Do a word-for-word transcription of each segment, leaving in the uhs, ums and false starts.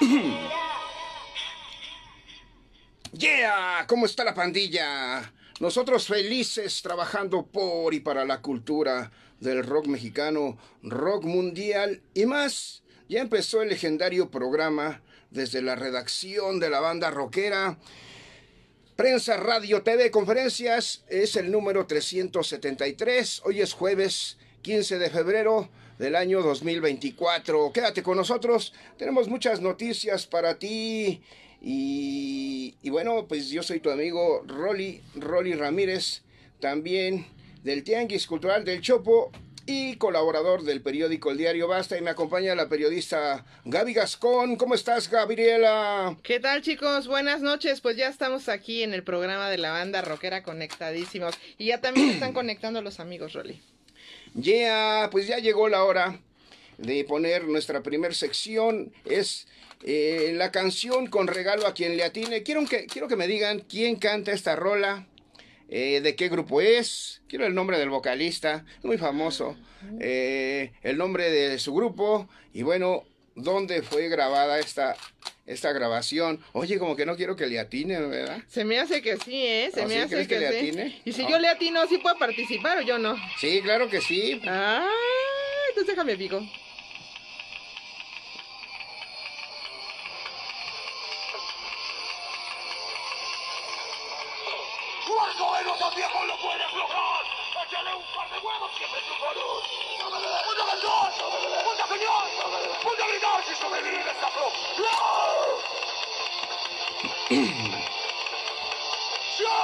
Yeah, ¿cómo está la pandilla? Nosotros felices trabajando por y para la cultura del rock mexicano, rock mundial y más. Ya empezó el legendario programa desde la redacción de la banda rockera. Prensa, radio, T V, conferencias, es el número trescientos setenta y tres. Hoy es jueves quince de febrero del año dos mil veinticuatro. Quédate con nosotros, tenemos muchas noticias para ti. Y, y bueno, pues yo soy tu amigo Rolly, Rolly Ramírez, también del Tianguis Cultural del Chopo y colaborador del periódico El Diario Basta, y me acompaña la periodista Gaby Gascón. ¿Cómo estás, Gabriela? ¿Qué tal, chicos? Buenas noches. Pues ya estamos aquí en el programa de la banda rockera conectadísimos, y ya también están conectando los amigos, Rolly. Ya, yeah, pues ya llegó la hora de poner nuestra primer sección. Es eh, la canción con regalo a quien le atine. Quiero que, quiero que me digan quién canta esta rola, eh, de qué grupo es. Quiero el nombre del vocalista, muy famoso, eh, el nombre de su grupo y bueno, dónde fue grabada esta, esta grabación. Oye, como que no quiero que le atine, ¿verdad? Se me hace que sí, ¿eh? Se ¿Oh, me sí? hace ¿Crees que, que le sí. atine? Y si Oh. yo le atino, ¿sí puedo participar o yo no? Sí, claro que sí. Ah, entonces déjame pico. Cuando el oso viejo lo puede aflojar, échale un par de huevos, siempre triunfarás. ¡Ponte a cantar! ¡Ponte a soñar! ¡Ponte a gritar si sobrevive esta flor! ¡Ya!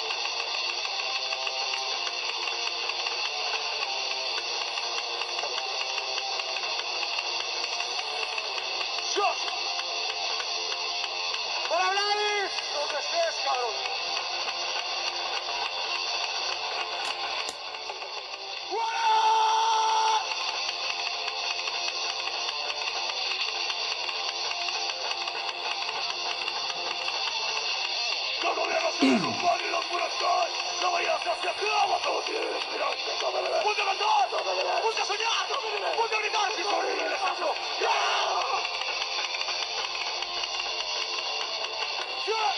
¡Ya! ¡Para Gladys! ¿Dónde estés, cabrón? No gobiernos que me acompañen los muros caen. No vayas hacia acá, todo tiene esperanza. Ponte a cantar, ponte a soñar, ponte a gritar si sobrevive el desafío. ¡Ya! ¡Ya!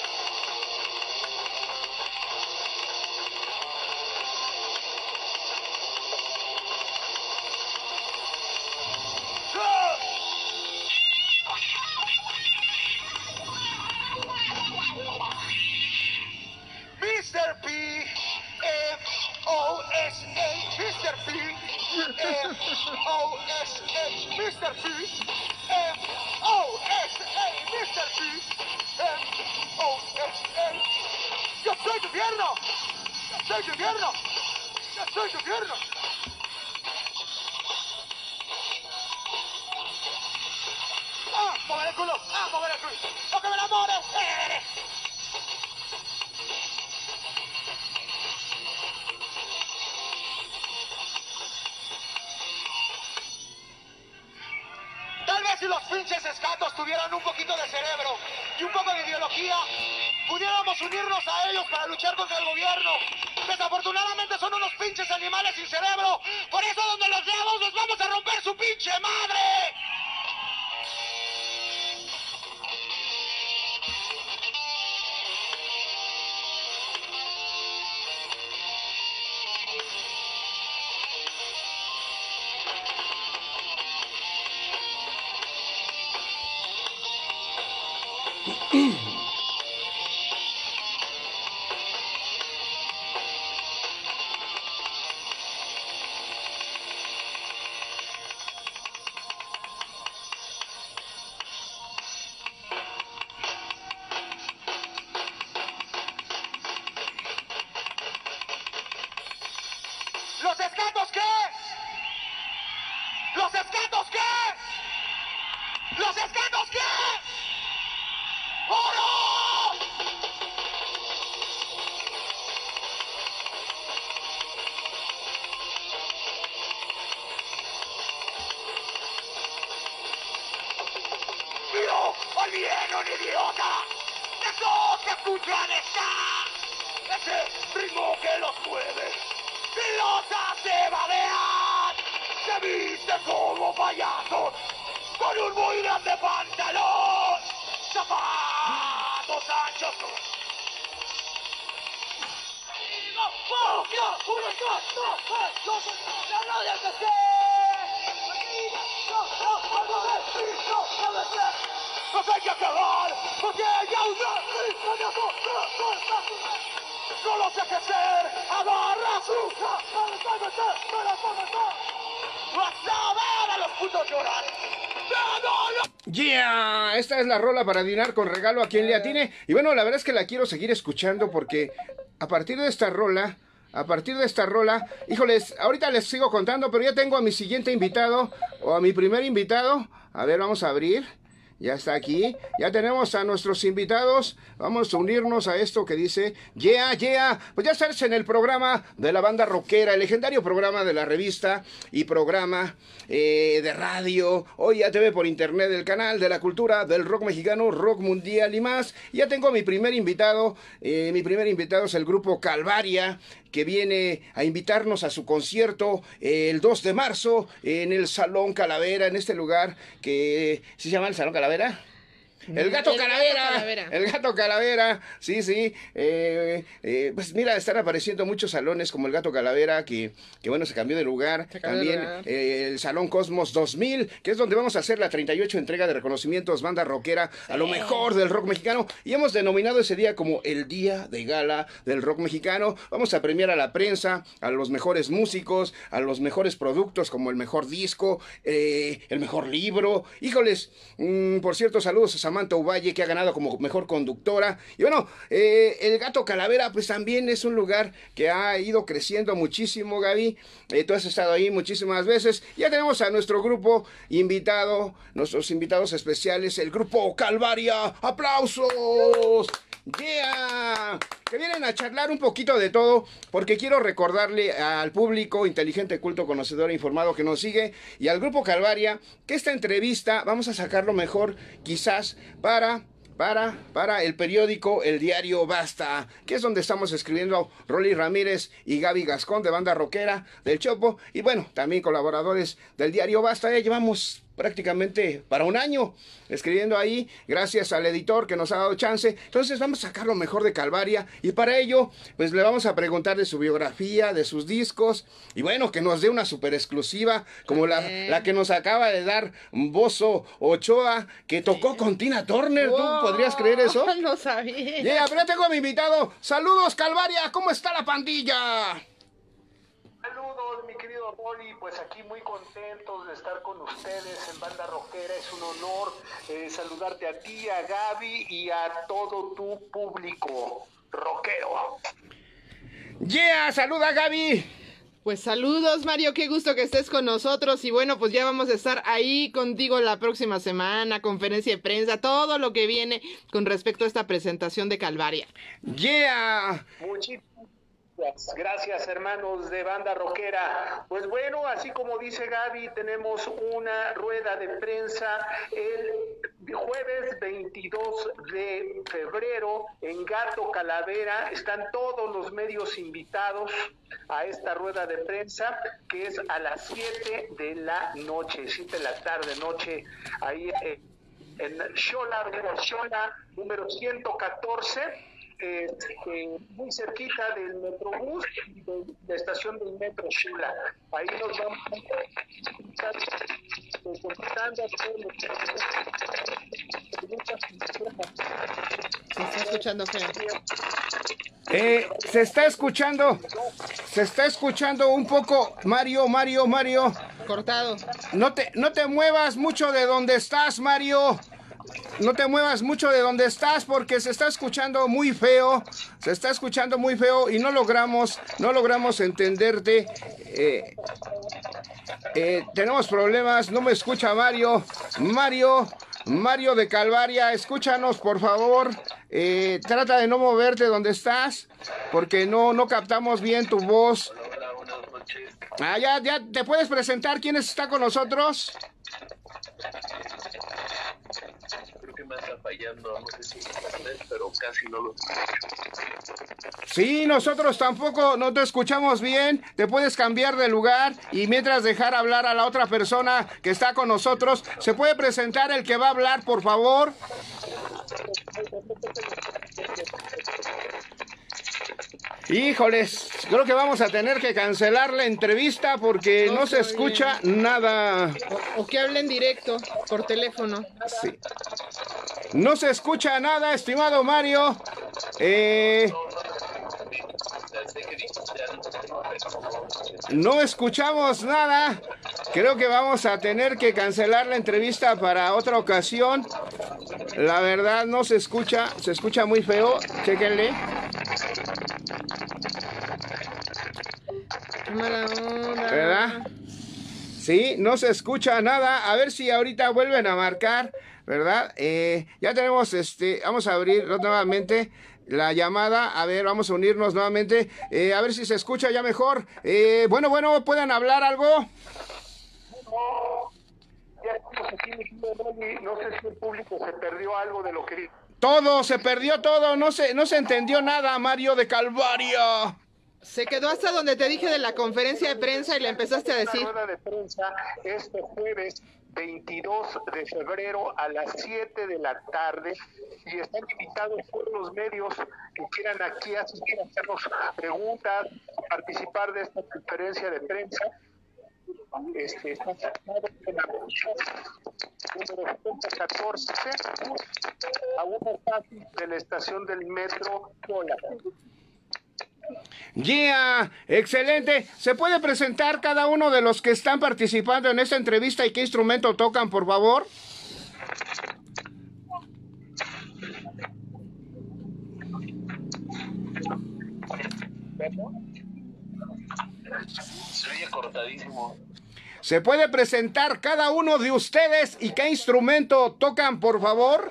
mister P, F O S H, mister P, F O S H, mister P, F O S H, mister P, F O S H. Yo soy tu infierno, yo soy tu infierno, yo soy tu infierno. Ah, mover el culo, ah, mover el culo, lo que me enamore, eh. Tal vez si los pinches escatos tuvieran un poquito de cerebro y un poco de ideología, pudiéramos unirnos a ellos para luchar contra el gobierno. Desafortunadamente son unos pinches animales sin cerebro. Por eso donde los veamos nos vamos a romper su pinche madre. ¿Los escatos qué? ¿Los escatos qué? ¿Los escatos qué? ¡Oro! ¡Miro! ¡Olviden un idiota! ¡Esos que escuchan está! ¡Ese ritmo que los mueve! ¡Y los hace babear! ¡Se viste como payasos! ¡Con un muy grande pantalón! zapatos anchos. Nos hay que acabar, porque ya un no lo sé qué hacer, agarra su vas a ver a los putos llorar. Yeah, esta es la rola para adivinar con regalo a quien le atine. Y bueno, la verdad es que la quiero seguir escuchando porque a partir de esta rola, a partir de esta rola, híjoles, ahorita les sigo contando, pero ya tengo a mi siguiente invitado, o a mi primer invitado. A ver, vamos a abrir. Ya está aquí, ya tenemos a nuestros invitados, vamos a unirnos a esto que dice, yeah, yeah, pues ya estás en el programa de la banda rockera, el legendario programa de la revista y programa eh, de radio, hoy ya te ve por internet, el canal de la cultura del rock mexicano, rock mundial y más. Ya tengo mi primer invitado, eh, mi primer invitado es el grupo Calvaria, que viene a invitarnos a su concierto eh, el dos de marzo en el Salón Calavera, en este lugar que se llama el Salón Calavera. El gato, el Calavera, gato Calavera, el gato Calavera, sí, sí, eh, eh, pues mira, están apareciendo muchos salones como el gato Calavera, que, que bueno, se cambió de lugar, también de lugar. Eh, el Salón Cosmos dos mil, que es donde vamos a hacer la treinta y ocho entrega de reconocimientos banda rockera sí. a lo mejor del rock mexicano, y hemos denominado ese día como el día de gala del rock mexicano. Vamos a premiar a la prensa, a los mejores músicos, a los mejores productos como el mejor disco, eh, el mejor libro, híjoles, mmm, por cierto, saludos a Samantha Uvalle, que ha ganado como mejor conductora. Y bueno, eh, el gato Calavera pues también es un lugar que ha ido creciendo muchísimo, Gaby. Eh, tú has estado ahí muchísimas veces. Ya tenemos a nuestro grupo invitado, nuestros invitados especiales, el grupo Calvaria. ¡Aplausos! ¡Yeah! Que vienen a charlar un poquito de todo, porque quiero recordarle al público inteligente, culto, conocedor e informado que nos sigue, y al grupo Calvaria, que esta entrevista vamos a sacarlo mejor, quizás, para... Para, para el periódico El Diario Basta, que es donde estamos escribiendo Rolly Ramírez y Gaby Gascón de Banda Rockera del Chopo, y bueno, también colaboradores del Diario Basta. Ya llevamos prácticamente para un año escribiendo ahí, gracias al editor que nos ha dado chance. Entonces vamos a sacar lo mejor de Calvaria, y para ello pues le vamos a preguntar de su biografía, de sus discos, y bueno, que nos dé una super exclusiva como la, la que nos acaba de dar Bozo Ochoa, que tocó con Tina Turner. Wow. ¿Tú podrías creer eso? No sabía. Yeah, pero ya tengo a mi invitado. Saludos, Calvaria, ¿cómo está la pandilla? Saludos, mi querido Rolly, pues aquí muy contentos de estar con ustedes en Banda Rockera. Es un honor eh, saludarte a ti, a Gaby y a todo tu público rockero. Yeah, saluda, Gaby. Pues saludos, Mario, qué gusto que estés con nosotros. Y bueno, pues ya vamos a estar ahí contigo la próxima semana, conferencia de prensa, todo lo que viene con respecto a esta presentación de Calvaria. Yeah. Muchísimas gracias, hermanos de Banda Rockera. Pues bueno, así como dice Gaby, tenemos una rueda de prensa el jueves veintidós de febrero en Gato Calavera. Están todos los medios invitados a esta rueda de prensa, que es a las siete de la noche, siete de la tarde, noche, ahí eh, en Xola, Xola, número ciento catorce. Eh, eh, muy cerquita del Metrobús y de la estación del Metro Xula. Ahí nos vamos a estar contestando a todos los Se está escuchando feo. Eh, se está escuchando, se está escuchando un poco, Mario, Mario, Mario. Cortado. No te, no te muevas mucho de donde estás, Mario. No te muevas mucho de donde estás porque se está escuchando muy feo, se está escuchando muy feo y no logramos, no logramos entenderte. Eh, eh, tenemos problemas, no me escucha Mario. Mario, Mario de Calvaria, escúchanos por favor. Eh, trata de no moverte donde estás porque no, no captamos bien tu voz. Ah, ya, ya, ¿te puedes presentar quién está con nosotros? me está fallando, no sé si internet, pero casi no lo escucho. Sí, nosotros tampoco no te escuchamos bien. Te puedes cambiar de lugar y mientras dejar hablar a la otra persona que está con nosotros. ¿Se puede presentar el que va a hablar, por favor? Híjoles, creo que vamos a tener que cancelar la entrevista porque no, no se escucha bien. Nada. O, o que hablen directo, por teléfono. Sí. No se escucha nada, estimado Mario. Eh... No escuchamos nada. Creo que vamos a tener que cancelar la entrevista para otra ocasión. La verdad no se escucha, se escucha muy feo. Chéquenle. Qué mala onda. ¿Verdad? Sí, no se escucha nada. A ver si ahorita vuelven a marcar, ¿verdad? Eh, ya tenemos, este, vamos a abrir nuevamente la llamada. A ver, vamos a unirnos nuevamente. Eh, a ver si se escucha ya mejor. Eh, bueno, bueno, ¿pueden hablar algo? No, ya estamos aquí, no sé si el público se perdió algo de lo que... Todo, se perdió todo, no se, no se entendió nada, Mario de Calvario. Se quedó hasta donde te dije de la conferencia de prensa y le empezaste a decir. Una rueda de prensa este jueves veintidós de febrero a las siete de la tarde y están invitados todos los medios que quieran aquí asistir a hacernos preguntas, participar de esta conferencia de prensa. Este, está sentado en la número ciento catorce a una fácil de la estación del metro Chola. Yeah, excelente. ¿Se puede presentar cada uno de los que están participando en esta entrevista y qué instrumento tocan, por favor? Se oye cortadísimo. ¿Se puede presentar cada uno de ustedes y qué instrumento tocan, por favor?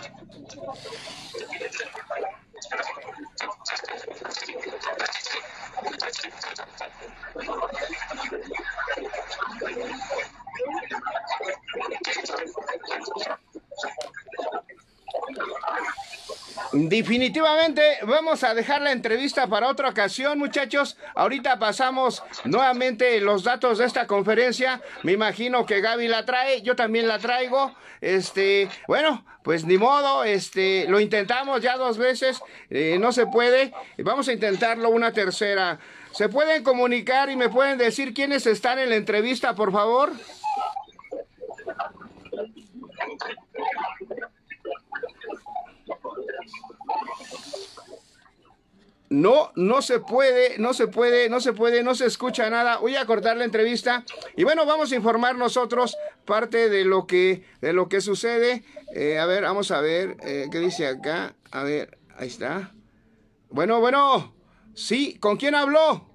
Definitivamente vamos a dejar la entrevista para otra ocasión, muchachos. Ahorita pasamos nuevamente los datos de esta conferencia. Me imagino que Gaby la trae, yo también la traigo. Este, bueno, pues ni modo, este, lo intentamos ya dos veces, eh, no se puede. Vamos a intentarlo una tercera. ¿Se pueden comunicar y me pueden decir quiénes están en la entrevista, por favor? No, no se puede, no se puede, no se puede, no se escucha nada. Voy a cortar la entrevista y bueno, vamos a informar nosotros parte de lo que, de lo que sucede. Eh, a ver, vamos a ver, eh, ¿qué dice acá? A ver, ahí está. Bueno, bueno, sí, ¿con quién habló?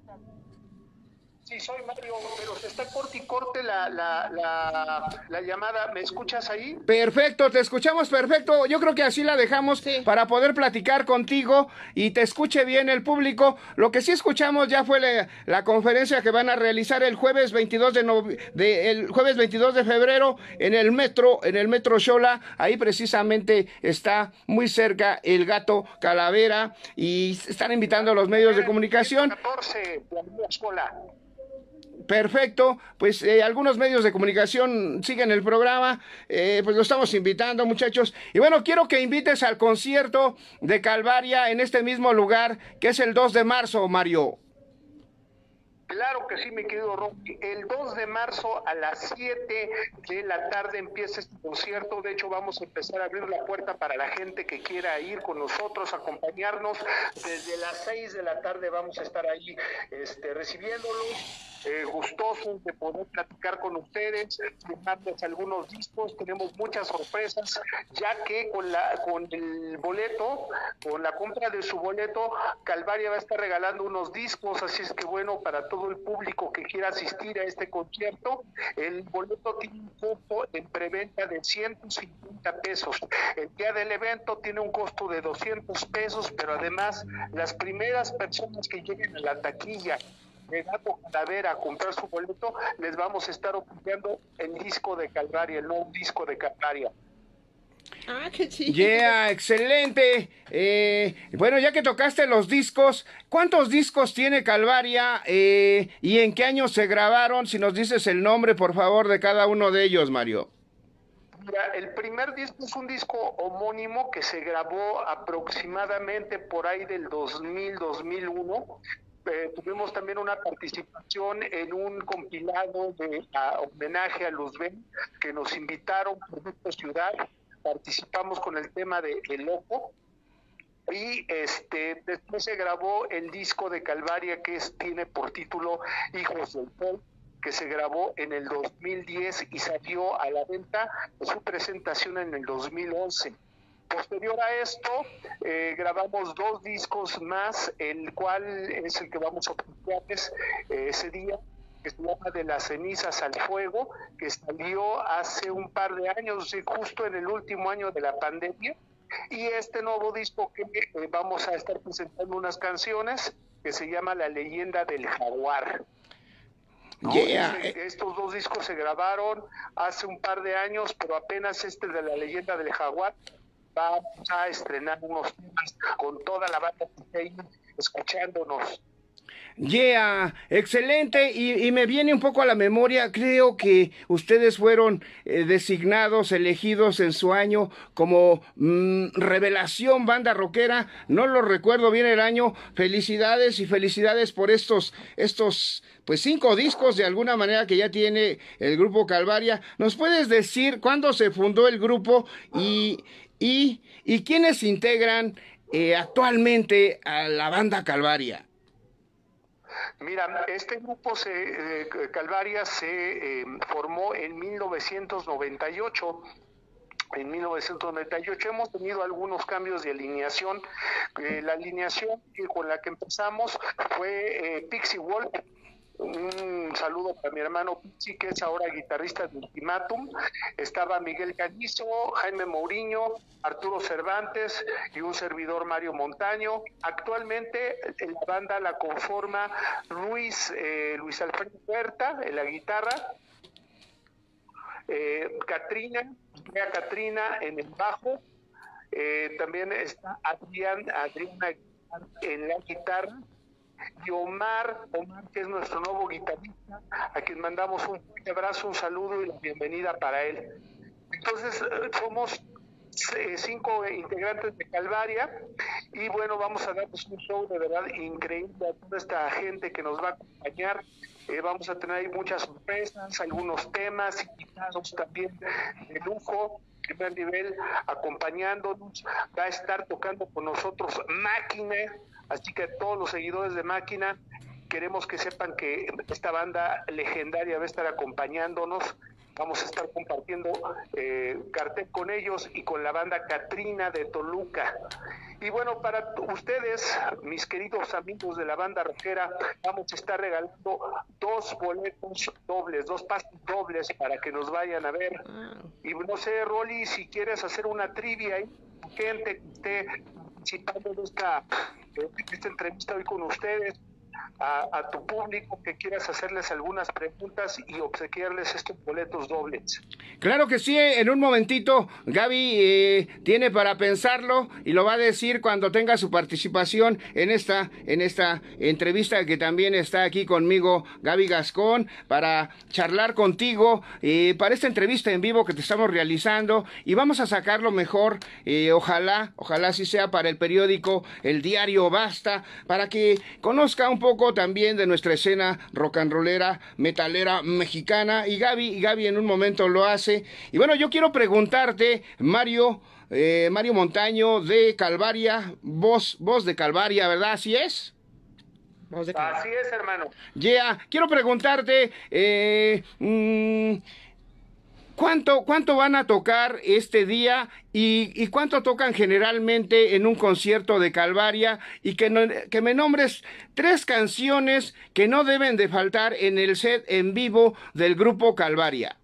Sí, soy Mario, pero se está corte y corte la, la, la, la llamada. ¿Me escuchas ahí? Perfecto, te escuchamos perfecto. Yo creo que así la dejamos sí. para poder platicar contigo y te escuche bien el público. Lo que sí escuchamos ya fue la, la conferencia que van a realizar el jueves veintidós de, no, de el jueves veintidós de febrero en el metro, en el metro Xola. Ahí precisamente está muy cerca el Gato Calavera y están invitando a los medios de comunicación. catorce, la escuela. Perfecto, pues eh, algunos medios de comunicación siguen el programa, eh, pues lo estamos invitando, muchachos. Y bueno, quiero que invites al concierto de Calvaria en este mismo lugar, que es el dos de marzo, Mario. Claro que sí, mi querido Rocky. El dos de marzo a las siete de la tarde empieza este concierto. De hecho, vamos a empezar a abrir la puerta para la gente que quiera ir con nosotros, acompañarnos. Desde las seis de la tarde vamos a estar ahí este, recibiéndolos. Eh, gustosos de poder platicar con ustedes, dejarles algunos discos. Tenemos muchas sorpresas, ya que con la con el boleto, con la compra de su boleto, Calvaria va a estar regalando unos discos, así es que bueno, para todo el público que quiera asistir a este concierto, el boleto tiene un costo en preventa de ciento cincuenta pesos. El día del evento tiene un costo de doscientos pesos, pero además las primeras personas que lleguen a la taquilla de Gato Calavera a comprar su boleto, les vamos a estar ofreciendo el disco de Calvaria, el nuevo disco de Calvaria. Ah, qué chido. Yeah, excelente. Eh, bueno, ya que tocaste los discos, ¿cuántos discos tiene Calvaria eh, y en qué año se grabaron? Si nos dices el nombre, por favor, de cada uno de ellos, Mario. Mira, el primer disco es un disco homónimo que se grabó aproximadamente por ahí del dos mil, dos mil uno. Eh, tuvimos también una participación en un compilado de a, homenaje a Luzbel, que nos invitaron por Grupo Ciudad. Participamos con el tema de El Loco. Y este después se grabó el disco de Calvaria, que es, tiene por título Hijos del Sol, que se grabó en el dos mil diez y salió a la venta de su presentación en el dos mil once. Posterior a esto, eh, grabamos dos discos más, el cual es el que vamos a ofrecerles eh, ese día, que se llama De las cenizas al fuego, que salió hace un par de años, justo en el último año de la pandemia. Y este nuevo disco que eh, vamos a estar presentando unas canciones, que se llama La leyenda del jaguar. ¿No? Yeah. Este, estos dos discos se grabaron hace un par de años, pero apenas este de La leyenda del jaguar vamos a estrenar unos temas con toda la banda que está ahí escuchándonos. Yeah, excelente, y, y me viene un poco a la memoria, creo que ustedes fueron eh, designados, elegidos en su año como mmm, Revelación Banda Rockera, no lo recuerdo bien el año. Felicidades y felicidades por estos, estos pues cinco discos de alguna manera que ya tiene el grupo Calvaria. ¿Nos puedes decir cuándo se fundó el grupo y, y, y quiénes integran eh, actualmente a la banda Calvaria? Mira, este grupo se, eh, Calvaria se eh, formó en mil novecientos noventa y ocho. En mil novecientos noventa y ocho hemos tenido algunos cambios de alineación. Eh, la alineación que, con la que empezamos fue eh, Pixie Wolf. Un saludo para mi hermano Pixie, que es ahora guitarrista de Ultimatum. Estaba Miguel Canizo, Jaime Mourinho, Arturo Cervantes y un servidor, Mario Montaño. Actualmente la banda la conforma Luis, eh, Luis Alfredo Huerta en la guitarra, eh, Catrina, Andrea Catrina en el bajo, eh, también está Adrián, Adriana en la guitarra, y Omar, Omar, que es nuestro nuevo guitarrista, a quien mandamos un fuerte abrazo, un saludo y la bienvenida para él. Entonces, somos eh, cinco integrantes de Calvaria, y bueno, vamos a darles un show de verdad increíble a toda esta gente que nos va a acompañar. Eh, vamos a tener ahí muchas sorpresas, algunos temas, invitados también de lujo, primer nivel, acompañándonos. Va a estar tocando con nosotros Máquina. Así que todos los seguidores de Máquina, queremos que sepan que esta banda legendaria va a estar acompañándonos. Vamos a estar compartiendo eh, cartel con ellos y con la banda Catrina de Toluca. Y bueno, para ustedes, mis queridos amigos de la banda rockera, vamos a estar regalando dos boletos dobles, dos pases dobles para que nos vayan a ver. Y no sé, Rolly, si quieres hacer una trivia ahí, gente que esté participando de esta, de esta entrevista hoy con ustedes, a, a tu público, que quieras hacerles algunas preguntas y obsequiarles estos boletos dobles. Claro que sí, en un momentito Gaby eh, tiene para pensarlo y lo va a decir cuando tenga su participación en esta, en esta entrevista, que también está aquí conmigo Gaby Gascón, para charlar contigo, eh, para esta entrevista en vivo que te estamos realizando, y vamos a sacarlo mejor, eh, ojalá, ojalá sí sea para el periódico, el diario Basta, para que conozca un poco también de nuestra escena rock and rollera, metalera mexicana, y Gaby, y Gaby en un momento lo hace. Y bueno, yo quiero preguntarte, Mario, eh, Mario Montaño de Calvaria, voz, voz de Calvaria, ¿verdad? ¿Así es? Voz de Así es, hermano. Yeah, quiero preguntarte, eh, mmm, ¿Cuánto, ¿Cuánto van a tocar este día y, y cuánto tocan generalmente en un concierto de Calvaria? Y que, no, que me nombres tres canciones que no deben de faltar en el set en vivo del grupo Calvaria.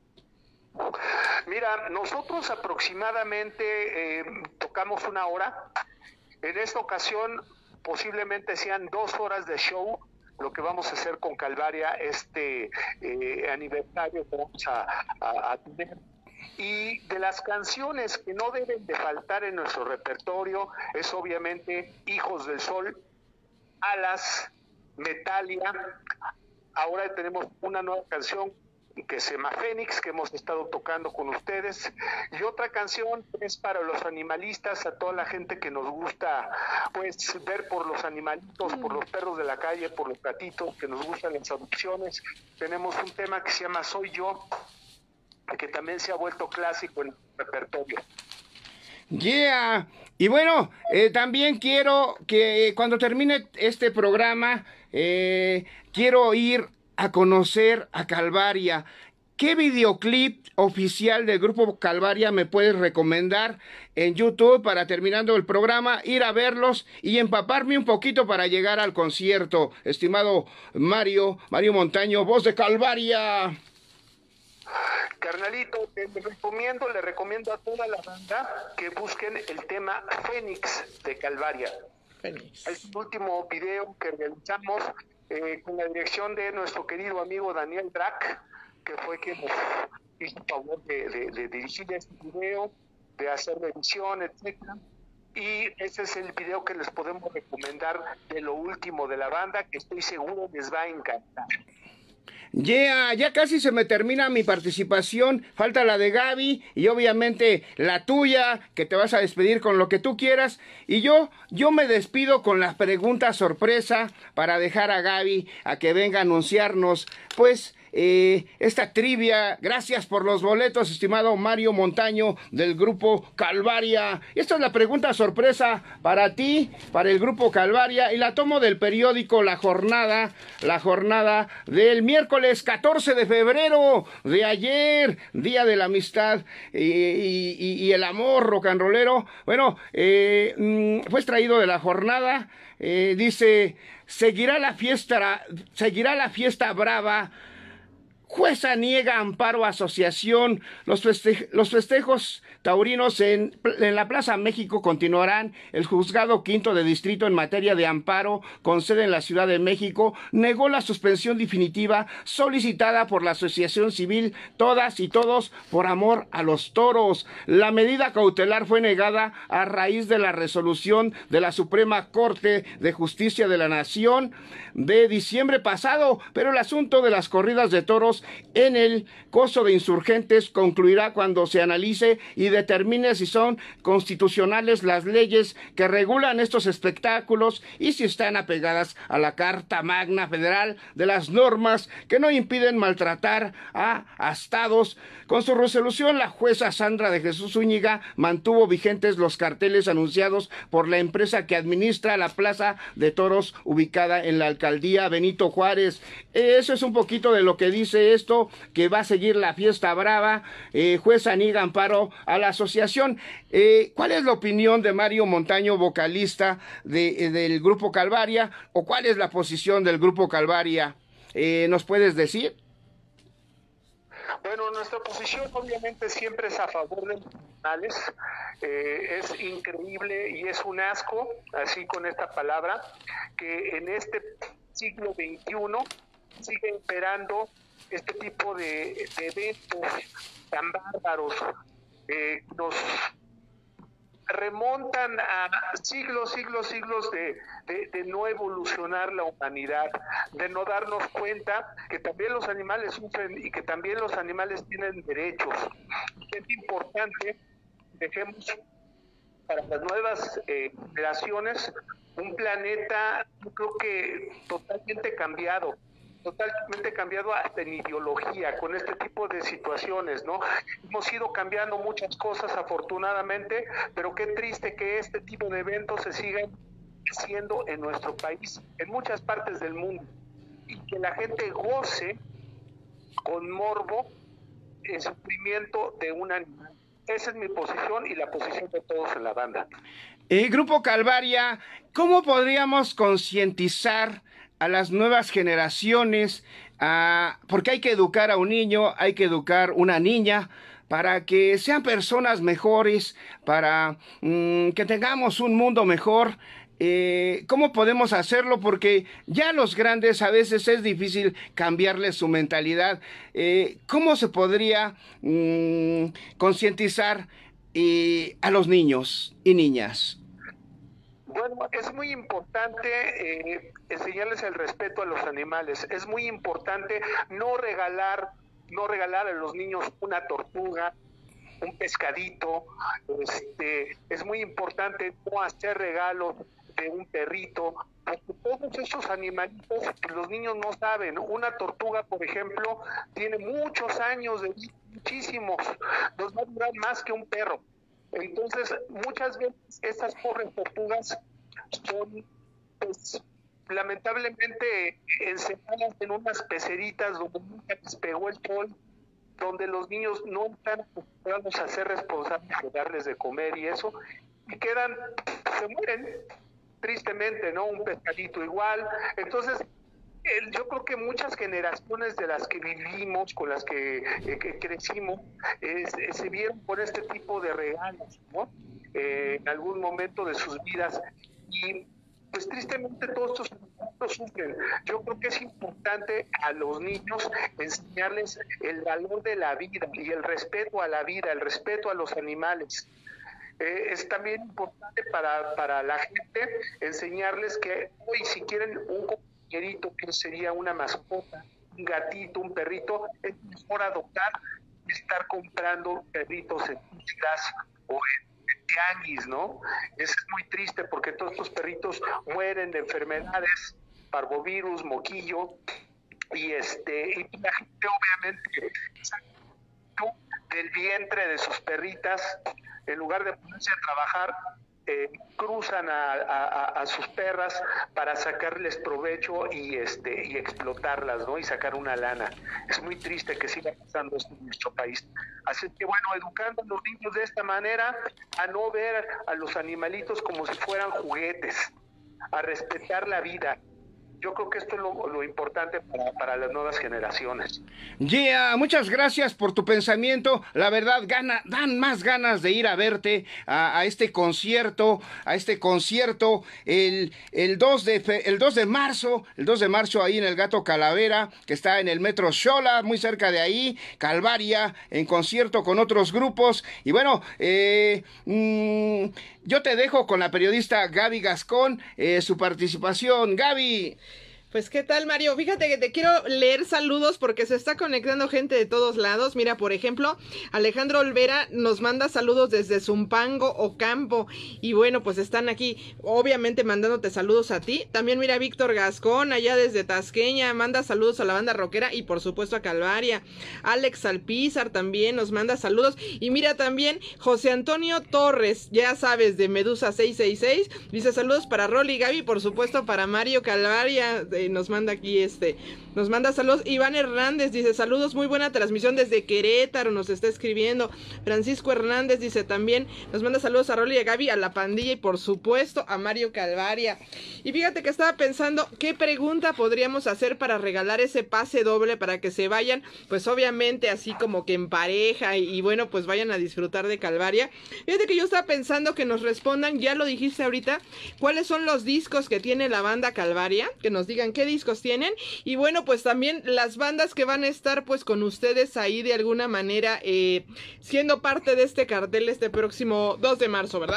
Mira, nosotros aproximadamente eh, tocamos una hora. En esta ocasión posiblemente sean dos horas de show, lo que vamos a hacer con Calvaria, este eh, aniversario que vamos a, a, a tener. Y de las canciones que no deben de faltar en nuestro repertorio es obviamente Hijos del Sol, Alas, Metalia. Ahora tenemos una nueva canción que se llama Fénix, que hemos estado tocando con ustedes, y otra canción es para los animalistas, a toda la gente que nos gusta pues ver por los animalitos, por los perros de la calle, por los gatitos, que nos gustan las adopciones. Tenemos un tema que se llama Soy Yo, que también se ha vuelto clásico en el repertorio. Yeah. Y bueno, eh, también quiero que eh, cuando termine este programa, eh, quiero ir a conocer a Calvaria. ¿Qué videoclip oficial del grupo Calvaria me puedes recomendar en YouTube para, terminando el programa, ir a verlos y empaparme un poquito para llegar al concierto? Estimado Mario, Mario Montaño, voz de Calvaria. Carnalito, te recomiendo, le recomiendo a toda la banda que busquen el tema Fénix de Calvaria. Fénix. Es el último video que realizamos eh, con la dirección de nuestro querido amigo Daniel Drac, que fue quien nos hizo el favor de, de, de dirigir este video, de hacer la edición, etcétera. Y ese es el video que les podemos recomendar de lo último de la banda, que estoy seguro les va a encantar. Yeah, ya casi se me termina mi participación, falta la de Gaby y obviamente la tuya, que te vas a despedir con lo que tú quieras, y yo, yo me despido con la pregunta sorpresa para dejar a Gaby a que venga a anunciarnos, pues, Eh, esta trivia. Gracias por los boletos, estimado Mario Montaño del grupo Calvaria. Esta es la pregunta sorpresa para ti, para el grupo Calvaria, y la tomo del periódico La Jornada, la jornada del miércoles catorce de febrero de ayer, Día de la Amistad y, y, y el amor rock and rollero. Bueno, eh, fue extraído de La Jornada. Eh, dice: seguirá la fiesta, seguirá la fiesta brava. Jueza niega amparo a asociación. Los, feste los festejos taurinos en, en la Plaza México continuarán. El juzgado quinto de distrito en materia de amparo, con sede en la Ciudad de México, negó la suspensión definitiva solicitada por la Asociación Civil Todas y Todos por Amor a los Toros. La medida cautelar fue negada a raíz de la resolución de la Suprema Corte de Justicia de la Nación de diciembre pasado, pero el asunto de las corridas de toros en el coso de Insurgentes concluirá cuando se analice y determine si son constitucionales las leyes que regulan estos espectáculos y si están apegadas a la Carta Magna Federal de las normas que no impiden maltratar a astados. Con su resolución, la jueza Sandra de Jesús Zúñiga mantuvo vigentes los carteles anunciados por la empresa que administra la Plaza de Toros ubicada en la alcaldía Benito Juárez. Eso es un poquito de lo que dice esto, que va a seguir la fiesta brava. Eh, jueza niega amparo a la asociación. Eh, ¿Cuál es la opinión de Mario Montaño, vocalista de, del grupo Calvaria, o cuál es la posición del grupo Calvaria? Eh, ¿Nos puedes decir? Bueno, nuestra posición obviamente siempre es a favor de los animales. Eh, es increíble y es un asco, así con esta palabra, que en este siglo veintiuno sigue imperando este tipo de, de eventos tan bárbaros. Eh, nos remontan a siglos, siglos, siglos de, de, de no evolucionar la humanidad, de no darnos cuenta que también los animales sufren y que también los animales tienen derechos. Es importante, dejemos para las nuevas eh, generaciones un planeta, yo creo que totalmente cambiado, totalmente cambiado hasta en ideología con este tipo de situaciones, ¿no? Hemos ido cambiando muchas cosas afortunadamente, pero qué triste que este tipo de eventos se sigan haciendo en nuestro país, en muchas partes del mundo, y que la gente goce con morbo el sufrimiento de un animal. Esa es mi posición y la posición de todos en la banda. El grupo Calvaria, ¿cómo podríamos concientizar a las nuevas generaciones? Ah, porque hay que educar a un niño, hay que educar a una niña para que sean personas mejores, para mmm, que tengamos un mundo mejor. Eh, ¿Cómo podemos hacerlo? Porque ya los grandes a veces es difícil cambiarles su mentalidad. Eh, ¿Cómo se podría mmm, concientizar eh, a los niños y niñas? Bueno, es muy importante eh, enseñarles el respeto a los animales. Es muy importante no regalar, no regalar a los niños una tortuga, un pescadito. Este, es muy importante no hacer regalos de un perrito, porque todos esos animalitos pues, los niños no saben. Una tortuga, por ejemplo, tiene muchos años de vida, muchísimos, nos va a durar más que un perro. Entonces, muchas veces estas pobres tortugas son, pues, lamentablemente encerradas en unas peceritas donde nunca les pegó el sol, donde los niños no están acostumbrados a ser responsables de darles de comer y eso, y quedan, se mueren, tristemente, ¿no? Un pescadito igual. Entonces, el, yo creo que muchas generaciones de las que vivimos, con las que, eh, que crecimos, eh, se, se vieron por este tipo de regalos, ¿no? Eh, en algún momento de sus vidas. Y pues tristemente todos estos niños sufren. Yo creo que es importante a los niños enseñarles el valor de la vida y el respeto a la vida, el respeto a los animales. Eh, es también importante para, para la gente enseñarles que hoy si quieren un compañerito que sería una mascota, un gatito, un perrito, es mejor adoptar que estar comprando perritos en tiendas o en tianguis, ¿no? Eso es muy triste porque todos estos perritos mueren de enfermedades, parvovirus, moquillo, y este y la gente obviamente del vientre de sus perritas, en lugar de ponerse a trabajar, eh, cruzan a, a, a sus perras para sacarles provecho y este y explotarlas, ¿no? Y sacar una lana. Es muy triste que siga pasando esto en nuestro país. Así que bueno, educando a los niños de esta manera, a no ver a los animalitos como si fueran juguetes, a respetar la vida. Yo creo que esto es lo, lo importante para, para las nuevas generaciones. Yeah, muchas gracias por tu pensamiento. La verdad, gana, dan más ganas de ir a verte a, a este concierto, a este concierto el, el, dos de fe, el dos de marzo, el dos de marzo ahí en el Gato Calavera, que está en el Metro Xola, muy cerca de ahí, Calvaria, en concierto con otros grupos. Y bueno, eh, mmm, yo te dejo con la periodista Gaby Gascón, eh, su participación. Gaby. Pues qué tal, Mario, fíjate que te quiero leer saludos porque se está conectando gente de todos lados. Mira, por ejemplo, Alejandro Olvera nos manda saludos desde Zumpango, Ocampo, y bueno, pues están aquí obviamente mandándote saludos a ti. También mira, Víctor Gascón allá desde Tasqueña manda saludos a la banda rockera y por supuesto a Calvaria. Alex Alpizar también nos manda saludos, y mira también José Antonio Torres, ya sabes, de Medusa seis seis seis, dice saludos para Rolly y Gaby, por supuesto para Mario Calvaria, de nos manda aquí este, nos manda saludos. Iván Hernández dice saludos, muy buena transmisión desde Querétaro, nos está escribiendo. Francisco Hernández dice también, nos manda saludos a Rolly y a Gaby, a la pandilla y por supuesto a Mario Calvaria. Y fíjate que estaba pensando qué pregunta podríamos hacer para regalar ese pase doble para que se vayan, pues obviamente así como que en pareja y, y bueno, pues vayan a disfrutar de Calvaria. Fíjate que yo estaba pensando que nos respondan, ya lo dijiste ahorita, cuáles son los discos que tiene la banda Calvaria, que nos digan qué discos tienen, y bueno, pues también las bandas que van a estar pues con ustedes ahí de alguna manera eh, siendo parte de este cartel este próximo dos de marzo, ¿verdad?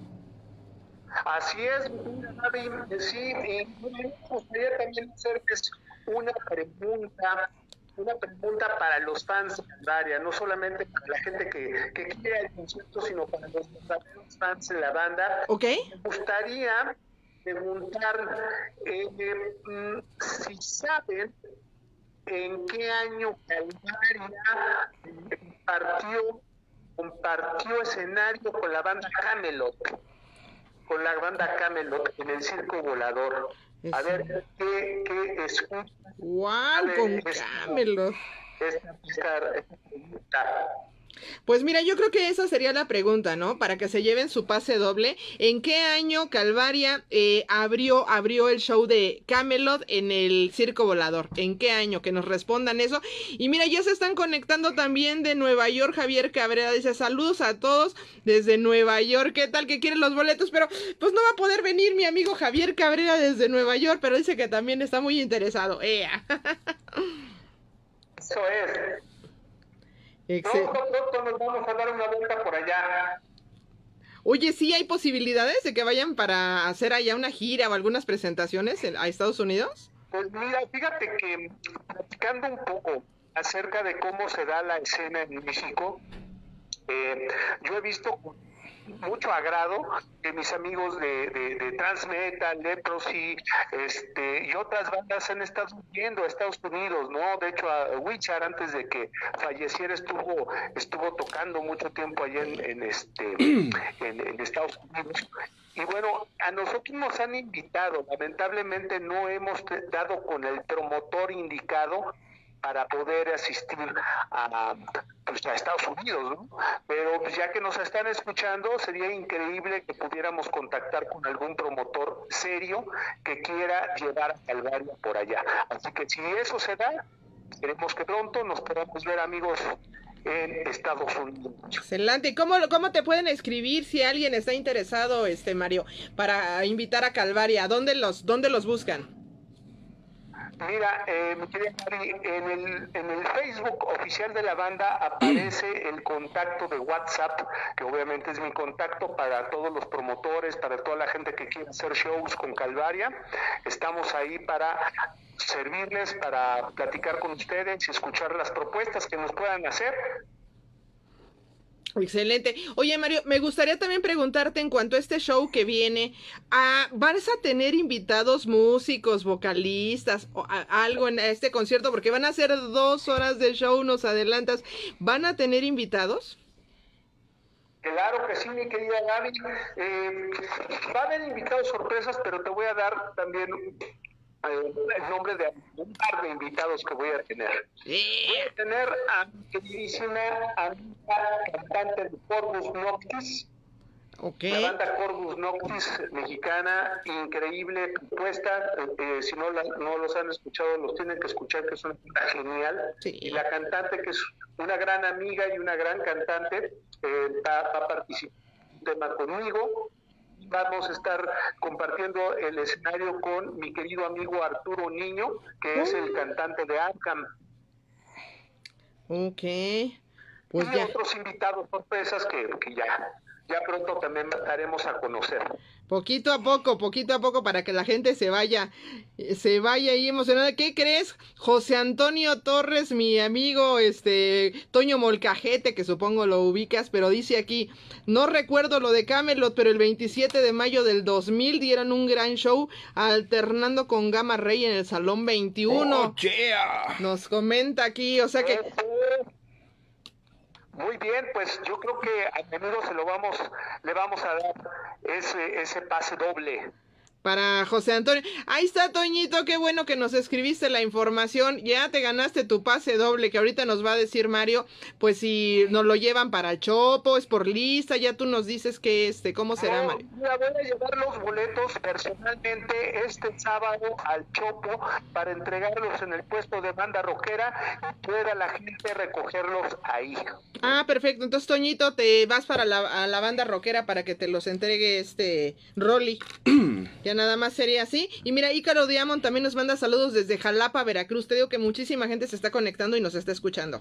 Así es, sí, y me gustaría también hacerles una pregunta, una pregunta para los fans de Calvaria, no solamente para la gente que, que quiere el concierto, sino para los verdaderos fans de la banda. Ok. Me gustaría preguntar eh, eh, si saben en qué año Calvaria compartió, compartió escenario con la banda Camelot, con la banda Camelot en el Circo Volador. A ver, ¿qué, qué escucha? ¡Wow! Con Camelot. Esta, esta, esta pregunta. Pues mira, yo creo que esa sería la pregunta, ¿no? Para que se lleven su pase doble. ¿En qué año Calvaria eh, abrió, abrió el show de Camelot en el Circo Volador? ¿En qué año? Que nos respondan eso. Y mira, ya se están conectando también de Nueva York. Javier Cabrera dice, saludos a todos desde Nueva York. ¿Qué tal que quieren los boletos? Pero pues no va a poder venir mi amigo Javier Cabrera desde Nueva York, pero dice que también está muy interesado. ¡Ea! Eso es. Excel. Pronto, pronto nos vamos a dar una vuelta por allá. Oye, ¿sí hay posibilidades de que vayan para hacer allá una gira o algunas presentaciones en- a Estados Unidos? Pues mira, fíjate que platicando un poco acerca de cómo se da la escena en México, eh, yo he visto con mucho agrado que mis amigos de, de, de Transmetal, Leprosy, este, y otras bandas han estado yendo a Estados Unidos, ¿no? De hecho, a Wichar, antes de que falleciera, estuvo estuvo tocando mucho tiempo allá en, en este en, en Estados Unidos. Y bueno, a nosotros nos han invitado, lamentablemente no hemos te- dado con el promotor indicado para poder asistir a, pues, a Estados Unidos, ¿no? Pero pues, ya que nos están escuchando, sería increíble que pudiéramos contactar con algún promotor serio que quiera llevar a Calvaria por allá. Así que si eso se da, esperemos que pronto nos podamos ver, amigos, en Estados Unidos. Excelente. ¿Y cómo, cómo te pueden escribir si alguien está interesado, este Mario, para invitar a Calvaria? ¿Dónde los, dónde los buscan? Mira, eh, mi querida Mari, en el, en el Facebook oficial de la banda aparece el contacto de WhatsApp, que obviamente es mi contacto para todos los promotores, para toda la gente que quiere hacer shows con Calvaria. Estamos ahí para servirles, para platicar con ustedes y escuchar las propuestas que nos puedan hacer. Excelente. Oye, Mario, me gustaría también preguntarte en cuanto a este show que viene, ah, ¿vas a tener invitados músicos, vocalistas o a- algo en este concierto? Porque van a ser dos horas de show, nos adelantas. ¿Van a tener invitados? Claro que sí, mi querida Gaby. Eh, va a haber invitados sorpresas, pero te voy a dar también eh, el nombre de un par de invitados que voy a tener. Voy a tener a mi queridísima amiga cantante de Corvus Noctis, Ok. la banda Corvus Noctis mexicana, increíble propuesta. Eh, eh, si no, la- no los han escuchado, los tienen que escuchar, que es una banda genial. Sí. Y la cantante, que es una gran amiga y una gran cantante, eh, va, va a participar en un tema conmigo. Vamos a estar compartiendo el escenario con mi querido amigo Arturo Niño, que es el cantante de Arkham. Ok. Pues y ya. otros invitados sorpresas que, que ya, ya pronto también daremos a conocer. Poquito a poco, poquito a poco para que la gente se vaya, eh, se vaya ahí emocionada. ¿Qué crees? José Antonio Torres, mi amigo, este, Toño Molcajete, que supongo lo ubicas, pero dice aquí, no recuerdo lo de Camelot, pero el veintisiete de mayo del dos mil dieron un gran show alternando con Gamma Ray en el Salón veintiuno. Oh, yeah. Nos comenta aquí, o sea que... Muy bien, pues yo creo que a menudo se lo vamos, le vamos a dar ese, ese pase doble. Para José Antonio. Ahí está, Toñito, qué bueno que nos escribiste la información. Ya te ganaste tu pase doble, que ahorita nos va a decir Mario, pues si nos lo llevan para Chopo, es por lista, ya tú nos dices que este, ¿cómo será, No, Mario? mira, voy a llevar los boletos personalmente este sábado al Chopo para entregarlos en el puesto de banda rockera y pueda la gente recogerlos ahí. Ah, perfecto. Entonces, Toñito, te vas para la, a la banda rockera para que te los entregue este Rolly. Ya nada más sería así. Y mira, Ícaro Diamond también nos manda saludos desde Jalapa, Veracruz. Te digo que muchísima gente se está conectando y nos está escuchando.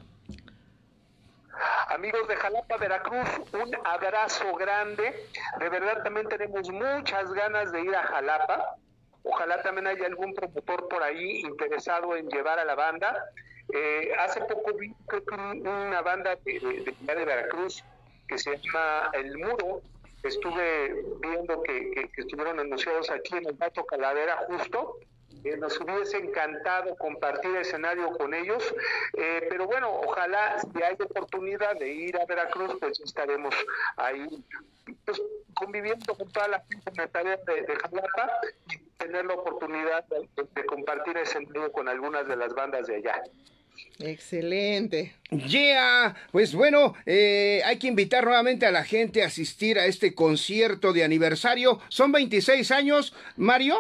Amigos de Jalapa, Veracruz, un abrazo grande. De verdad también tenemos muchas ganas de ir a Jalapa. Ojalá también haya algún promotor por ahí interesado en llevar a la banda. Eh, hace poco vi creo que un- una banda de, de, de, de Veracruz que se llama El Muro. Estuve viendo que, que, que estuvieron anunciados aquí en el Gato Calavera justo. Eh, nos hubiese encantado compartir escenario con ellos, eh, pero bueno, ojalá si hay oportunidad de ir a Veracruz, pues estaremos ahí pues, conviviendo con toda la gente en la tarea de, de Jalapa y tener la oportunidad de, de compartir escenario con algunas de las bandas de allá. Excelente. Yeah, pues bueno, eh, hay que invitar nuevamente a la gente a asistir a este concierto de aniversario. ¿Son veintiséis años, Mario?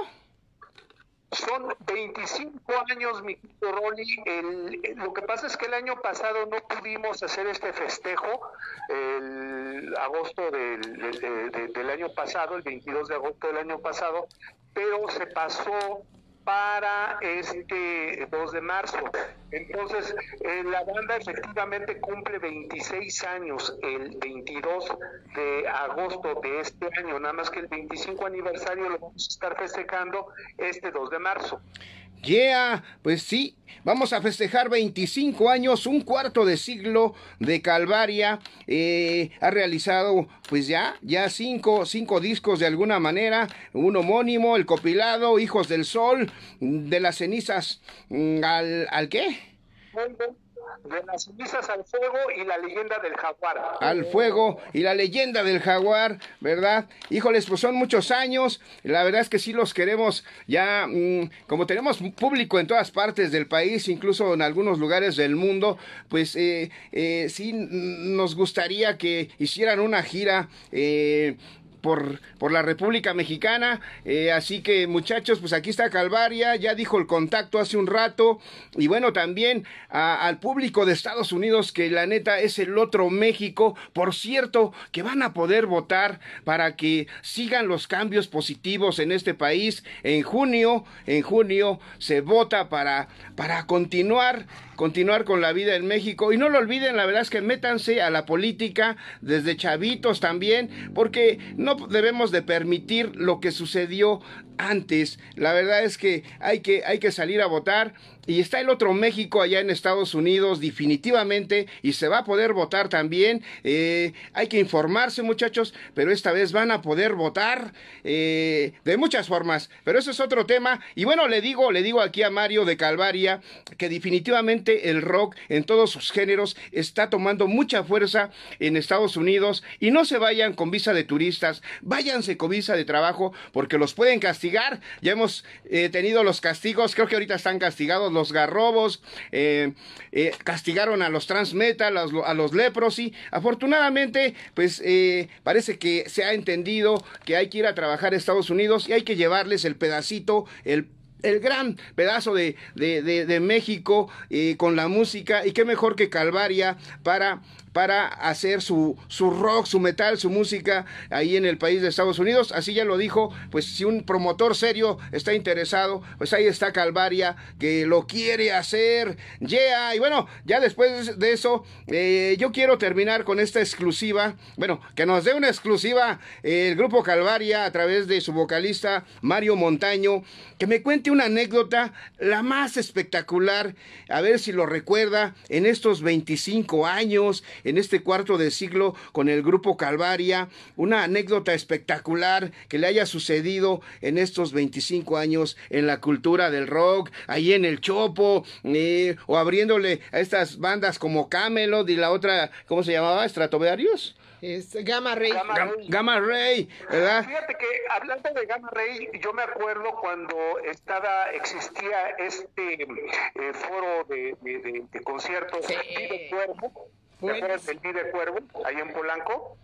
Son veinticinco años, mi querido Rolly. El, el- lo que pasa es que el año pasado no pudimos hacer este festejo, el agosto del, de- de- del año pasado, el veintidós de agosto del año pasado, pero se pasó para este dos de marzo. Entonces, eh, la banda efectivamente cumple veintiséis años el veintidós de agosto de este año, nada más que el veinticinco aniversario lo vamos a estar festejando este dos de marzo. Yeah, pues sí, vamos a festejar veinticinco años, un cuarto de siglo de Calvaria. Eh, ha realizado, pues ya, ya cinco, cinco discos de alguna manera, un homónimo, El Copilado, Hijos del Sol, de las cenizas, mm, ¿al, al qué? De las cenizas al fuego y la leyenda del jaguar. Al fuego y la leyenda del jaguar, ¿verdad? Híjoles, pues son muchos años, la verdad es que sí los queremos ya, mmm, como tenemos público en todas partes del país, incluso en algunos lugares del mundo, pues eh, eh, sí nos gustaría que hicieran una gira, eh, Por, por la República Mexicana, eh, así que muchachos, pues aquí está Calvaria, ya dijo el contacto hace un rato, y bueno, también a, al público de Estados Unidos, que la neta es el otro México, por cierto, que van a poder votar para que sigan los cambios positivos en este país. En junio, en junio se vota para, para continuar continuar con la vida en México, y no lo olviden, la verdad es que métanse a la política desde chavitos también, porque no debemos de permitir lo que sucedió antes. La verdad es que hay que, hay que salir a votar, y está el otro México allá en Estados Unidos definitivamente, y se va a poder votar también. Eh, hay que informarse, muchachos, pero esta vez van a poder votar eh, de muchas formas, pero eso es otro tema. Y bueno, le digo, le digo aquí a Mario de Calvaria que definitivamente el rock en todos sus géneros está tomando mucha fuerza en Estados Unidos, y no se vayan con visa de turistas, váyanse con visa de trabajo, porque los pueden castigar. Ya hemos eh, tenido los castigos, creo que ahorita están castigados los Garrobos, eh, eh, castigaron a los Transmetal, a los, a los Leprosy. Afortunadamente, pues eh, parece que se ha entendido que hay que ir a trabajar a Estados Unidos, y hay que llevarles el pedacito, el el gran pedazo de, de, de, de México, eh, con la música, y qué mejor que Calvaria para, para hacer su, su rock, su metal, su música ahí en el país de Estados Unidos. Así ya lo dijo, pues si un promotor serio está interesado, pues ahí está Calvaria, que lo quiere hacer. Yeah. Y bueno, ya después de eso, eh, yo quiero terminar con esta exclusiva, bueno, que nos dé una exclusiva eh, el grupo Calvaria a través de su vocalista Mario Montaño, que me cuente una anécdota la más espectacular, a ver si lo recuerda, en estos veinticinco años, en este cuarto de siglo con el grupo Calvaria, una anécdota espectacular que le haya sucedido en estos veinticinco años en la cultura del rock, ahí en el Chopo, eh, o abriéndole a estas bandas como Camelot y la otra, ¿cómo se llamaba? ¿Stratovarius? Es Gamma Ray. Gamma Gam- Ray. Gamma Ray, ¿verdad? Fíjate que hablando de Gamma Ray, yo me acuerdo cuando estaba, existía este eh, foro de, de, de, de conciertos, Sí. Vive Cuervo. ¿Te Buenísimo. acuerdas del Vive Cuervo, ahí en Polanco?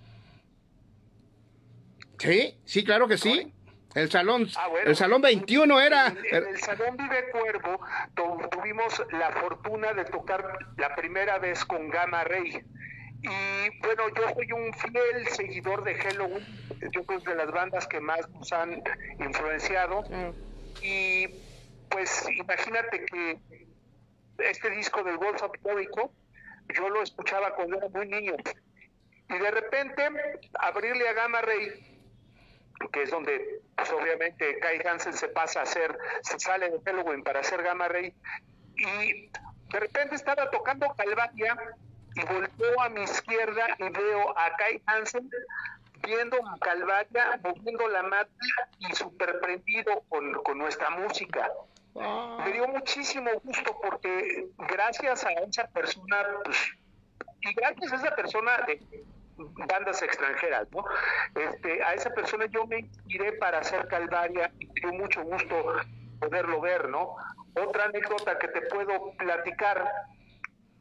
Sí, sí, claro que sí. El salón, Ah, bueno. el salón veintiuno era. En, en el Salón Vive Cuervo tu- tuvimos la fortuna de tocar la primera vez con Gamma Ray. Y bueno, yo soy un fiel seguidor de Halloween, yo creo que es de las bandas que más nos han influenciado. Claro. Y pues imagínate que este disco del Wolf Histórico, yo lo escuchaba cuando era muy niño. Y de repente, abrirle a Gamma Ray, que es donde pues obviamente Kai Hansen se pasa a hacer, se sale de Halloween para hacer Gamma Ray, y de repente estaba tocando Calvaria, y volteo a mi izquierda y veo a Kai Hansen viendo a Calvaria, moviendo la mata y súper prendido con, con nuestra música. Wow. Me dio muchísimo gusto porque gracias a esa persona, pues, y gracias a esa persona de bandas extranjeras, ¿no? Este, a esa persona yo me inspiré para hacer Calvaria, y me dio mucho gusto poderlo ver, ¿no? Otra anécdota que te puedo platicar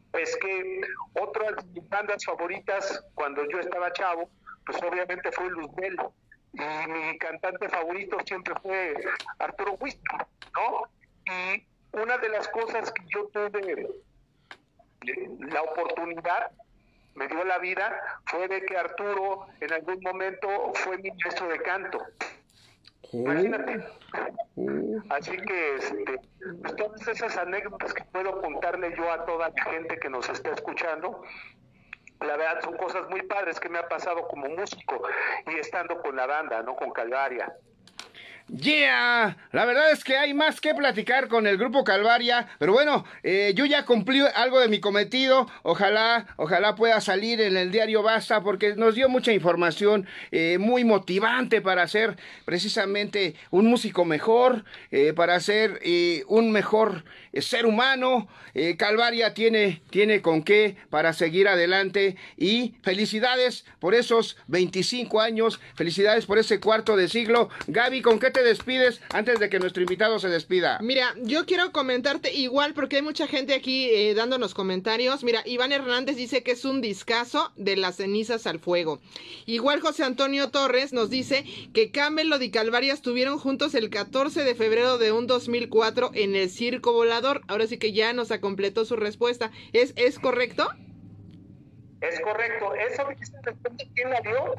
es que otras de mis bandas favoritas cuando yo estaba chavo, pues obviamente fue Luzbel, y mi cantante favorito siempre fue Arturo Huisco, ¿no? Y una de las cosas que yo tuve la oportunidad, me dio la vida, fue de que Arturo en algún momento fue mi maestro de canto. Imagínate. Así que este, pues todas esas anécdotas que puedo contarle yo a toda la gente que nos está escuchando, la verdad son cosas muy padres que me ha pasado como músico y estando con la banda, ¿no? Con Calvaria. Yeah, la verdad es que hay más que platicar con el grupo Calvaria, pero bueno, eh, yo ya cumplí algo de mi cometido, ojalá, ojalá pueda salir en el diario Basta, porque nos dio mucha información eh, muy motivante para ser precisamente un músico mejor, eh, para ser eh, un mejor eh, ser humano. eh, Calvaria tiene, tiene con qué para seguir adelante, y felicidades por esos veinticinco años, felicidades por ese cuarto de siglo. Gaby, ¿con qué te despides antes de que nuestro invitado se despida? Mira, yo quiero comentarte igual porque hay mucha gente aquí eh, dándonos comentarios. Mira, Iván Hernández dice que es un discazo de las cenizas al fuego. Igual José Antonio Torres nos dice que Camelot y Calvaria estuvieron juntos el catorce de febrero de un dos mil cuatro en el Circo Volador. Ahora sí que ya nos completó su respuesta. ¿Es, es correcto? Es correcto. ¿Eso quién la dio?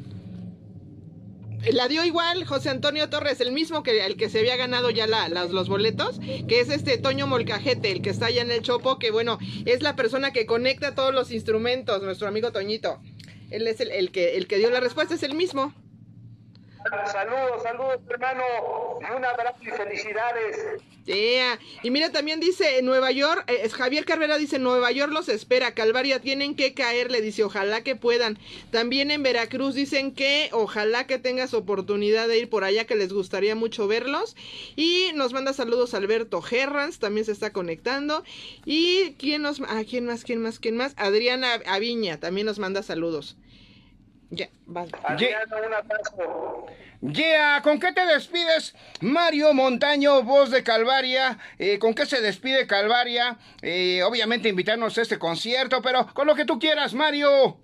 La dio igual José Antonio Torres, el mismo que el que se había ganado ya la, las, los boletos, que es este Toño Molcajete, el que está allá en el Chopo, que bueno, es la persona que conecta todos los instrumentos, nuestro amigo Toñito. Él es el, el, que, el que dio la respuesta, es el mismo. Saludos, saludos, hermano, y un abrazo y felicidades. Yeah. Y mira, también dice Nueva York, eh, Javier Carrera dice, Nueva York los espera, Calvaria tienen que caer, le dice, ojalá que puedan. También en Veracruz dicen que ojalá que tengas oportunidad de ir por allá, que les gustaría mucho verlos. Y nos manda saludos Alberto Herranz, también se está conectando. Y quién nos, ah, quién más, quién más, quién más, Adriana Aviña también nos manda saludos. Ya, vas. Adriana, un abrazo. Yeah, ¿con qué te despides, Mario Montaño, voz de Calvaria? Eh, ¿Con qué se despide Calvaria? Eh, obviamente invitarnos a este concierto, pero con lo que tú quieras, Mario.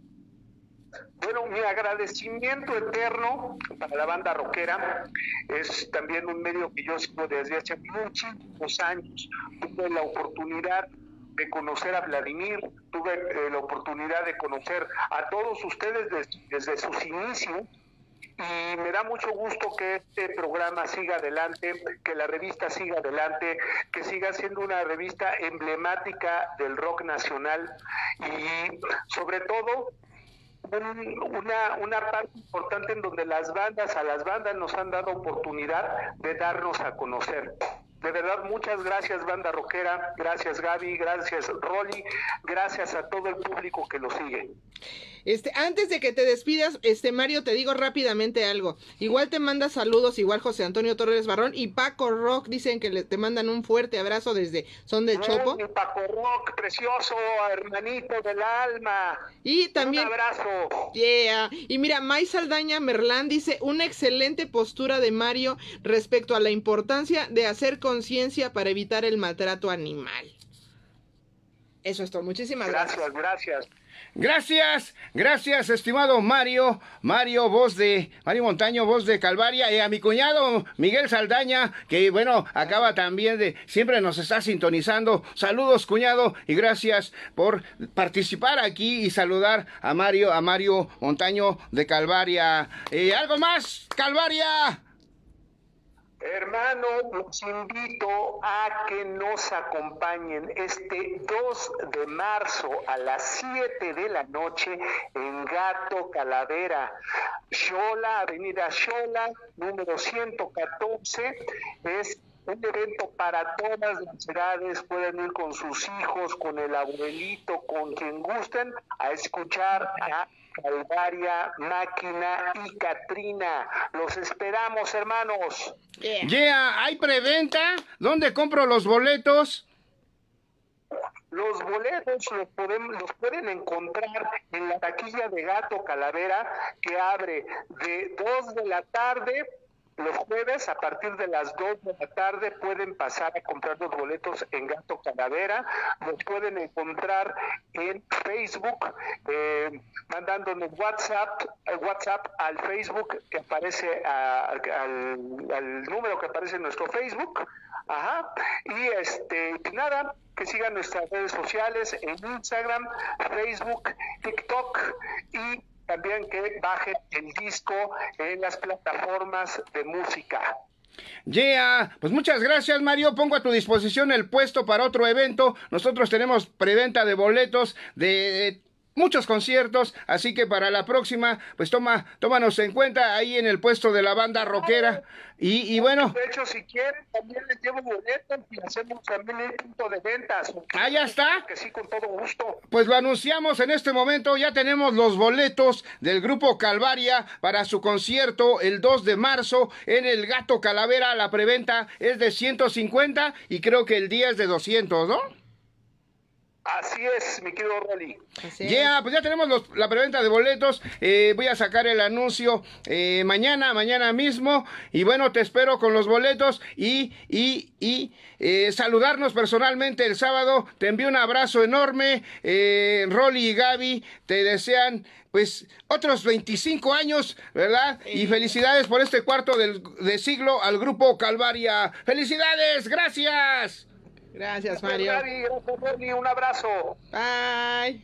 Bueno, mi agradecimiento eterno para la banda rockera. Es también un medio que yo sigo desde hace muchísimos años. Tuve la oportunidad de conocer a Vladimir, tuve eh, la oportunidad de conocer a todos ustedes desde, desde sus inicios, y me da mucho gusto que este programa siga adelante, que la revista siga adelante, que siga siendo una revista emblemática del rock nacional, y sobre todo un, una, una parte importante en donde las bandas, a las bandas nos han dado oportunidad de darnos a conocer. De verdad, muchas gracias, banda rockera, gracias Gaby, gracias Rolly, gracias a todo el público que lo sigue. Este, antes de que te despidas, este Mario, te digo rápidamente algo. Igual te manda saludos, igual José Antonio Torres Barrón y Paco Rock, dicen que le, te mandan un fuerte abrazo desde Son del Chopo. Mi Paco Rock, precioso, hermanito del alma. Y también un abrazo. Yeah. Y mira, May Saldaña Merlán dice una excelente postura de Mario respecto a la importancia de hacer conciencia para evitar el maltrato animal. Eso es todo. Muchísimas gracias. Gracias, gracias. Gracias, gracias, estimado Mario, Mario, voz de, Mario Montaño, voz de Calvaria, y a mi cuñado Miguel Saldaña, que bueno, acaba también de, siempre nos está sintonizando. Saludos, cuñado, y gracias por participar aquí y saludar a Mario, a Mario Montaño de Calvaria. Eh, ¿Algo más, Calvaria? Hermano, los invito a que nos acompañen este dos de marzo a las siete de la noche en Gato Calavera, Xola, Avenida Xola, número ciento catorce. Es un evento para todas las edades, pueden ir con sus hijos, con el abuelito, con quien gusten, a escuchar a Calvaria, Máquina y Catrina. Los esperamos, hermanos. Yeah, yeah, ¿hay preventa? ¿Dónde compro los boletos? Los boletos los, podemos, los pueden encontrar en la taquilla de Gato Calavera, que abre de dos de la tarde los jueves a partir de las dos de la tarde pueden pasar a comprar los boletos en Gato Calavera. Los pueden encontrar en Facebook, eh, mandándonos WhatsApp, WhatsApp al Facebook que aparece, a, al, al número que aparece en nuestro Facebook. Ajá. Y este, nada, que sigan nuestras redes sociales en Instagram, Facebook, TikTok, y también que bajen el disco en las plataformas de música. Yeah, pues muchas gracias, Mario. Pongo a tu disposición el puesto para otro evento. Nosotros tenemos preventa de boletos de muchos conciertos, así que para la próxima, pues toma, tómanos en cuenta ahí en el puesto de la banda rockera. Y, y bueno. De hecho, si quieren, también les llevo boletos y hacemos también el punto de ventas. Ah, ya está. Que sí, con todo gusto. Pues lo anunciamos en este momento. Ya tenemos los boletos del grupo Calvaria para su concierto el dos de marzo en el Gato Calavera. La preventa es de ciento cincuenta y creo que el día es de doscientos, ¿no? Así es, mi querido Rolly. Ya, yeah, pues ya tenemos los, la preventa de boletos. Eh, voy a sacar el anuncio eh, mañana, mañana mismo. Y bueno, te espero con los boletos y, y, y eh, saludarnos personalmente el sábado. Te envío un abrazo enorme. Eh, Rolly y Gaby te desean pues otros veinticinco años, ¿verdad? Y felicidades por este cuarto del, de siglo al grupo Calvaria. ¡Felicidades! ¡Gracias! Gracias, Mario. Gracias, Gaby. Un abrazo. Bye.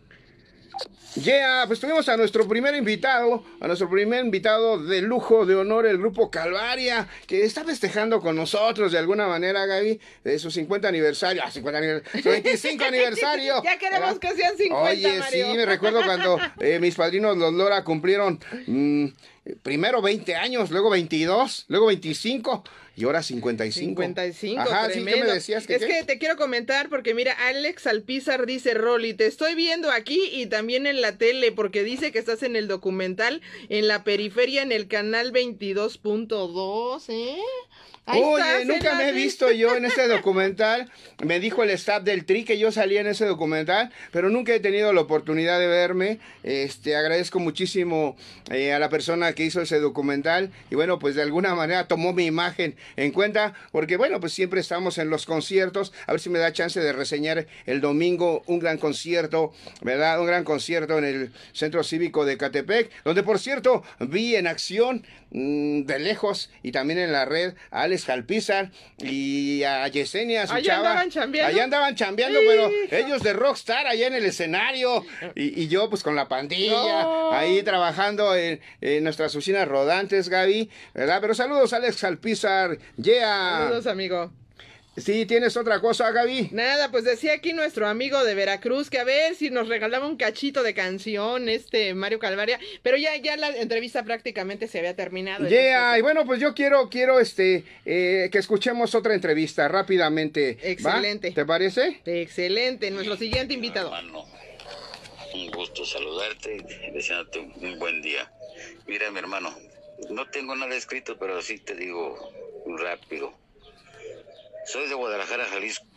Yeah, pues tuvimos a nuestro primer invitado, a nuestro primer invitado de lujo, de honor, el grupo Calvaria, que está festejando con nosotros de alguna manera, Gaby, de su cincuenta aniversario, ah, cincuenta aniversario, su veinticinco aniversario. Ya queremos, ¿verdad?, que sean cincuenta, Oye, Mario. sí, me recuerdo cuando eh, mis padrinos, los Lora, cumplieron mmm, primero veinte años, luego veintidós, luego veinticinco. Y ahora cincuenta y cinco. cincuenta y cinco, Ajá, tremendo. sí, ¿qué me decías? ¿Que es qué? que te quiero comentar porque mira, Alex Alpizar dice, Rolly, te estoy viendo aquí y también en la tele porque dice que estás en el documental en la periferia en el canal veintidós punto dos, ¿eh? Ahí Oye, estás, nunca me he Alex. visto yo en ese documental. Me dijo el staff del Tri que yo salía en ese documental, pero nunca he tenido la oportunidad de verme. Este, agradezco muchísimo eh, a la persona que hizo ese documental y bueno, pues de alguna manera tomó mi imagen en cuenta, porque bueno, pues siempre estamos en los conciertos. A ver si me da chance de reseñar el domingo un gran concierto, ¿verdad? Un gran concierto en el Centro Cívico de Ecatepec, donde por cierto vi en acción mmm, de lejos y también en la red a Alex Alpizar y a Yesenia, su Allá chava. andaban chambeando. Allá andaban chambeando, Sí. pero ellos de Rockstar allá en el escenario y, y yo pues con la pandilla, No. ahí trabajando en, en nuestras oficinas rodantes, Gaby, ¿verdad? Pero saludos, Alex Alpizar, yeah. Saludos, amigo. Sí, ¿tienes otra cosa, Gaby? Nada, pues decía aquí nuestro amigo de Veracruz que a ver si nos regalaba un cachito de canción, este Mario Calvaria, pero ya, ya la entrevista prácticamente se había terminado. Yeah, entonces, y bueno, pues yo quiero, quiero este, eh, que escuchemos otra entrevista rápidamente. ¿va? Excelente. ¿Te parece? Excelente, nuestro siguiente invitado. Hermano, un gusto saludarte y deseándote un buen día. Mira, mi hermano, no tengo nada escrito, pero sí te digo rápido. Soy de Guadalajara, Jalisco.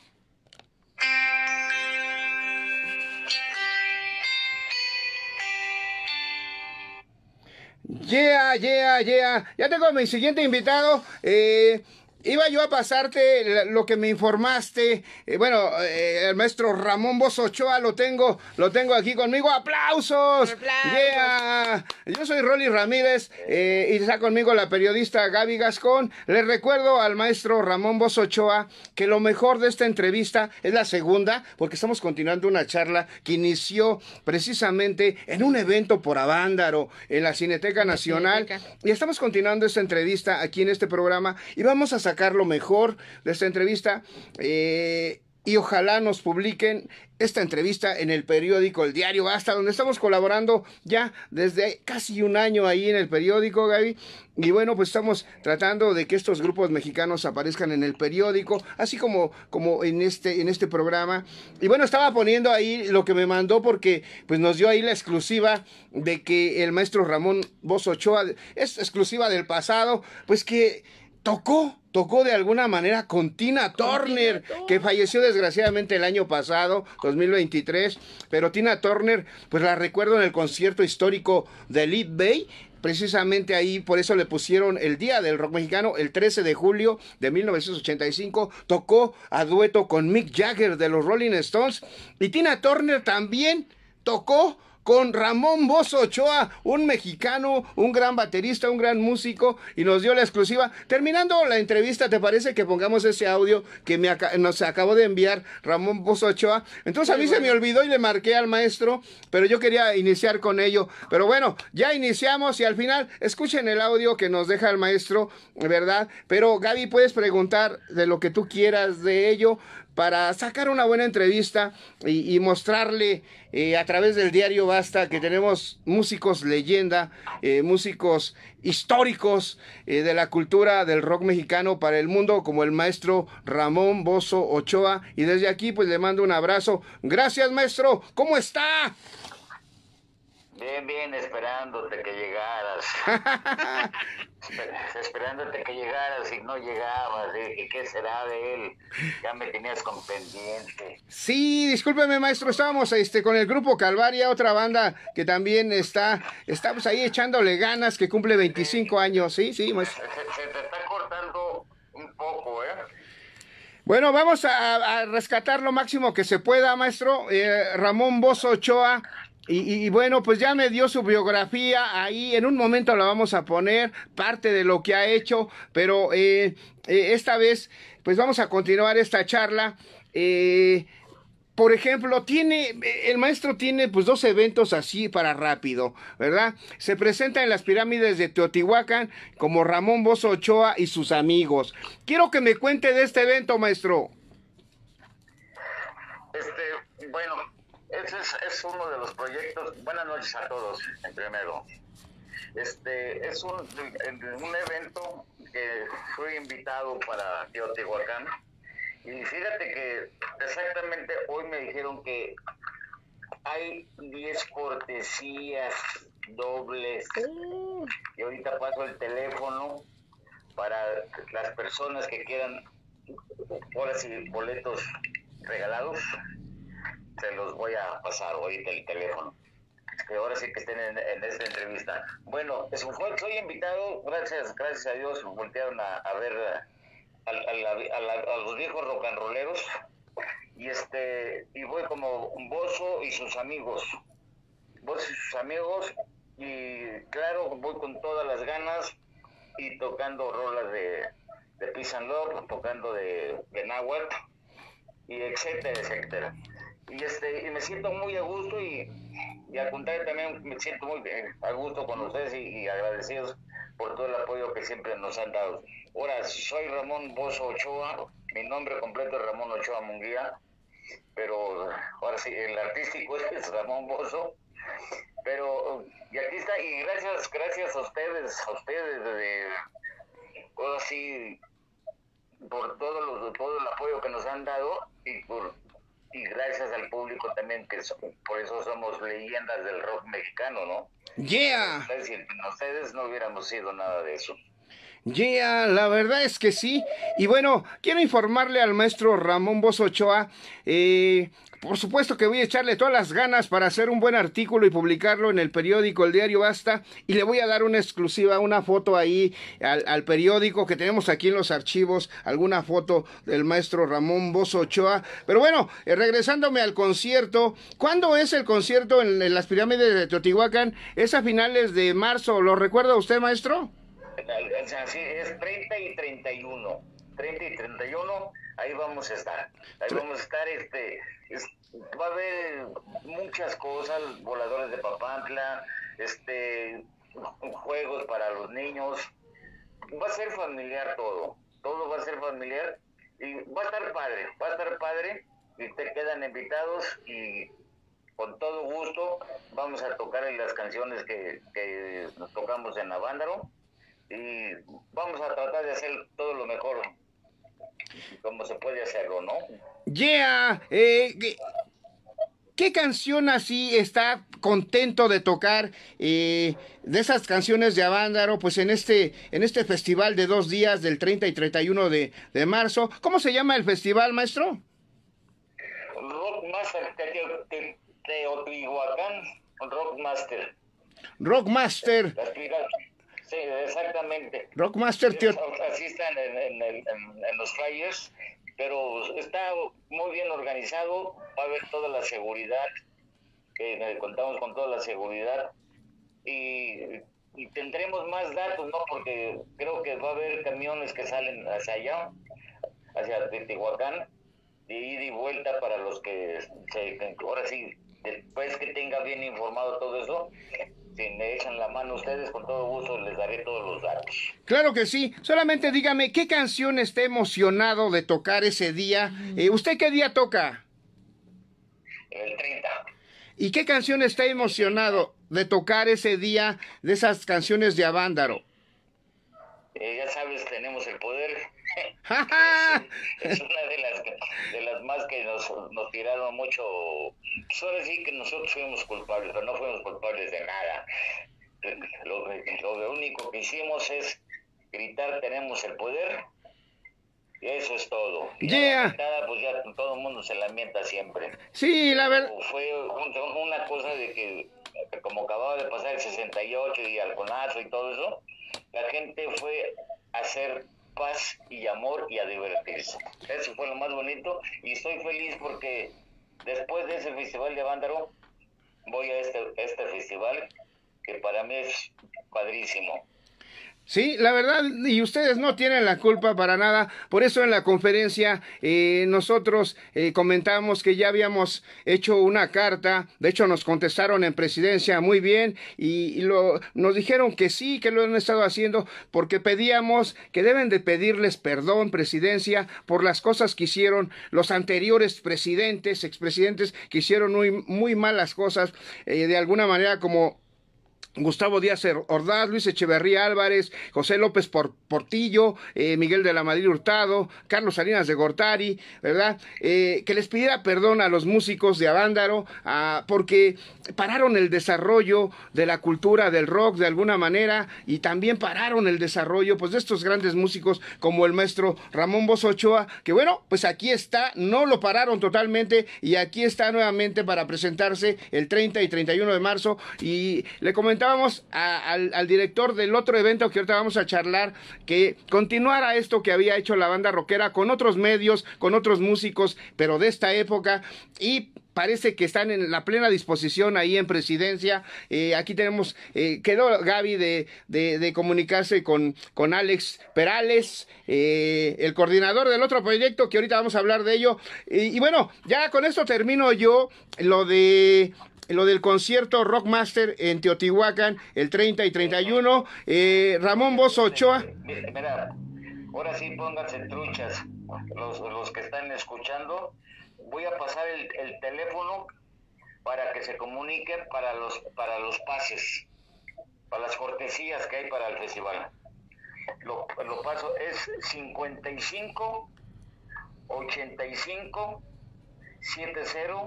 Yeah, yeah, yeah. Ya tengo a mi siguiente invitado. Eh, iba yo a pasarte lo que me informaste. Eh, bueno, eh, el maestro Ramón Bozo Ochoa lo tengo, lo tengo aquí conmigo. ¡Aplausos! ¡Aplausos! Yeah. Yo soy Rolly Ramírez eh, y está conmigo la periodista Gaby Gascón. Les recuerdo al maestro Ramón Bozo Ochoa que lo mejor de esta entrevista es la segunda, porque estamos continuando una charla que inició precisamente en un evento por Avándaro, en la Cineteca Nacional. Cineteca. Y estamos continuando esta entrevista aquí en este programa y vamos a sacar lo mejor de esta entrevista eh, y ojalá nos publiquen esta entrevista en el periódico El Diario Basta, donde estamos colaborando ya desde casi un año ahí en el periódico, Gaby. Y bueno, pues estamos tratando de que estos grupos mexicanos aparezcan en el periódico, así como, como en este, en este programa. Y bueno, estaba poniendo ahí lo que me mandó porque pues nos dio ahí la exclusiva de que el maestro Ramón Bozo Ochoa, es exclusiva del pasado, pues que tocó, tocó de alguna manera con Tina Turner, Tina que falleció desgraciadamente el año pasado, dos mil veintitrés, pero Tina Turner, pues la recuerdo en el concierto histórico de Lead Bay, precisamente ahí, por eso le pusieron el Día del Rock Mexicano, el trece de julio de mil novecientos ochenta y cinco, tocó a dueto con Mick Jagger de los Rolling Stones, y Tina Turner también tocó con Ramón Bozo Ochoa, un mexicano, un gran baterista, un gran músico, y nos dio la exclusiva. Terminando la entrevista, ¿te parece que pongamos ese audio que me ac nos acabó de enviar Ramón Bozo Ochoa? Entonces a mí se me olvidó y le marqué al maestro, pero yo quería iniciar con ello. Pero bueno, ya iniciamos y al final escuchen el audio que nos deja el maestro, ¿verdad? Pero Gaby, puedes preguntar de lo que tú quieras de ello, para sacar una buena entrevista y, y mostrarle eh, a través del diario Basta que tenemos músicos leyenda, eh, músicos históricos eh, de la cultura del rock mexicano para el mundo, como el maestro Ramón Bozo Ochoa, y desde aquí pues le mando un abrazo. Gracias, maestro. ¿Cómo está? Bien, bien, esperándote que llegaras. Esper- esperándote que llegaras y no llegabas. Dije, ¿qué será de él? Ya me tenías con pendiente. Sí, discúlpeme, maestro, estábamos este, con el grupo Calvaria, otra banda que también está, estamos ahí echándole ganas, que cumple veinticinco años, sí, sí, Se, maestro. se- se te está cortando un poco, ¿eh? Bueno, vamos a, a rescatar lo máximo que se pueda, maestro. Eh, Ramón Bozo Ochoa. Y, y, y bueno, pues ya me dio su biografía ahí, en un momento la vamos a poner, parte de lo que ha hecho, pero eh, eh, esta vez, pues vamos a continuar esta charla. Eh, por ejemplo, tiene, el maestro tiene pues dos eventos así para rápido, ¿verdad? Se presenta en las pirámides de Teotihuacán como Ramón Bozo Ochoa y sus amigos. Quiero que me cuente de este evento, maestro. Este, bueno, ese es, es uno de los proyectos. Buenas noches a todos, en primero. Este, es un, un evento que fui invitado para Teotihuacán. Y fíjate que exactamente hoy me dijeron que hay diez cortesías dobles. Y ahorita paso el teléfono para las personas que quieran, ahora sí, boletos regalados. Se los voy a pasar ahorita el teléfono. Que ahora sí que estén en, en esta entrevista. Bueno, eso fue, soy invitado, gracias, gracias a Dios, voltearon a, a ver a, a, la, a, la, a los viejos rock and rolleros, y este, y voy como Bozo y sus amigos, Bozo y sus amigos, y claro, voy con todas las ganas, y tocando rolas de, de Peace and Love, tocando de, de Náhuatl, y etcétera, etcétera. Y este, y me siento muy a gusto, y, y al contrario también me siento muy eh, a gusto con ustedes, y, y agradecidos por todo el apoyo que siempre nos han dado. Ahora, soy Ramón Bozo Ochoa, mi nombre completo es Ramón Ochoa Munguía, pero ahora sí, el artístico es Ramón Bozo, pero, y aquí está, y gracias, gracias a ustedes, a ustedes, de, ahora sí, por todo, los, todo el apoyo que nos han dado, y por y gracias al público también, que so, por eso somos leyendas del rock mexicano, ¿no? Yeah. Es decir, sin ustedes no hubiéramos sido nada de eso. Yeah, la verdad es que sí. Y bueno, quiero informarle al maestro Ramón Bozo Ochoa, eh, por supuesto que voy a echarle todas las ganas para hacer un buen artículo y publicarlo en el periódico El Diario Basta, y le voy a dar una exclusiva, una foto ahí al, al periódico que tenemos aquí en los archivos, alguna foto del maestro Ramón Bozo Ochoa. Pero bueno, eh, regresándome al concierto, ¿cuándo es el concierto en, en las pirámides de Teotihuacán? ¿Es a finales de marzo? ¿Lo recuerda usted, maestro? Así es, treinta y treinta y uno, treinta y treinta y uno, ahí vamos a estar, ahí vamos a estar, este, es, va a haber muchas cosas, voladores de Papantla, este, juegos para los niños, va a ser familiar todo, todo va a ser familiar, y va a estar padre, va a estar padre, y te quedan invitados, y con todo gusto vamos a tocar las canciones que, que nos tocamos en Avándaro, y vamos a tratar de hacer todo lo mejor como se puede hacerlo, ¿no? Yeah, eh, ¿qué canción así está contento de tocar eh, de esas canciones de Avándaro, pues en este, en este festival de dos días del treinta y treinta y uno de, de marzo? ¿Cómo se llama el festival, maestro? Rockmaster de Teotihuacán, Rockmaster. Rockmaster. Sí, exactamente. Rockmaster Teotihuacán. Así están en, en, en, en los flyers, pero está muy bien organizado, va a haber toda la seguridad, que contamos con toda la seguridad, y, y tendremos más datos, ¿no? Porque creo que va a haber camiones que salen hacia allá, hacia Teotihuacán, de ida y vuelta para los que se, ahora sí, después que tenga bien informado todo eso, si me echan la mano ustedes, con todo gusto les daré todos los datos. Claro que sí, solamente dígame, ¿qué canción está emocionado de tocar ese día? Eh, ¿Usted qué día toca? El treinta. ¿Y qué canción está emocionado de tocar ese día de esas canciones de Avándaro? Eh, ya sabes, tenemos el poder. es, es una de las de las más que nos, nos tiraron mucho. Pues ahora sí que nosotros fuimos culpables, pero no fuimos culpables de nada. Lo, lo único que hicimos es gritar: tenemos el poder, y eso es todo. Y yeah. la mentada, pues ya todo el mundo se lamenta siempre. Sí, la verdad. Fue una cosa de que, como acababa de pasar el sesenta y ocho y Halconazo y todo eso, la gente fue a hacer paz y amor y a divertirse. Eso fue lo más bonito, y estoy feliz porque después de ese festival de Avándaro voy a este, este festival que para mí es padrísimo. Sí, la verdad, y ustedes no tienen la culpa para nada. Por eso en la conferencia eh, nosotros eh, comentamos que ya habíamos hecho una carta. De hecho, nos contestaron en presidencia muy bien y, y lo, nos dijeron que sí, que lo han estado haciendo, porque pedíamos que deben de pedirles perdón, presidencia, por las cosas que hicieron los anteriores presidentes, expresidentes, que hicieron muy, muy malas cosas, eh, de alguna manera, como Gustavo Díaz Ordaz, Luis Echeverría Álvarez, José López Portillo, eh, Miguel de la Madrid Hurtado, Carlos Salinas de Gortari, ¿verdad? Eh, que les pidiera perdón a los músicos de Avándaro, a, porque pararon el desarrollo de la cultura del rock de alguna manera, y también pararon el desarrollo, pues, de estos grandes músicos como el maestro Ramón Bozo Ochoa, que bueno, pues aquí está, no lo pararon totalmente, y aquí está nuevamente para presentarse el treinta y treinta y uno de marzo, y le comentábamos a, al, al director del otro evento que ahorita vamos a charlar, que continuara esto que había hecho la banda rockera con otros medios, con otros músicos, pero de esta época, y parece que están en la plena disposición ahí en presidencia. Eh, aquí tenemos, eh, quedó Gaby de, de, de comunicarse con, con Alex Perales, eh, el coordinador del otro proyecto, que ahorita vamos a hablar de ello. Y, y bueno, ya con esto termino yo lo de... lo del concierto Rockmaster en Teotihuacán, el treinta y treinta y uno, eh, Ramón Bozo Ochoa. Mira, ahora sí pónganse truchas, los, los que están escuchando. Voy a pasar el, el teléfono para que se comuniquen para los, para los pases, para las cortesías que hay para el festival. Lo, lo paso, es cincuenta y cinco, ochenta y cinco, setenta,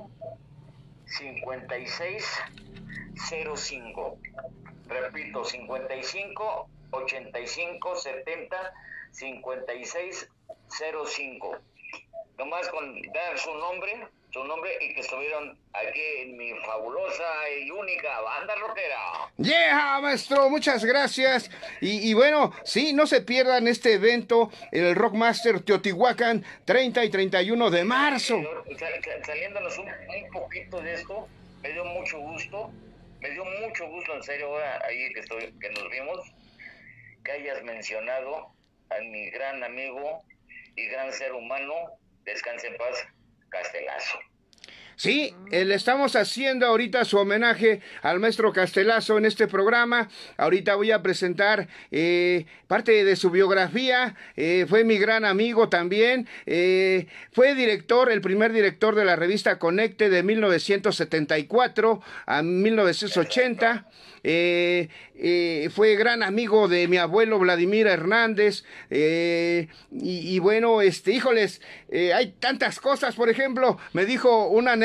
cincuenta y seis, cero cinco. Repito, cincuenta y cinco, ochenta y cinco, setenta, cincuenta y seis, cero cinco. Nomás con dar su nombre, su nombre y que estuvieron aquí en mi fabulosa y única banda rockera. Yeah, maestro, muchas gracias. Y, y bueno, sí, no se pierdan este evento, el Rockmaster Teotihuacán, treinta y treinta y uno de marzo. Saliéndonos un, un poquito de esto, me dio mucho gusto, me dio mucho gusto, en serio, ahora ahí que, estoy, que nos vimos, que hayas mencionado a mi gran amigo y gran ser humano, descanse en paz, Castelazo. Sí, le estamos haciendo ahorita su homenaje al maestro Castelazo en este programa. Ahorita voy a presentar eh, parte de su biografía. Eh, fue mi gran amigo también. Eh, fue director, el primer director de la revista Conecte de mil novecientos setenta y cuatro a mil novecientos ochenta. Eh, eh, fue gran amigo de mi abuelo Vladimir Hernández, eh, y, y bueno, este, híjoles, eh, hay tantas cosas. Por ejemplo, me dijo una anécdota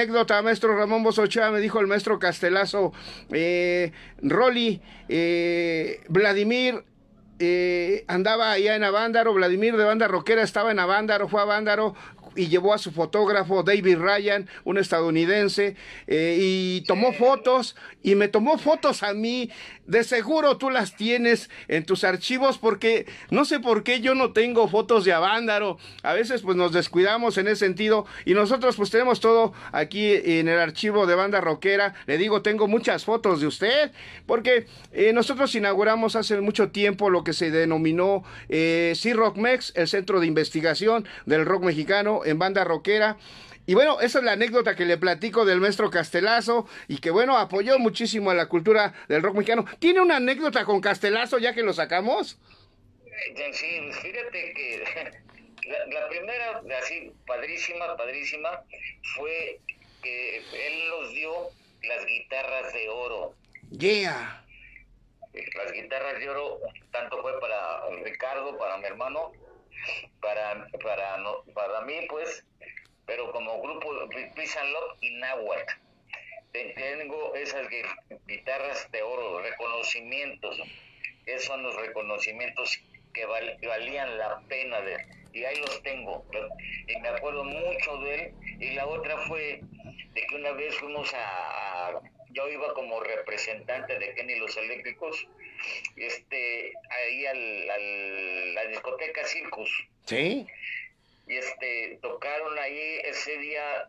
anécdota, maestro Ramón Bozo Ochoa, me dijo el maestro Castelazo, eh, Rolly, eh, Vladimir, eh, andaba allá en Avándaro, Vladimir de Banda Rockera estaba en Avándaro, fue a Avándaro y llevó a su fotógrafo David Ryan, un estadounidense, eh, y tomó fotos, y me tomó fotos a mí. De seguro tú las tienes en tus archivos, porque no sé por qué yo no tengo fotos de Avándaro. A veces pues nos descuidamos en ese sentido, y nosotros pues tenemos todo aquí en el archivo de Banda Rockera. Le digo, tengo muchas fotos de usted, porque eh, nosotros inauguramos hace mucho tiempo lo que se denominó eh, C-Rock-Mex, el Centro de Investigación del Rock Mexicano en Banda Rockera. Y bueno, esa es la anécdota que le platico del maestro Castelazo, y que bueno, apoyó muchísimo a la cultura del rock mexicano. ¿Tiene una anécdota con Castelazo ya que lo sacamos? Sí, fíjate que la, la primera, así, padrísima, padrísima, fue que él nos dio las guitarras de oro. Yeah. Las guitarras de oro, tanto fue para Ricardo, para mi hermano, para, para, no, para mí, pues, pero como grupo Peace and Love y Náhuatl. Tengo esas guitarras de oro, reconocimientos. Esos son los reconocimientos que val, valían la pena de, y ahí los tengo. Y me acuerdo mucho de él. Y la otra fue de que una vez fuimos a, a yo iba como representante de Kenny Los Eléctricos, este, ahí al, al la discoteca Circus. Sí. Y este, tocaron ahí ese día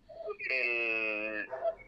el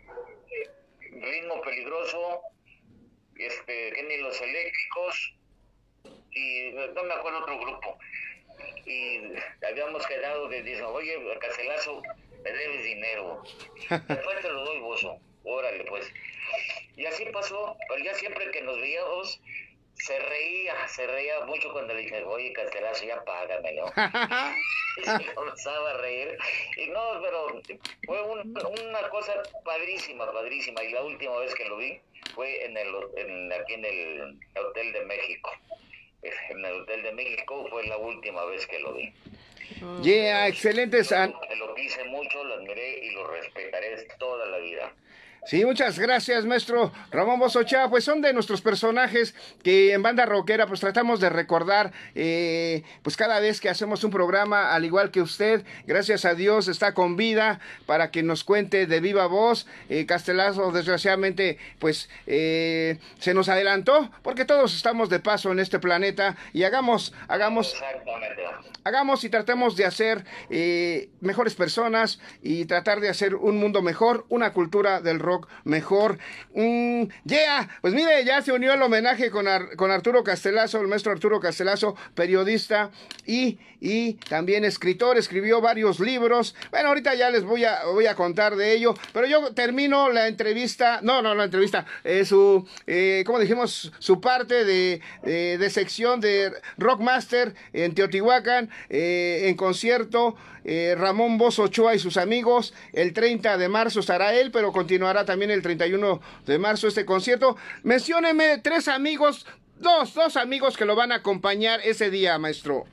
Ritmo Peligroso, este, Kenny Los Eléctricos, y no me acuerdo otro grupo. Y habíamos quedado de decir, oye, Castelazo, me debes dinero. Después te lo doy, Bozo. Órale, pues. Y así pasó, pero ya siempre que nos veíamos, se reía, se reía mucho cuando le dije, oye, Castelazo, ya págamelo. Y se comenzaba a reír. Y no, pero fue un, una cosa padrísima, padrísima. Y la última vez que lo vi fue en el en, aquí en el Hotel de México. En el Hotel de México fue la última vez que lo vi. Yeah, excelente. San... Lo, lo quise mucho, lo admiré y lo respetaré toda la vida. Sí, muchas gracias, maestro Ramón Bozo Ochoa. Pues son de nuestros personajes que en Banda Rockera pues tratamos de recordar, eh, pues cada vez que hacemos un programa, al igual que usted, gracias a Dios está con vida para que nos cuente de viva voz. eh, Castelazo desgraciadamente pues eh, se nos adelantó, porque todos estamos de paso en este planeta, y hagamos, hagamos, hagamos y tratemos de hacer eh, mejores personas, y tratar de hacer un mundo mejor, una cultura del rock mejor. Mm, yeah, pues mire, ya se unió el homenaje con, Ar con Arturo Castelazo, el maestro Arturo Castelazo, periodista y, y también escritor, escribió varios libros. Bueno, ahorita ya les voy a, voy a contar de ello, pero yo termino la entrevista, no, no, la entrevista, eh, su, eh, como dijimos, su parte de, de, de sección de Rockmaster en Teotihuacán, eh, en concierto, eh, Ramón Bozo Ochoa y sus amigos. El treinta de marzo estará él, pero continuará también el treinta y uno de marzo este concierto. Mencióneme tres amigos, dos, dos amigos que lo van a acompañar ese día, maestro.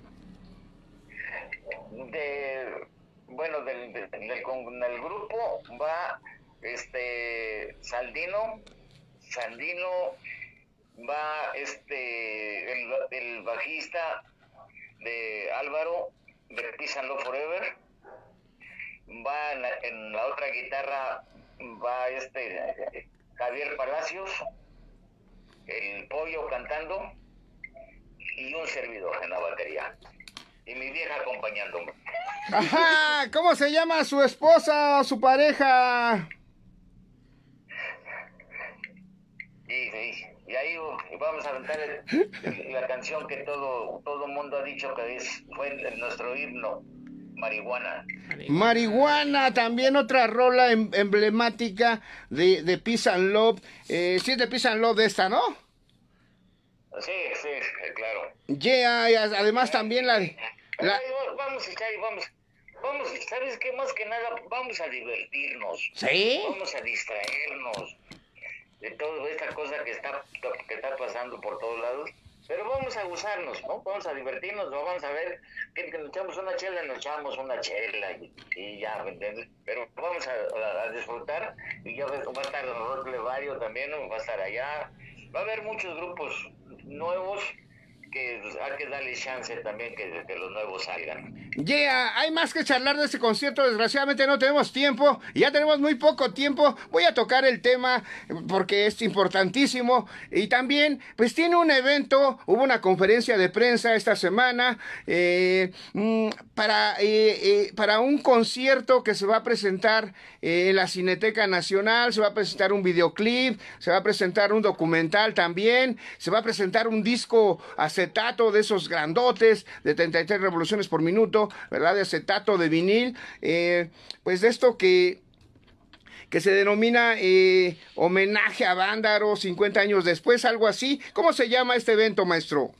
De, bueno, del, del, del, con el grupo va este Sandino, Sandino va este el, el bajista de Álvaro de Peace and Love Forever, va en la, en la otra guitarra va este Javier Palacios, el Pollo cantando, y un servidor en la batería, y mi vieja acompañándome. Ajá, ¿cómo se llama su esposa o su pareja? Y, y, y ahí vamos a cantar el, la canción que todo todo mundo ha dicho que es, fue nuestro himno, Marihuana. Marihuana, también otra rola em, emblemática de, de Peace and Love. Eh, sí es de Peace and Love de esta, ¿no? Sí, sí, claro. Yeah, y además también la... la... Ay, vamos a echar, vamos, vamos, ¿sabes qué? Más que nada, vamos a divertirnos. ¿Sí? Vamos a distraernos de toda esta cosa que está, que está pasando por todos lados. pero vamos a gozarnos, ¿no? Vamos a divertirnos, ¿no? Vamos a ver, que, que nos echamos una chela, nos echamos una chela y, y ya, ¿me entiendes? Pero vamos a, a, a disfrutar, y ya ves, va a estar Rod Levario también, ¿no? Va a estar allá, va a haber muchos grupos nuevos que hay que darle chance también que, que los nuevos salgan. Yeah, hay más que charlar de este concierto, desgraciadamente no tenemos tiempo, y ya tenemos muy poco tiempo. Voy a tocar el tema porque es importantísimo, y también pues tiene un evento, hubo una conferencia de prensa esta semana eh, para, eh, eh, para un concierto que se va a presentar eh, en la Cineteca Nacional. Se va a presentar un videoclip, se va a presentar un documental también, se va a presentar un disco acetato de esos grandotes de treinta y tres revoluciones por minuto, ¿verdad? De acetato de vinil, eh, pues de esto que que se denomina eh, homenaje a Vándaro cincuenta años después, algo así. ¿Cómo se llama este evento, maestro?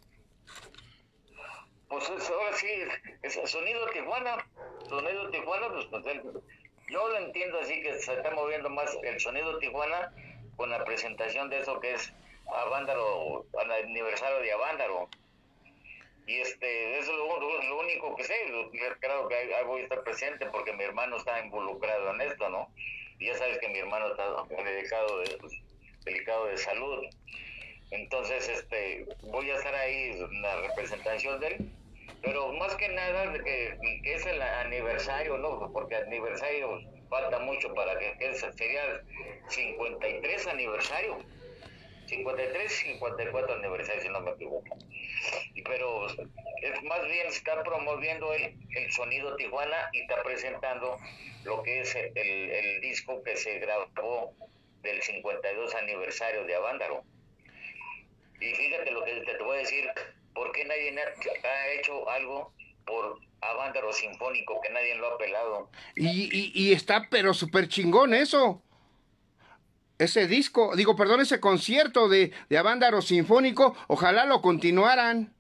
Pues es, ahora sí, es, es Sonido Tijuana, Sonido Tijuana, pues, pues el, yo lo entiendo así, que se está moviendo más el Sonido Tijuana con la presentación de eso que es a Vándaro, al aniversario de Avándaro. Y este, eso es lo, lo, lo único que sé. Claro que ahí, ahí voy a estar presente porque mi hermano está involucrado en esto, ¿no? Y ya sabes que mi hermano está dedicado de, pues, delicado de salud. Entonces, este, voy a estar ahí en la representación de él. Pero más que nada, de que, que es el aniversario, ¿no? Porque aniversario falta mucho para que, que sería el cincuenta y tres aniversario. cincuenta y tres, cincuenta y cuatro aniversario, si no me equivoco. Pero es más bien está promoviendo el, el Sonido Tijuana y está presentando lo que es el, el disco que se grabó del cincuenta y dos aniversario de Avándaro. Y fíjate lo que te, te voy a decir, ¿por qué nadie ha hecho algo por Avándaro Sinfónico, que nadie lo ha pelado? Y, y, y está pero súper chingón eso. Ese disco, digo, perdón, ese concierto de, de Avándaro Sinfónico, ojalá lo continuaran.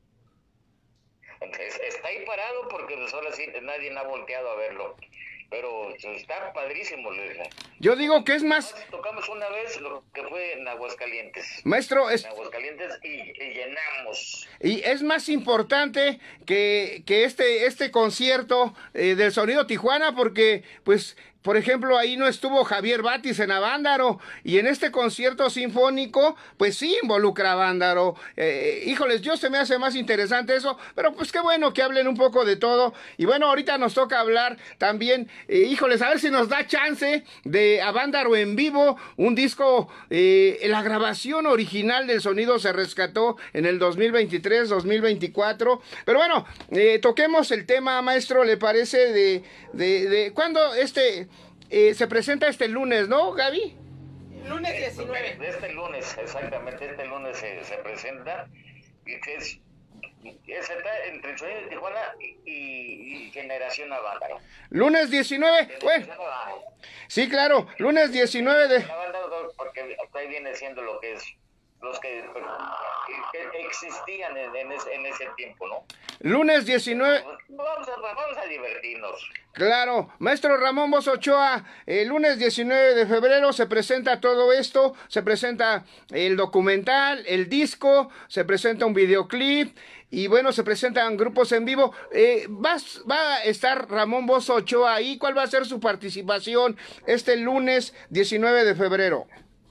Está ahí parado porque pues ahora sí nadie ha volteado a verlo. Pero está padrísimo, Luis. Yo digo que es más... Tocamos una vez lo que fue en Aguascalientes. Maestro, es... En Aguascalientes y, y llenamos. Y es más importante que, que este, este concierto eh, del Sonido Tijuana porque, pues... Por ejemplo, ahí no estuvo Javier Batis en Avándaro, y en este concierto sinfónico, pues sí involucra a Avándaro. Eh, híjoles, yo se me hace más interesante eso, pero pues qué bueno que hablen un poco de todo. Y bueno, ahorita nos toca hablar también, eh, híjoles, a ver si nos da chance de Avándaro en vivo, un disco, eh, la grabación original del sonido se rescató en el dos mil veintitrés, dos mil veinticuatro. Pero bueno, eh, toquemos el tema, maestro, ¿le parece? De, de, de ¿cuándo este... Eh, se presenta este lunes, ¿no, Gaby? Lunes diecinueve. Este lunes, exactamente, este lunes se, se presenta, y que es, es está entre el Sonido de Tijuana y, y Generación Avándaro. Lunes diecinueve, bueno. Sí, claro, lunes diecinueve de... Porque ahí viene siendo lo que es, los que, que existían en, en, ese, en ese tiempo, ¿no? Lunes diecinueve... Vamos a, vamos a divertirnos. Claro, maestro Ramón Bozo Ochoa, el lunes diecinueve de febrero se presenta todo esto, se presenta el documental, el disco, se presenta un videoclip y bueno, se presentan grupos en vivo. Eh, ¿va, ¿Va a estar Ramón Bozo Ochoa ahí? ¿Cuál va a ser su participación este lunes diecinueve de febrero?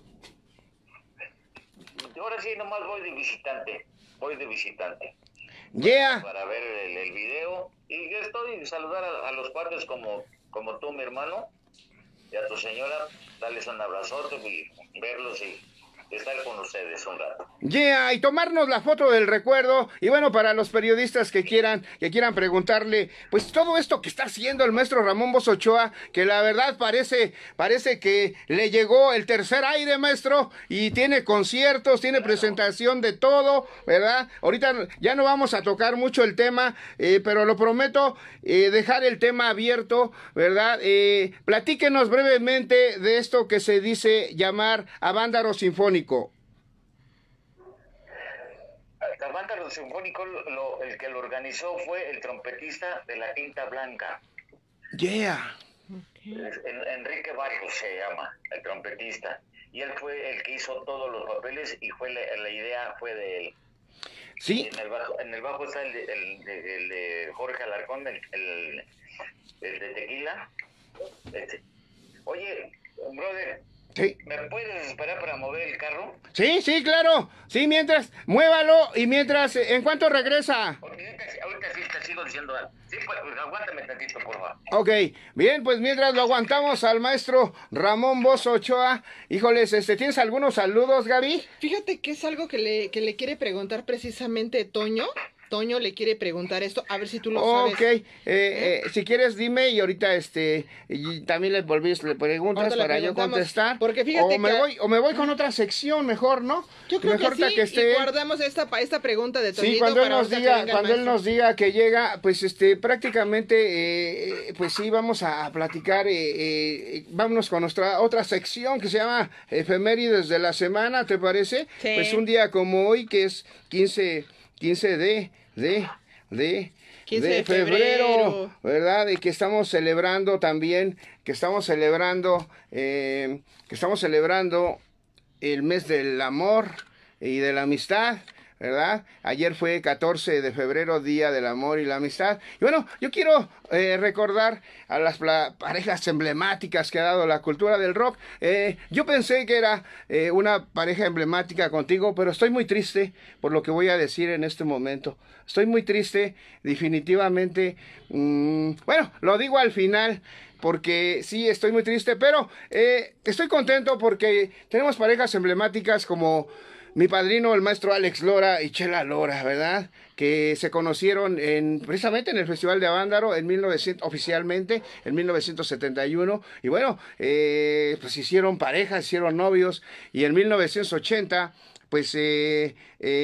Ahora sí, nomás voy de visitante, voy de visitante. Yeah. Para ver el, el video, y yo estoy saludar a, a los cuates como, como tú, mi hermano, y a tu señora, darles un abrazote y verlos y estar con ustedes un rato. Yeah, y tomarnos la foto del recuerdo. Y bueno, para los periodistas que quieran que quieran preguntarle, pues todo esto que está haciendo el maestro Ramón Bozo Ochoa, que la verdad parece parece que le llegó el tercer aire, maestro, y tiene conciertos, tiene presentación de todo, ¿verdad? Ahorita ya no vamos a tocar mucho el tema, eh, pero lo prometo, eh, dejar el tema abierto, ¿verdad? Eh, platíquenos brevemente de esto que se dice llamar Avándaro Sinfónico. Avándaro Sinfónico, lo, el que lo organizó fue el trompetista de la Tinta Blanca. Yeah. En, Enrique Barrios se llama, el trompetista. Y él fue el que hizo todos los papeles y fue la, la idea fue de él. Sí. En el bajo, en el bajo está el de, el, de- el de Jorge Alarcón, el, el, el de Tequila. Este. Oye, brother, Sí. ¿me puedes esperar para mover el carro? Sí, sí, claro. Sí, mientras, muévalo y mientras, eh, ¿en cuánto regresa? Porque ahorita, ahorita sí te sigo diciendo algo. Sí, pues, pues, aguántame tantito, por favor. Ok, bien, pues mientras lo aguantamos al maestro Ramón Bozo Ochoa, híjoles, este, ¿tienes algunos saludos, Gaby? Fíjate que es algo que le, que le quiere preguntar precisamente Toño. Toño le quiere preguntar esto, a ver si tú lo sabes. Ok, eh, eh, si quieres dime y ahorita este y también le volvís, le preguntas Ahorita le para yo preguntamos, contestar. porque fíjate o me que- voy o me voy con otra sección mejor, ¿no? Yo creo mejor que sí, que esté. y guardamos esta, pa- esta pregunta de Toñito Sí, cuando él para nos ahorita que diga, venga el cuando él maestro. nos diga que llega, pues este, prácticamente, eh, pues sí, vamos a platicar, eh, eh, vámonos con nuestra otra sección que se llama Efemérides de la Semana, ¿te parece? Sí. Pues un día como hoy, que es quince, quince de, de, de, quince de de febrero, febrero. ¿verdad? Y que estamos celebrando también, que estamos celebrando, eh, que estamos celebrando el mes del amor y de la amistad, ¿verdad? Ayer fue catorce de febrero, Día del Amor y la Amistad. Y bueno, yo quiero eh, recordar a las pla- parejas emblemáticas que ha dado la cultura del rock. Eh, yo pensé que era eh, una pareja emblemática contigo, pero estoy muy triste por lo que voy a decir en este momento. Estoy muy triste, definitivamente. Mm, bueno, lo digo al final, porque sí, estoy muy triste, pero eh, estoy contento porque tenemos parejas emblemáticas como mi padrino, el maestro Alex Lora y Chela Lora, ¿verdad? Que se conocieron en, precisamente en el Festival de Avándaro en mil novecientos, oficialmente, en mil novecientos setenta y uno. Y bueno, eh, pues hicieron pareja, hicieron novios, y en mil novecientos ochenta, pues eh,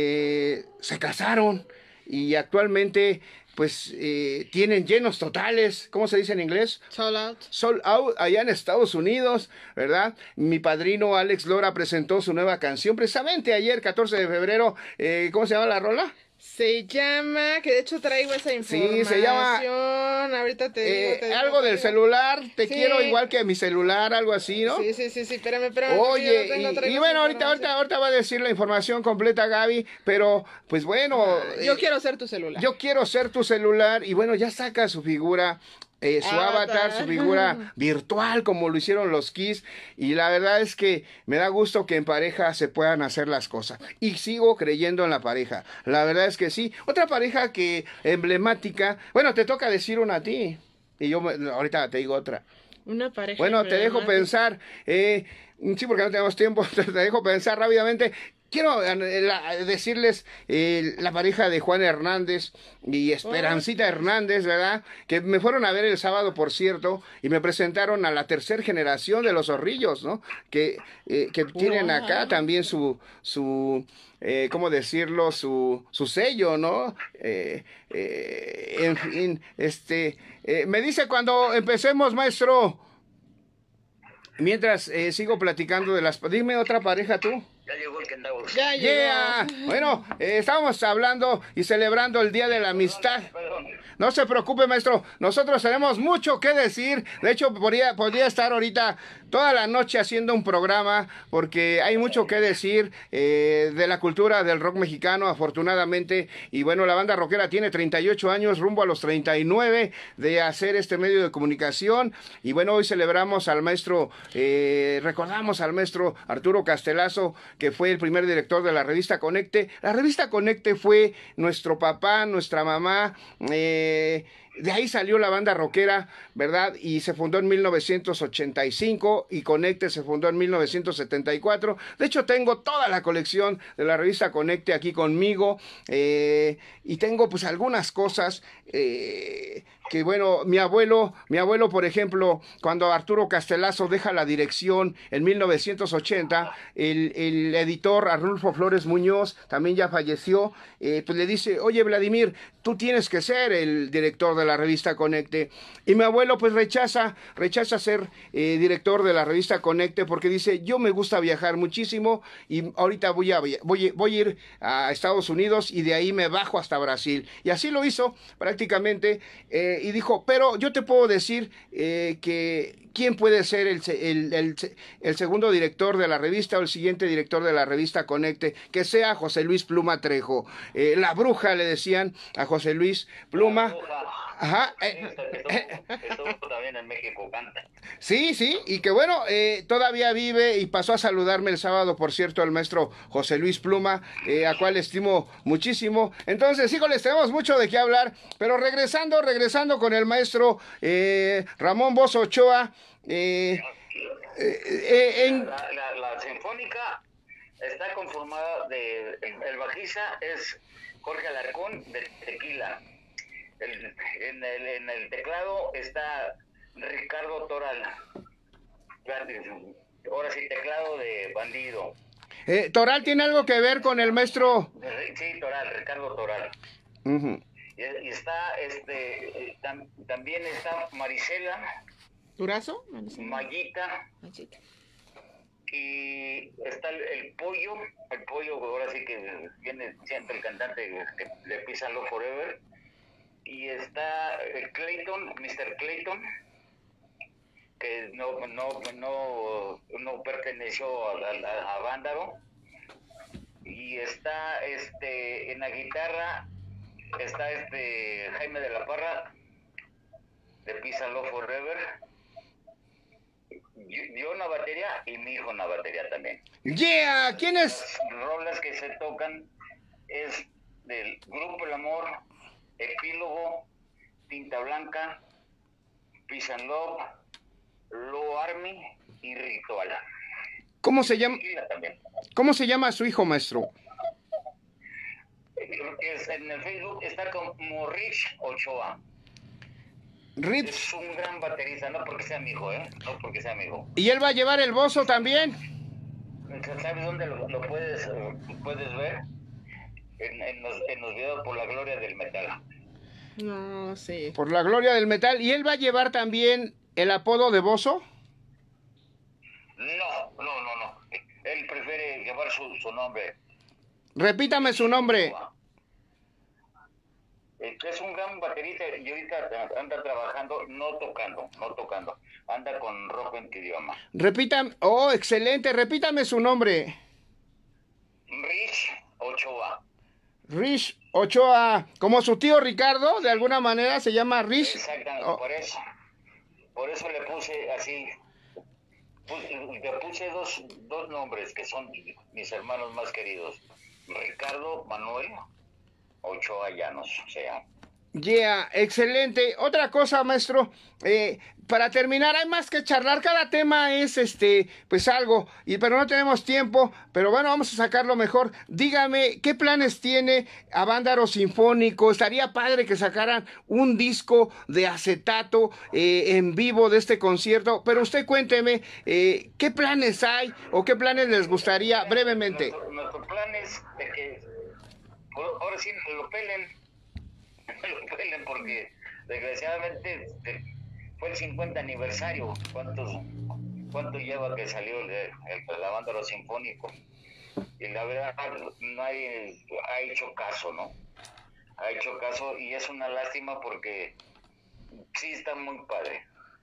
eh, se casaron, y actualmente pues eh, tienen llenos totales, ¿cómo se dice en inglés? Sold out. Sold Out allá en Estados Unidos, ¿verdad? Mi padrino Alex Lora presentó su nueva canción precisamente ayer, catorce de febrero. Eh, ¿Cómo se llama la rola? Se llama, que de hecho traigo esa información. Sí, se llama, Ahorita te digo, Eh, te digo, algo te del digo. celular, te Sí. quiero igual que mi celular, algo así, ¿no? Sí, sí, sí, sí, espérame, espérame. Oye, porque yo no tengo- y, traigo y esa bueno, ahorita, información. ahorita, ahorita va a decir la información completa, Gaby, pero pues bueno. Yo eh, quiero ser tu celular. Yo quiero ser tu celular, y bueno, ya saca su figura, eh, su avatar. Avatar. su figura virtual, como lo hicieron los Kiss, y la verdad es que me da gusto que en pareja se puedan hacer las cosas, y sigo creyendo en la pareja, la verdad es que sí. Otra pareja que emblemática, bueno, te toca decir una a ti, y yo me- ahorita te digo otra. Una pareja. Bueno, te dejo emblemática. pensar, eh, sí, porque no tenemos tiempo, te, te dejo pensar rápidamente. Quiero eh, la- decirles eh, la pareja de Juan Hernández y Esperancita Hernández, ¿verdad? Que me fueron a ver el sábado, por cierto, y me presentaron a la tercera generación de los Zorrillos, ¿no? Que, eh, que tienen acá también su, su eh, ¿cómo decirlo? Su, su sello, ¿no? Eh, eh, en fin, este, eh, me dice cuando empecemos, maestro. Mientras eh, sigo platicando de las... Dime otra pareja tú. Ya llegó el que andaba. Ya llegó. Yeah. Bueno, eh, estábamos hablando y celebrando el Día de la Amistad. Perdón. No se preocupe, maestro. Nosotros tenemos mucho que decir. De hecho, podría, podría estar ahorita toda la noche haciendo un programa, porque hay mucho que decir eh, de la cultura del rock mexicano, afortunadamente. Y bueno, la banda rockera tiene treinta y ocho años, rumbo a los treinta y nueve de hacer este medio de comunicación. Y bueno, hoy celebramos al maestro, eh, recordamos al maestro Arturo Castelazo, que fue el primer director de la revista Conecte. La revista Conecte fue nuestro papá, nuestra mamá. Eh, de ahí salió la banda rockera, ¿verdad? Y se fundó en mil novecientos ochenta y cinco, y Conecte se fundó en mil novecientos setenta y cuatro. De hecho, tengo toda la colección de la revista Conecte aquí conmigo, eh, y tengo pues algunas cosas eh, que, bueno, mi abuelo, mi abuelo, por ejemplo, cuando Arturo Castelazo deja la dirección en mil novecientos ochenta, el, el editor Arnulfo Flores Muñoz también ya falleció, eh, pues le dice, oye, Vladimir, tú tienes que ser el director de la revista Conecte. Y mi abuelo pues rechaza, rechaza ser eh, director de la revista Conecte, porque dice, yo me gusta viajar muchísimo, y ahorita voy a, voy, voy a ir a Estados Unidos, y de ahí me bajo hasta Brasil. Y así lo hizo prácticamente, eh, y dijo, pero yo te puedo decir eh, que quién puede ser el, el, el, el segundo director de la revista o el siguiente director de la revista Conecte, que sea José Luis Pluma Trejo. Eh, la bruja le decían a José Luis Pluma. Ajá. Eh, eh, estuvo también en México, canta. Sí, sí, y que bueno, eh, todavía vive y pasó a saludarme el sábado, por cierto, al maestro José Luis Pluma, eh, a cual estimo muchísimo. Entonces, híjoles, tenemos mucho de qué hablar, pero regresando, regresando con el maestro eh, Ramón Bozo Ochoa, eh, eh, eh, en... la, la, la sinfónica está conformada de, el, el bajista es Jorge Alarcón de Tequila. El, en, el, en el teclado está Ricardo Toral. Ahora sí, teclado de Bandido. Eh, ¿Toral tiene algo que ver con el maestro? Sí, Toral, Ricardo Toral. Uh-huh. y, y está, este, tam, también está Marisela. ¿Durazo? Mayita. Mayita. Y está el, el pollo, el pollo, ahora sí que viene siempre el cantante que le pisa Love Forever. Y está el Clayton, mister Clayton, que no no no no perteneció a, a, a Vándaro. Y está este en la guitarra está este Jaime de la Parra de Pisa Love Forever. Yo, yo una batería y mi hijo una batería también. Yeah, ¿quién es? Las rolas que se tocan es del Grupo El Amor, Epílogo, Tinta Blanca, Peace and Love, Low Army y Ritual. ¿Cómo se llama? ¿Cómo se llama su hijo, maestro? Es, en el Facebook está como Rich Ochoa. Rich. Es un gran baterista, no porque sea mi hijo, ¿eh? No porque sea mi hijo. ¿Y él va a llevar el bozo también? ¿Sabes dónde lo, lo puedes, puedes ver? En, en, los, en los videos Por la Gloria del Metal. No, sí. Por la Gloria del Metal. ¿Y él va a llevar también el apodo de Bozo? No, no, no, no. Él prefiere llevar su, su nombre. Repítame su nombre. Es un gran baterista y ahorita anda trabajando, no tocando, no tocando. Anda con rock en tu idioma. Repítame. Oh, excelente. Repítame su nombre. Rich Ochoa. Rich Ochoa, como su tío Ricardo, de alguna manera se llama Rich. Exactamente, oh. por eso. Por eso le puse así. Le puse dos, dos nombres que son mis hermanos más queridos. Ricardo Manuel Ochoa Llanos, o sea. Yeah, excelente. Otra cosa, maestro, eh, para terminar, hay más que charlar. Cada tema es, este, pues algo, y pero no tenemos tiempo. Pero bueno, vamos a sacarlo mejor. Dígame, ¿qué planes tiene Avándaro Sinfónico? Estaría padre que sacaran un disco de acetato eh, en vivo de este concierto. Pero usted cuénteme, eh, ¿qué planes hay o qué planes les gustaría brevemente? Nuestro, nuestro plan es de que ahora sí lo pelen. Lo pelen porque desgraciadamente fue el cincuenta aniversario. ¿Cuántos, cuánto lleva que salió el, el, el Avándaro Sinfónico? Y la verdad no hay, ha hecho caso, ¿no? Ha hecho caso y es una lástima porque sí está muy padre.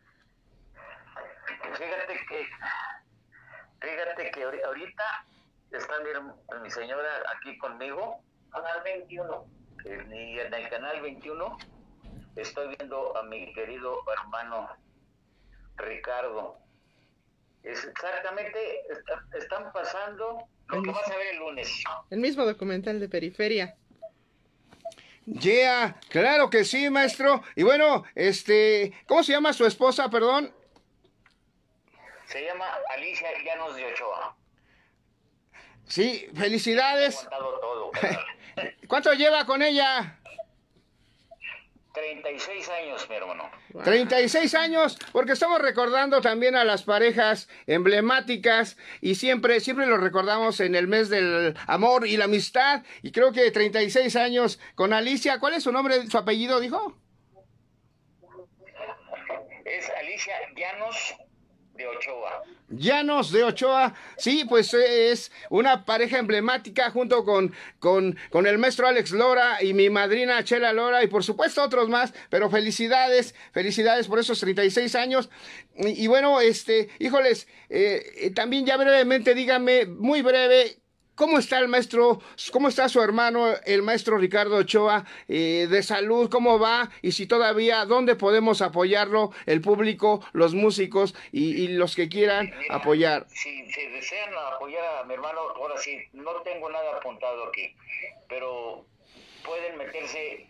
Fíjate que fíjate que ahorita está mi, mi señora aquí conmigo. Canal veintiuno. Y en el canal veintiuno estoy viendo a mi querido hermano Ricardo. Es exactamente, está, están pasando lo que vas a ver el lunes. El mismo documental de Periferia. Yeah, claro que sí, maestro. Y bueno, este, ¿cómo se llama su esposa, perdón? Se llama Alicia Llanos de Ochoa. Sí, felicidades. Todo, ¿Cuánto lleva con ella? treinta y seis años, mi hermano. treinta y seis años, porque estamos recordando también a las parejas emblemáticas y siempre, siempre lo recordamos en el mes del amor y la amistad. Y creo que treinta y seis años con Alicia. ¿Cuál es su nombre, su apellido, dijo? Es Alicia Llanos de Ochoa. Llanos de Ochoa, sí, pues eh, es una pareja emblemática junto con, con, con el maestro Alex Lora y mi madrina Chela Lora y por supuesto otros más, pero felicidades, felicidades por esos treinta y seis años. Y, y bueno, este, híjoles, eh, eh, también ya brevemente díganme, muy breve, ¿cómo está el maestro, cómo está su hermano, el maestro Ricardo Ochoa, eh, de salud, cómo va? Y si todavía, ¿dónde podemos apoyarlo, el público, los músicos y, y los que quieran Mira, apoyar? Si, si desean apoyar a mi hermano, ahora sí, no tengo nada apuntado aquí, pero pueden meterse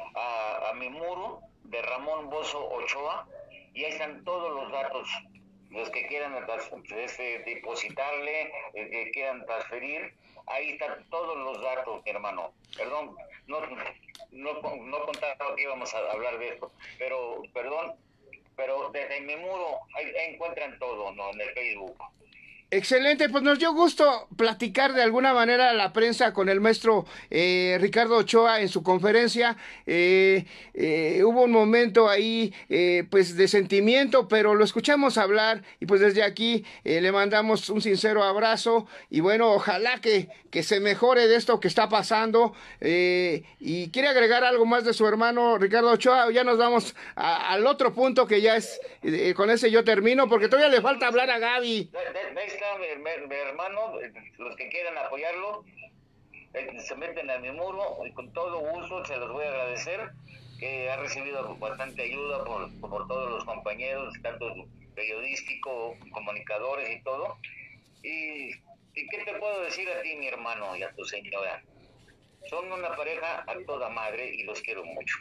a, a mi muro de Ramón Bozo Ochoa y ahí están todos los datos. Los que quieran este, depositarle, el que quieran transferir, ahí están todos los datos, mi hermano. Perdón, no, no, no contaba que íbamos a hablar de esto, pero, perdón, pero desde mi muro, ahí, ahí encuentran todo, ¿no? En el Facebook. Excelente, pues nos dio gusto platicar de alguna manera a la prensa con el maestro eh, Ricardo Ochoa en su conferencia. Eh, eh, hubo un momento ahí eh, pues de sentimiento, pero lo escuchamos hablar y pues desde aquí eh, le mandamos un sincero abrazo y bueno, ojalá que, que se mejore de esto que está pasando. Eh, y quiere agregar algo más de su hermano Ricardo Ochoa. Ya nos vamos a, al otro punto que ya es, eh, con ese yo termino porque todavía le falta hablar a Gaby. De, de, de Mi, mi, mi hermano, los que quieran apoyarlo, eh, se meten a mi muro y con todo gusto se los voy a agradecer, que ha recibido bastante ayuda por, por todos los compañeros, tanto periodísticos, comunicadores y todo. Y, ¿Y qué te puedo decir a ti, mi hermano, y a tu señora? Son una pareja a toda madre y los quiero mucho.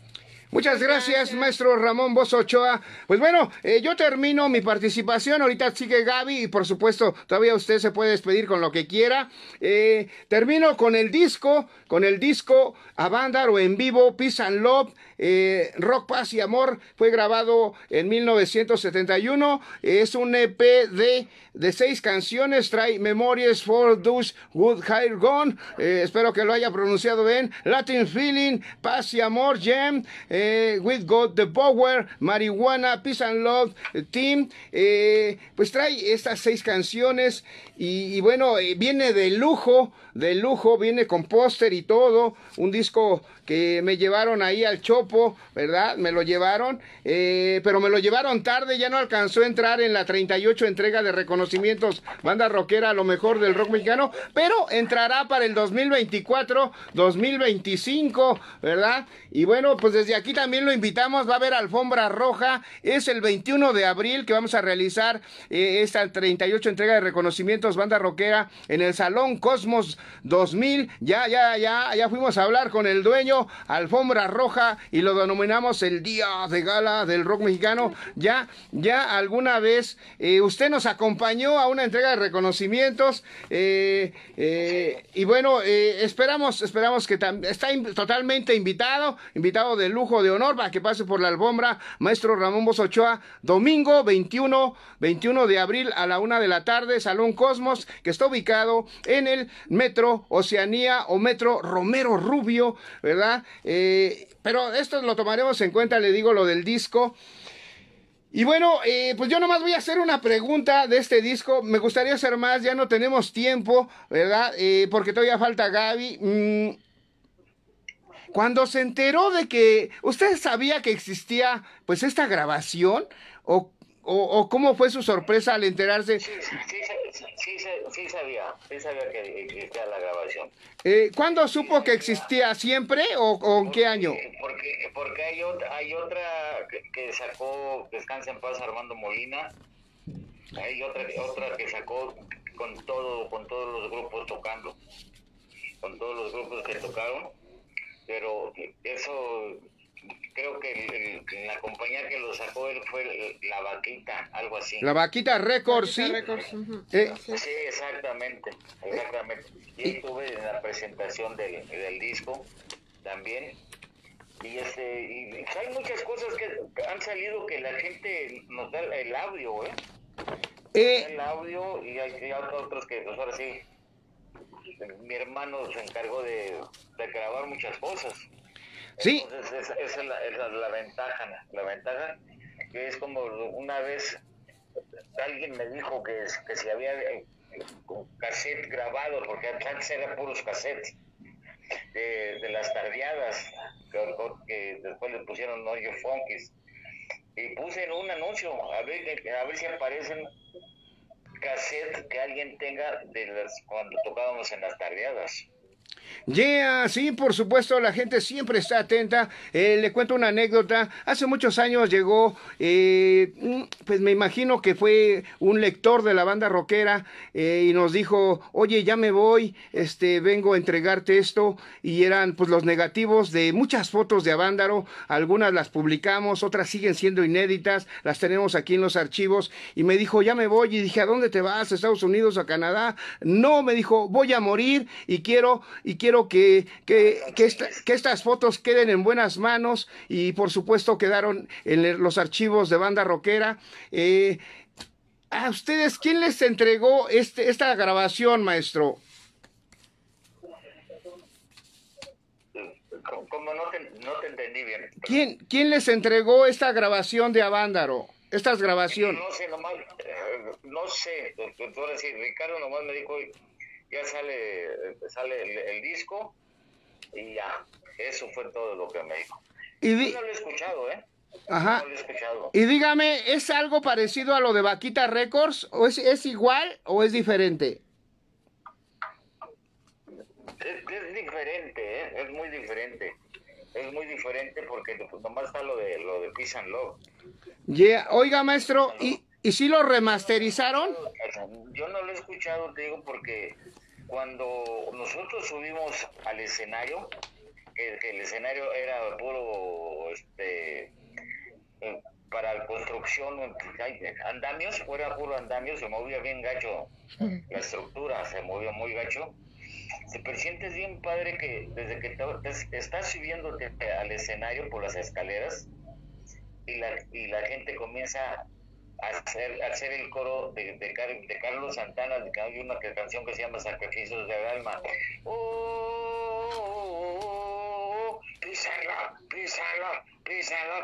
Muchas gracias, maestro Ramón Bozo Ochoa. Pues bueno, eh, yo termino mi participación. Ahorita sigue Gaby y por supuesto todavía usted se puede despedir con lo que quiera. Eh, termino con el disco, con el disco Avándar o en vivo, Peace and Love, eh, Rock, Paz y Amor. Fue grabado en mil novecientos setenta y uno. Es un E P de, de seis canciones. Trae Memories for Those Good Hair Gone. Eh, espero que lo haya pronunciado bien. Latin Feeling, Paz y Amor, Jam. Eh, Eh, With God the Power, Marihuana, Peace and Love, Team, eh, pues trae estas seis canciones y, y bueno, eh, viene de lujo, de lujo, viene con póster y todo, un disco que me llevaron ahí al Chopo, ¿verdad? Me lo llevaron, eh, pero me lo llevaron tarde, ya no alcanzó a entrar en la treinta y ocho entrega de reconocimientos Banda Rockera a lo mejor del rock mexicano, pero entrará para el dos mil veinticuatro, dos mil veinticinco, ¿verdad? Y bueno, pues desde aquí también lo invitamos, va a haber alfombra roja, es el veintiuno de abril que vamos a realizar eh, esta treinta y ocho entrega de reconocimientos Banda Rockera en el Salón Cosmos dos mil, ya, ya, ya, ya fuimos a hablar con el dueño, alfombra roja, y lo denominamos el día de gala del rock mexicano. Ya, ya alguna vez eh, usted nos acompañó a una entrega de reconocimientos, eh, eh, y bueno, eh, esperamos, esperamos que está in totalmente invitado, invitado de lujo, de honor, para que pase por la alfombra, maestro Ramón Bozo Ochoa, domingo veintiuno de abril a la una de la tarde, Salón Cosmos, que está ubicado en el Metro Oceanía o Metro Romero Rubio, ¿verdad? Eh, pero esto lo tomaremos en cuenta, le digo lo del disco. Y bueno, eh, pues yo nomás voy a hacer una pregunta de este disco. Me gustaría hacer más, ya no tenemos tiempo, ¿verdad? Eh, porque todavía falta Gaby. Mm, cuando se enteró de que... ¿Usted sabía que existía pues esta grabación? ¿O, o, o cómo fue su sorpresa al enterarse? Sí, sí, sí, sí, sí, sí sabía, sí sabía que existía la grabación. Eh, ¿Cuándo supo que existía? ¿Siempre o, o en qué año? Porque, porque hay otra, hay otra que, que sacó, Descansa en Paz, Armando Molina. Hay otra, otra que sacó con todo, con todos los grupos tocando, con todos los grupos que tocaron. Pero eso, creo que el, el, la compañía que lo sacó él fue el, La Vaquita, algo así. La Vaquita Records, sí. Records, uh-huh. eh. Sí, exactamente, exactamente. Y estuve en la presentación del, del disco también. Y este y hay muchas cosas que han salido que la gente nos da el audio, ¿eh? eh. El audio y hay, hay otros que, pues ahora sí, mi hermano se encargó de, de grabar muchas cosas. Sí. Entonces esa, esa es, la, esa es la ventaja, la ventaja que es como una vez alguien me dijo que, que si había eh, cassette grabado, porque antes eran puros cassettes de, de las tardeadas, que, que después le pusieron Oyo Funkies, y puse en un anuncio, a ver, a ver si aparecen cassette que alguien tenga de las, cuando tocábamos en las tardeadas. Yeah, sí, por supuesto, la gente siempre está atenta. Eh, le cuento una anécdota. Hace muchos años llegó, eh, pues me imagino que fue un lector de la banda rockera eh, y nos dijo, oye, ya me voy, este, vengo a entregarte esto. Y eran pues los negativos de muchas fotos de Avándaro. Algunas las publicamos, otras siguen siendo inéditas, las tenemos aquí en los archivos. Y me dijo, ya me voy. Y dije, ¿a dónde te vas? ¿A Estados Unidos, a Canadá? No, me dijo, voy a morir y quiero... Y quiero que, que, que, esta, que estas fotos queden en buenas manos y por supuesto quedaron en los archivos de Banda Rockera. Eh, ¿A ustedes quién les entregó este, esta grabación, maestro? Como no te, no te entendí bien. ¿Quién, ¿Quién les entregó esta grabación de Avándaro? Estas grabaciones. No sé, nomás, eh, no sé, ahora sí, Ricardo nomás me dijo... Ya sale, sale el, el disco y ya, eso fue todo lo que me dijo. Y di... Yo no lo he escuchado, ¿eh? Ajá. No lo he escuchado. Y dígame, ¿es algo parecido a lo de Vaquita Records? ¿O es, es igual o es diferente? Es, es diferente, ¿eh? Es muy diferente. Es muy diferente porque pues, nomás está lo de, lo de Peace and Love. Yeah. Oiga, maestro, ¿y, ¿y si lo remasterizaron? Yo no lo he escuchado, te digo, porque cuando nosotros subimos al escenario, que, que el escenario era puro, este, eh, para construcción, andamios, fuera puro andamios, se movía bien gacho, la estructura se movía muy gacho. Te sientes bien padre que desde que te, te, estás subiéndote al escenario por las escaleras y la, y la gente comienza a hacer, a hacer el coro de, de, de Carlos Santana, que hay una canción que se llama Sacrificios del Alma. Oh, oh, oh, písalo, písalo, písalo,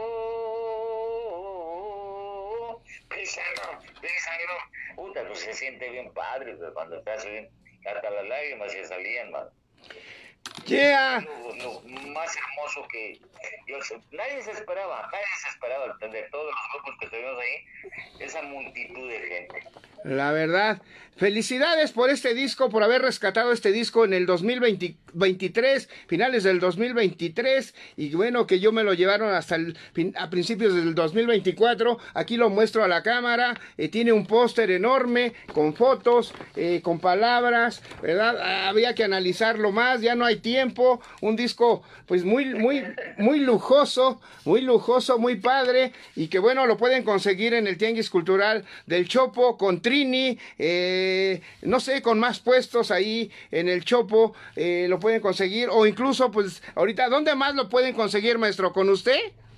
oh, písalo, písalo. Puta, pues se siente bien padre pues, cuando estás subiendo, hasta las lágrimas se salían, man. Yeah. Lo, lo más hermoso que yo, nadie se esperaba, nadie se esperaba de todos los grupos que tuvimos ahí, esa multitud de gente. La verdad, felicidades por este disco, por haber rescatado este disco en el dos mil veintitrés, finales del dos mil veintitrés, y bueno, que yo me lo llevaron hasta el, a principios del dos mil veinticuatro. Aquí lo muestro a la cámara, eh, tiene un póster enorme, con fotos, eh, con palabras, ¿verdad? Había que analizarlo más, ya no hay tiempo, un disco pues muy, muy, muy lujoso, muy lujoso, muy padre, y que bueno, lo pueden conseguir en el Tianguis Cultural del Chopo, con Trini, eh, no sé, con más puestos ahí en el Chopo, eh, lo pueden conseguir, o incluso pues ahorita, ¿dónde más lo pueden conseguir, maestro? ¿Con usted?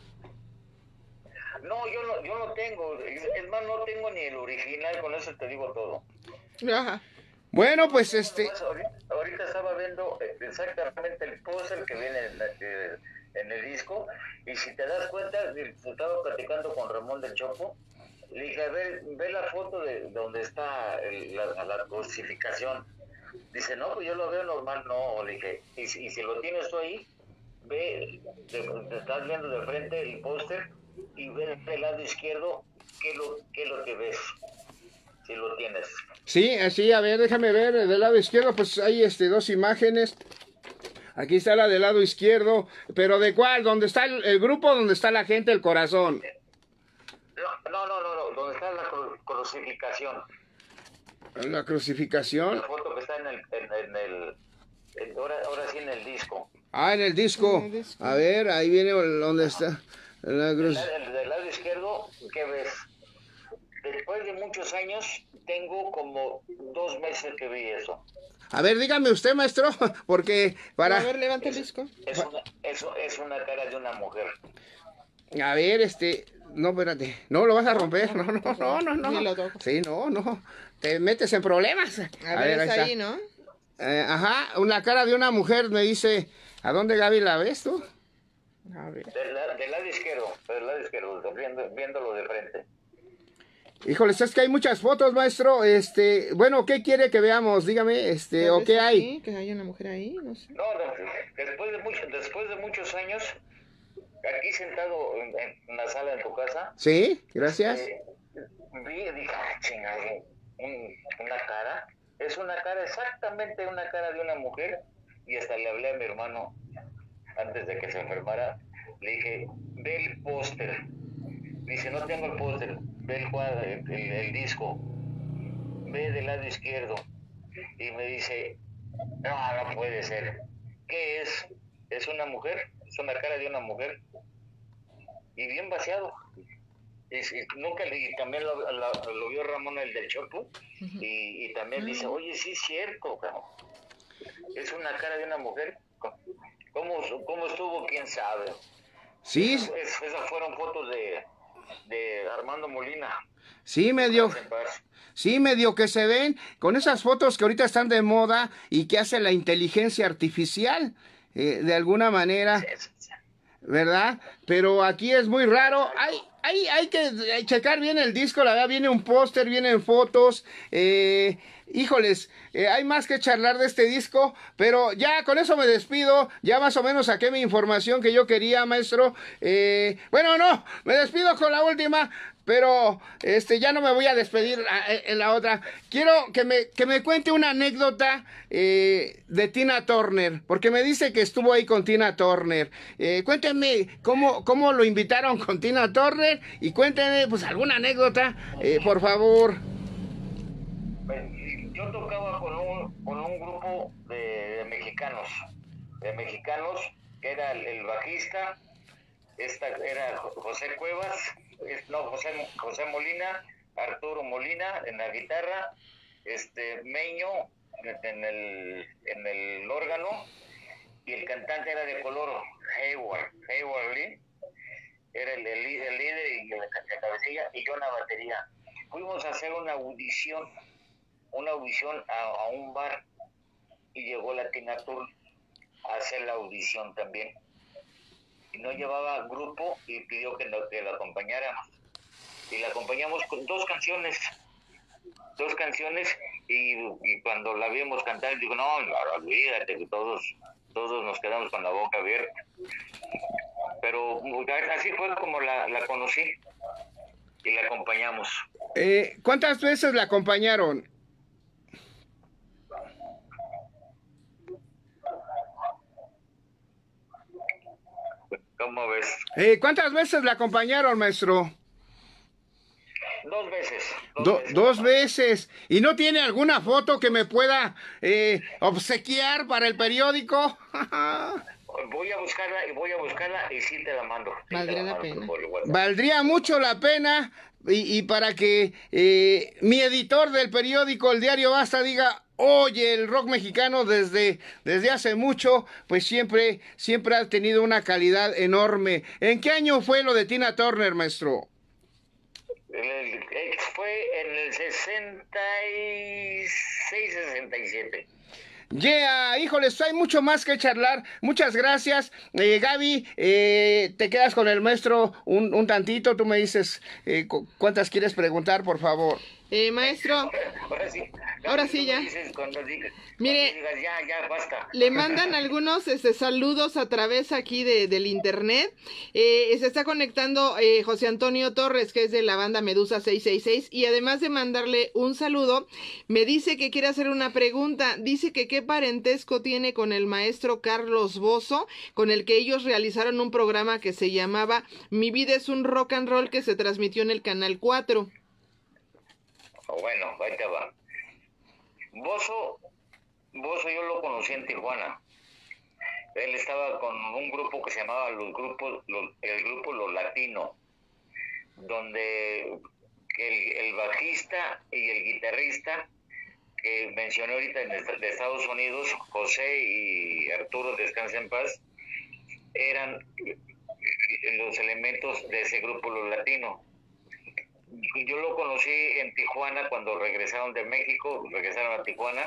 No, yo no, yo no tengo, es más, no tengo ni el original, con eso te digo todo. Ajá. Bueno, pues este... Ahorita, ahorita estaba viendo exactamente el póster que viene en, en, en el disco, y si te das cuenta, estaba platicando con Ramón del Chopo, le dije, a ver, ve la foto de donde está el, la, la crucificación. Dice, no, pues yo lo veo normal. No, le dije, y, y si lo tienes tú ahí, ve, te, te estás viendo de frente el póster y ve del lado izquierdo qué lo, qué lo que ves, si lo tienes. Sí, así, a ver, déjame ver, del lado izquierdo, pues hay este, dos imágenes. Aquí está la del lado izquierdo, pero ¿de cuál? ¿Dónde está el, el grupo? ¿Dónde está la gente, el corazón? No, no, no, no, no. Donde está la cru crucificación. ¿La crucificación? La foto que está en el, en, en el, en, ahora, ahora sí en el disco. Ah, en el disco. En el disco. A ver, ahí viene donde está la cruz. Del, del lado izquierdo, ¿qué ves? Después de muchos años, tengo como dos meses que vi eso. A ver, dígame usted, maestro, porque para... A ver, levanta el disco. Es una, eso es una cara de una mujer. A ver, este... No, espérate. No, lo vas a romper. No, no, no, no, no. Ni lo toco. Sí, no, no. Te metes en problemas. A, a ver, ver, es ahí, está. ¿no? Eh, ajá, una cara de una mujer me dice... ¿A dónde, Gaby, la ves tú? A ver. Del, del lado izquierdo, del lado izquierdo, viendo, viéndolo de frente. Híjoles, es que hay muchas fotos, maestro. Este, bueno, ¿qué quiere que veamos? Dígame, este, o qué hay. Sí, que hay una mujer ahí, no sé. No, después de, mucho, después de muchos años, aquí sentado en, en la sala de tu casa. Sí, gracias. Eh, vi y dije, ah, chingado, un, una cara. Es una cara, exactamente una cara de una mujer. Y hasta le hablé a mi hermano antes de que se enfermara. Le dije, ve el póster. Dice, no tengo el póster. Ve el cuadro, el, el, el disco. Ve del lado izquierdo. Y me dice, no, no puede ser. ¿Qué es? ¿Es una mujer? ¿Es una cara de una mujer? Y bien vaciado. Y, y nunca le, y también lo, lo, lo vio Ramón, el del Chopo. Uh-huh. y, y también uh-huh. dice, oye, sí es cierto, cabrón. Es una cara de una mujer. ¿Cómo, cómo estuvo? ¿Quién sabe? Sí. Es, es, esas fueron fotos de, de Armando Molina. Sí, medio. Sí, medio que se ven con esas fotos que ahorita están de moda y que hace la inteligencia artificial, eh, de alguna manera, ¿verdad? Pero aquí es muy raro. Hay, hay, hay que checar bien el disco, la verdad, viene un póster, vienen fotos, eh... Híjoles, eh, hay más que charlar de este disco, pero ya con eso me despido, ya más o menos saqué mi información que yo quería, maestro. Eh, bueno, no, me despido con la última, pero este ya no me voy a despedir a, en la otra. Quiero que me, que me cuente una anécdota eh, de Tina Turner, porque me dice que estuvo ahí con Tina Turner. Eh, cuéntenme cómo, cómo lo invitaron con Tina Turner y cuéntenme pues alguna anécdota, eh, por favor. Yo tocaba con un, con un grupo de, de mexicanos, de mexicanos, que era el, el bajista, esta era José Cuevas, no, José, José Molina, Arturo Molina en la guitarra, este Meño en el, en el órgano, y el cantante era de color, Hayward, Hayward Lee, era el, el, el líder y la, la cabecilla, y yo en la batería. Fuimos a hacer una audición, una audición a, a un bar, y llegó la Tina Turner a hacer la audición también. Y no llevaba grupo y pidió que, lo, que la acompañáramos. Y la acompañamos con dos canciones, dos canciones, y, y cuando la vimos cantar, digo, no, no, olvídate, que todos, todos nos quedamos con la boca abierta. Pero así fue como la, la conocí y la acompañamos. Eh, ¿Cuántas veces la acompañaron? ¿Cómo ves? Eh, ¿Cuántas veces la acompañaron, maestro? Dos veces. Dos, Do, veces. dos veces. ¿Y no tiene alguna foto que me pueda eh, obsequiar para el periódico? Voy a buscarla y voy a buscarla y sí te la mando. Sí Valdría la la mando pena. Valdría mucho la pena y, y para que eh, mi editor del periódico, el diario Basta, diga, oye, el rock mexicano desde, desde hace mucho, pues siempre, siempre ha tenido una calidad enorme. ¿En qué año fue lo de Tina Turner, maestro? El, el, fue en el sesenta y seis, sesenta y siete. Yeah, híjoles, hay mucho más que charlar. Muchas gracias. Eh, Gaby, eh, te quedas con el maestro un, un tantito. Tú me dices eh, cu cuántas quieres preguntar, por favor. Eh, maestro. Ahora sí. Ahora sí ya. Cuando digas, Mire, cuando digas, ya, ya, basta. Le mandan algunos este, saludos a través aquí de, del internet. Eh, se está conectando eh, José Antonio Torres, que es de la banda Medusa seiscientos sesenta y seis, y además de mandarle un saludo, me dice que quiere hacer una pregunta. Dice que qué parentesco tiene con el maestro Carlos Bozo, con el que ellos realizaron un programa que se llamaba Mi vida es un rock and roll, que se transmitió en el Canal cuatro. Bueno, ahí te va. Bozo, Bozo yo lo conocí en Tijuana. Él estaba con un grupo que se llamaba los grupos, los, el grupo Los Latino, donde el, el bajista y el guitarrista que mencioné ahorita de Estados Unidos, José y Arturo, descansen en paz, eran los elementos de ese grupo Los Latino. Yo lo conocí en Tijuana cuando regresaron de México, regresaron a Tijuana,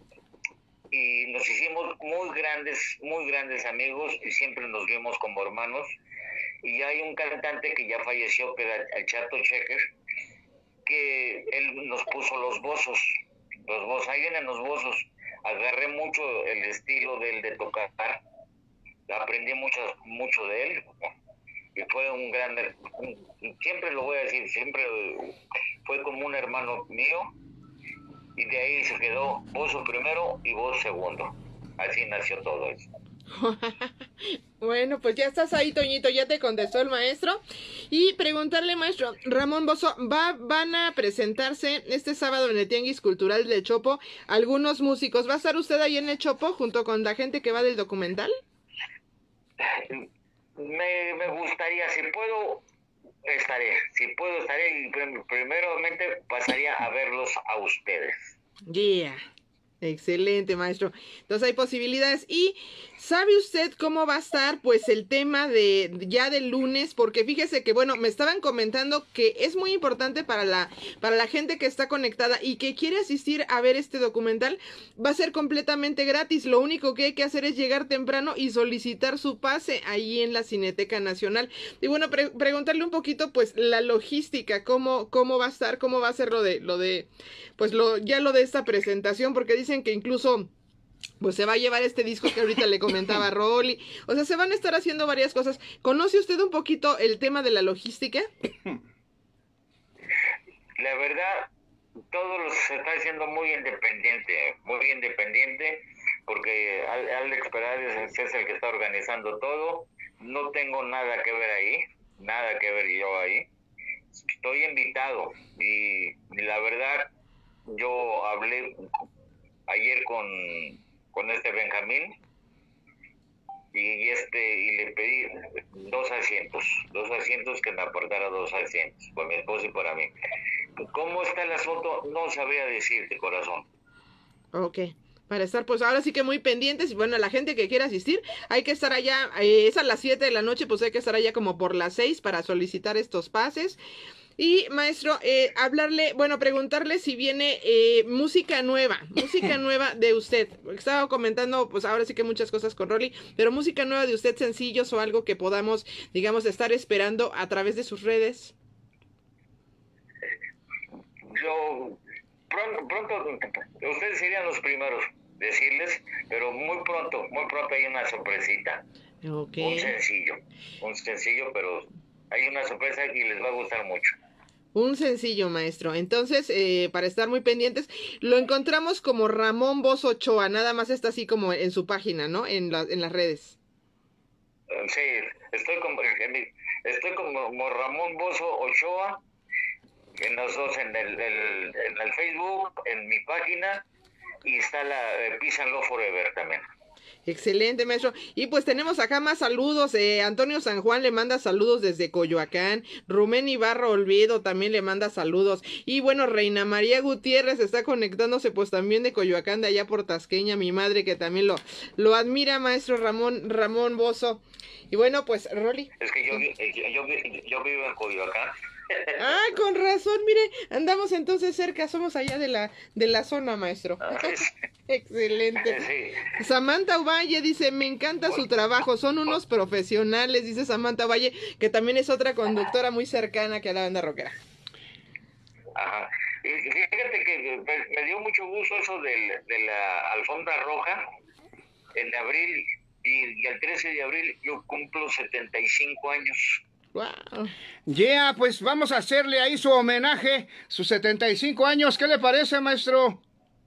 y nos hicimos muy grandes, muy grandes amigos, y siempre nos vimos como hermanos. Y hay un cantante que ya falleció, que era el Chato Checker, que él nos puso los bozos, los bozos, ahí vienen los bozos. Agarré mucho el estilo de él de tocar, aprendí mucho, mucho de él, y fue un gran, un, siempre lo voy a decir, siempre fue como un hermano mío, y de ahí se quedó bozo primero y voz segundo. Así nació todo eso. Bueno, pues ya estás ahí, Toñito, ya te contestó el maestro. Y preguntarle, maestro, Ramón Bozo, ¿va, van a presentarse este sábado en el Tianguis Cultural de Chopo algunos músicos? ¿Va a estar usted ahí en el Chopo junto con la gente que va del documental? Me, me gustaría, si puedo, estaré. Si puedo, estaré. Y primeramente pasaría a verlos a ustedes. Yeah. Excelente, maestro. Entonces hay posibilidades. ¿Y sabe usted cómo va a estar pues el tema de ya del lunes? Porque fíjese que, bueno, me estaban comentando que es muy importante para la para la gente que está conectada y que quiere asistir a ver este documental. Va a ser completamente gratis. Lo único que hay que hacer es llegar temprano y solicitar su pase ahí en la Cineteca Nacional. Y bueno, pre preguntarle un poquito pues la logística, cómo cómo va a estar, cómo va a ser lo de lo de pues lo ya lo de esta presentación, porque dice que incluso pues se va a llevar este disco que ahorita le comentaba Rolly. O sea, se van a estar haciendo varias cosas. ¿Conoce usted un poquito el tema de la logística? La verdad, todo lo se está haciendo muy independiente, muy independiente, porque Alex Perales es el que está organizando todo. No tengo nada que ver ahí, nada que ver yo ahí. Estoy invitado y, y la verdad, yo hablé ayer con, con este Benjamín y este y le pedí dos asientos, dos asientos que me aportara dos asientos, para mi esposo y para mí. ¿Cómo está el asunto? No sabría decirte, corazón. Ok, para estar pues ahora sí que muy pendientes. Y bueno, la gente que quiera asistir, hay que estar allá, eh, es a las siete de la noche, pues hay que estar allá como por las seis para solicitar estos pases. Y maestro, eh, hablarle, bueno, preguntarle si viene eh, música nueva, música nueva de usted. Estaba comentando, pues ahora sí que muchas cosas con Rolly, pero música nueva de usted, sencillos o algo que podamos, digamos, estar esperando a través de sus redes. Yo, pronto, pronto, ustedes serían los primeros decirles, pero muy pronto, muy pronto hay una sorpresita. Okay. Un sencillo, un sencillo, pero hay una sorpresa y les va a gustar mucho. Un sencillo, maestro. Entonces, eh, para estar muy pendientes, lo encontramos como Ramón Bozo Ochoa, nada más está así como en su página, ¿no? En, la, en las redes. Sí, estoy como, estoy como Ramón Bozo Ochoa, en los dos, en el, el, en el Facebook, en mi página, y está la eh, Peace and Love Forever también. Excelente, maestro. Y pues tenemos acá más saludos. Eh, Antonio San Juan le manda saludos desde Coyoacán. Rumén Ibarra Olvido también le manda saludos. Y bueno, Reina María Gutiérrez está conectándose pues también de Coyoacán, de allá por Tasqueña, mi madre que también lo, lo admira, maestro Ramón, Ramón Bozo. Y bueno, pues, Rolly. Es que yo, yo, yo, yo vivo en Coyoacán. Ah, con razón, mire, andamos entonces cerca, somos allá de la de la zona, maestro. Excelente. Sí. Samantha Valle dice, me encanta su trabajo, son unos profesionales, dice Samantha Valle, que también es otra conductora muy cercana que a la banda rockera. Ajá. Y fíjate que me dio mucho gusto eso del, de la alfombra roja en abril, y, y el trece de abril yo cumplo setenta y cinco años. Wow. Yeah, pues vamos a hacerle ahí su homenaje, sus setenta y cinco años. ¿Qué le parece, maestro?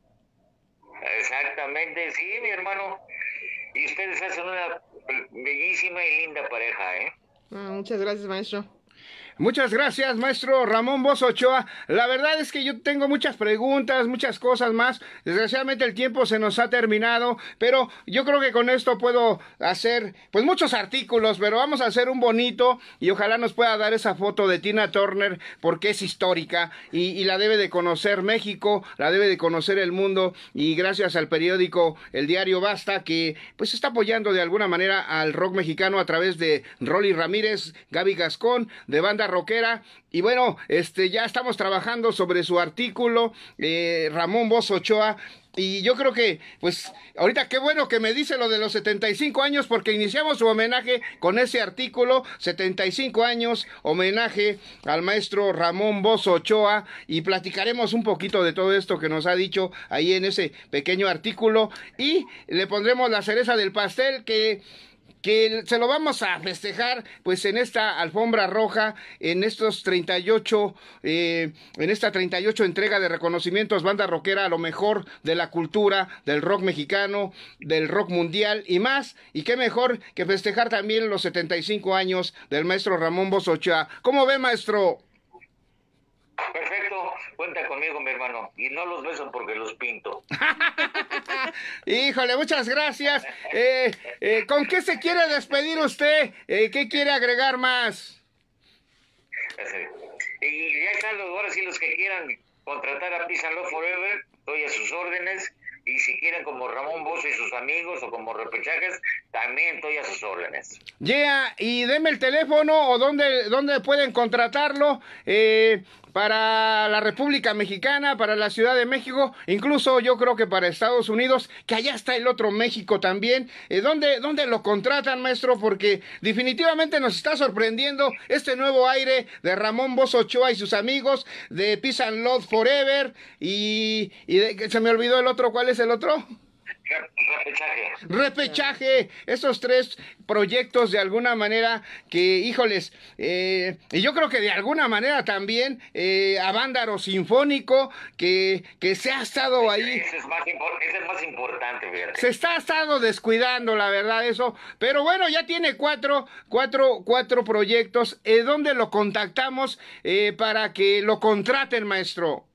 Exactamente, sí, mi hermano. Y ustedes hacen una bellísima y linda pareja, ¿eh? Ah, muchas gracias, maestro. Muchas gracias, maestro Ramón Bozo Ochoa. La verdad es que yo tengo muchas preguntas, muchas cosas más. Desgraciadamente el tiempo se nos ha terminado, pero yo creo que con esto puedo hacer pues muchos artículos, pero vamos a hacer un bonito y ojalá nos pueda dar esa foto de Tina Turner porque es histórica y, y la debe de conocer México, la debe de conocer el mundo, y gracias al periódico El Diario Basta que pues está apoyando de alguna manera al rock mexicano a través de Rolly Ramírez, Gaby Gascón, de Banda Banda Rockera. Y bueno, este, ya estamos trabajando sobre su artículo, eh, Ramón Bozo Ochoa. Y yo creo que, pues, ahorita qué bueno que me dice lo de los setenta y cinco años, porque iniciamos su homenaje con ese artículo, setenta y cinco años, homenaje al maestro Ramón Bozo Ochoa, y platicaremos un poquito de todo esto que nos ha dicho ahí en ese pequeño artículo, y le pondremos la cereza del pastel que... que se lo vamos a festejar pues en esta alfombra roja, en estos treinta y ocho, eh, en esta treinta y ocho entrega de reconocimientos Banda Rockera a lo mejor de la cultura, del rock mexicano, del rock mundial y más, y qué mejor que festejar también los setenta y cinco años del maestro Ramón Bozo Ochoa. ¿Cómo ve, maestro? Perfecto, cuenta conmigo, mi hermano, y no los beso porque los pinto. Híjole, muchas gracias. Eh, eh, ¿Con qué se quiere despedir usted? Eh, ¿Qué quiere agregar más? Y ya están los, ahora sí, los que quieran contratar a Peace and Love Forever, estoy a sus órdenes. Y si quieren como Ramón Bozo y sus amigos o como Repechajes, también estoy a sus órdenes. Yeah, y deme el teléfono o dónde, dónde pueden contratarlo eh, para la República Mexicana, para la Ciudad de México, incluso yo creo que para Estados Unidos, que allá está el otro México también. Eh, ¿dónde, ¿Dónde lo contratan, maestro? Porque definitivamente nos está sorprendiendo este nuevo aire de Ramón Bozo Ochoa y sus amigos, de Peace and Love Forever, y, y de, se me olvidó el otro. ¿Cuál es el otro? Repechaje. Repechaje, esos tres proyectos de alguna manera que, híjoles, eh, y yo creo que de alguna manera también eh, a Vándaro Sinfónico, que, que se ha estado ahí. Ese es más, ese es más importante, fíjate. Se está estado descuidando, la verdad, eso, pero bueno, ya tiene cuatro, cuatro, cuatro proyectos. Eh, ¿Dónde lo contactamos eh, para que lo contraten, maestro?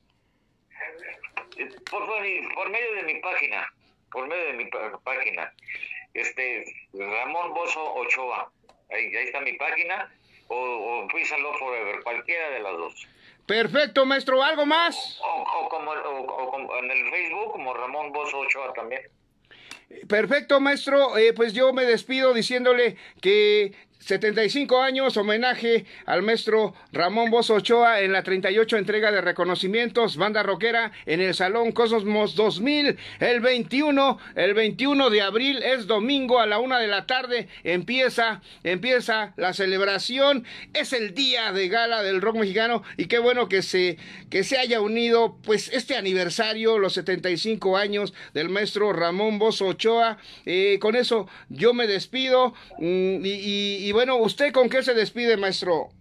Por, por, por medio de mi página, por medio de mi página, este, Ramón Bozo Ochoa, ahí, ahí está mi página, o, o Peace and Love Forever, cualquiera de las dos. Perfecto, maestro, ¿algo más? O, o, como, o, o como en el Facebook, como Ramón Bozo Ochoa también. Perfecto, maestro, eh, pues yo me despido diciéndole que setenta y cinco años, homenaje al maestro Ramón Bozo Ochoa en la treinta y ocho entrega de reconocimientos Banda Rockera en el Salón Cosmos dos mil, el veintiuno, el veintiuno de abril, es domingo a la una de la tarde, empieza, empieza la celebración, es el día de gala del rock mexicano, y qué bueno que se, que se haya unido pues este aniversario, los setenta y cinco años del maestro Ramón Bozo Ochoa. Eh, con eso yo me despido, mm, y, y Y bueno, ¿usted con qué se despide, maestro?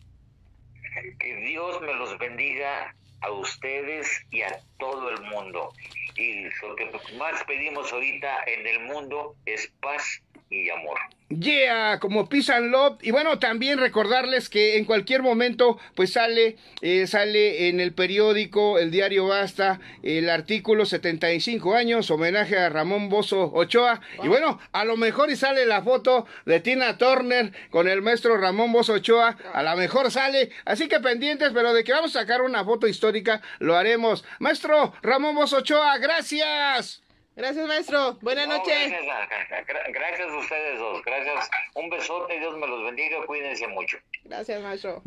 Que Dios me los bendiga a ustedes y a todo el mundo. Y lo que más pedimos ahorita en el mundo es paz y amor. Yeah, como Peace and Love. Y bueno, también recordarles que en cualquier momento pues sale eh, sale en el periódico, el diario Basta, el artículo setenta y cinco años, homenaje a Ramón Bozo Ochoa. Wow. Y bueno, a lo mejor y sale la foto de Tina Turner con el maestro Ramón Bozo Ochoa, a lo mejor sale, así que pendientes, pero de que vamos a sacar una foto histórica, lo haremos. Maestro Ramón Bozo Ochoa, gracias. Gracias, maestro. Buenas no, noches. Gracias, gracias a ustedes dos. Gracias. Un besote. Dios me los bendiga. Cuídense mucho. Gracias, maestro.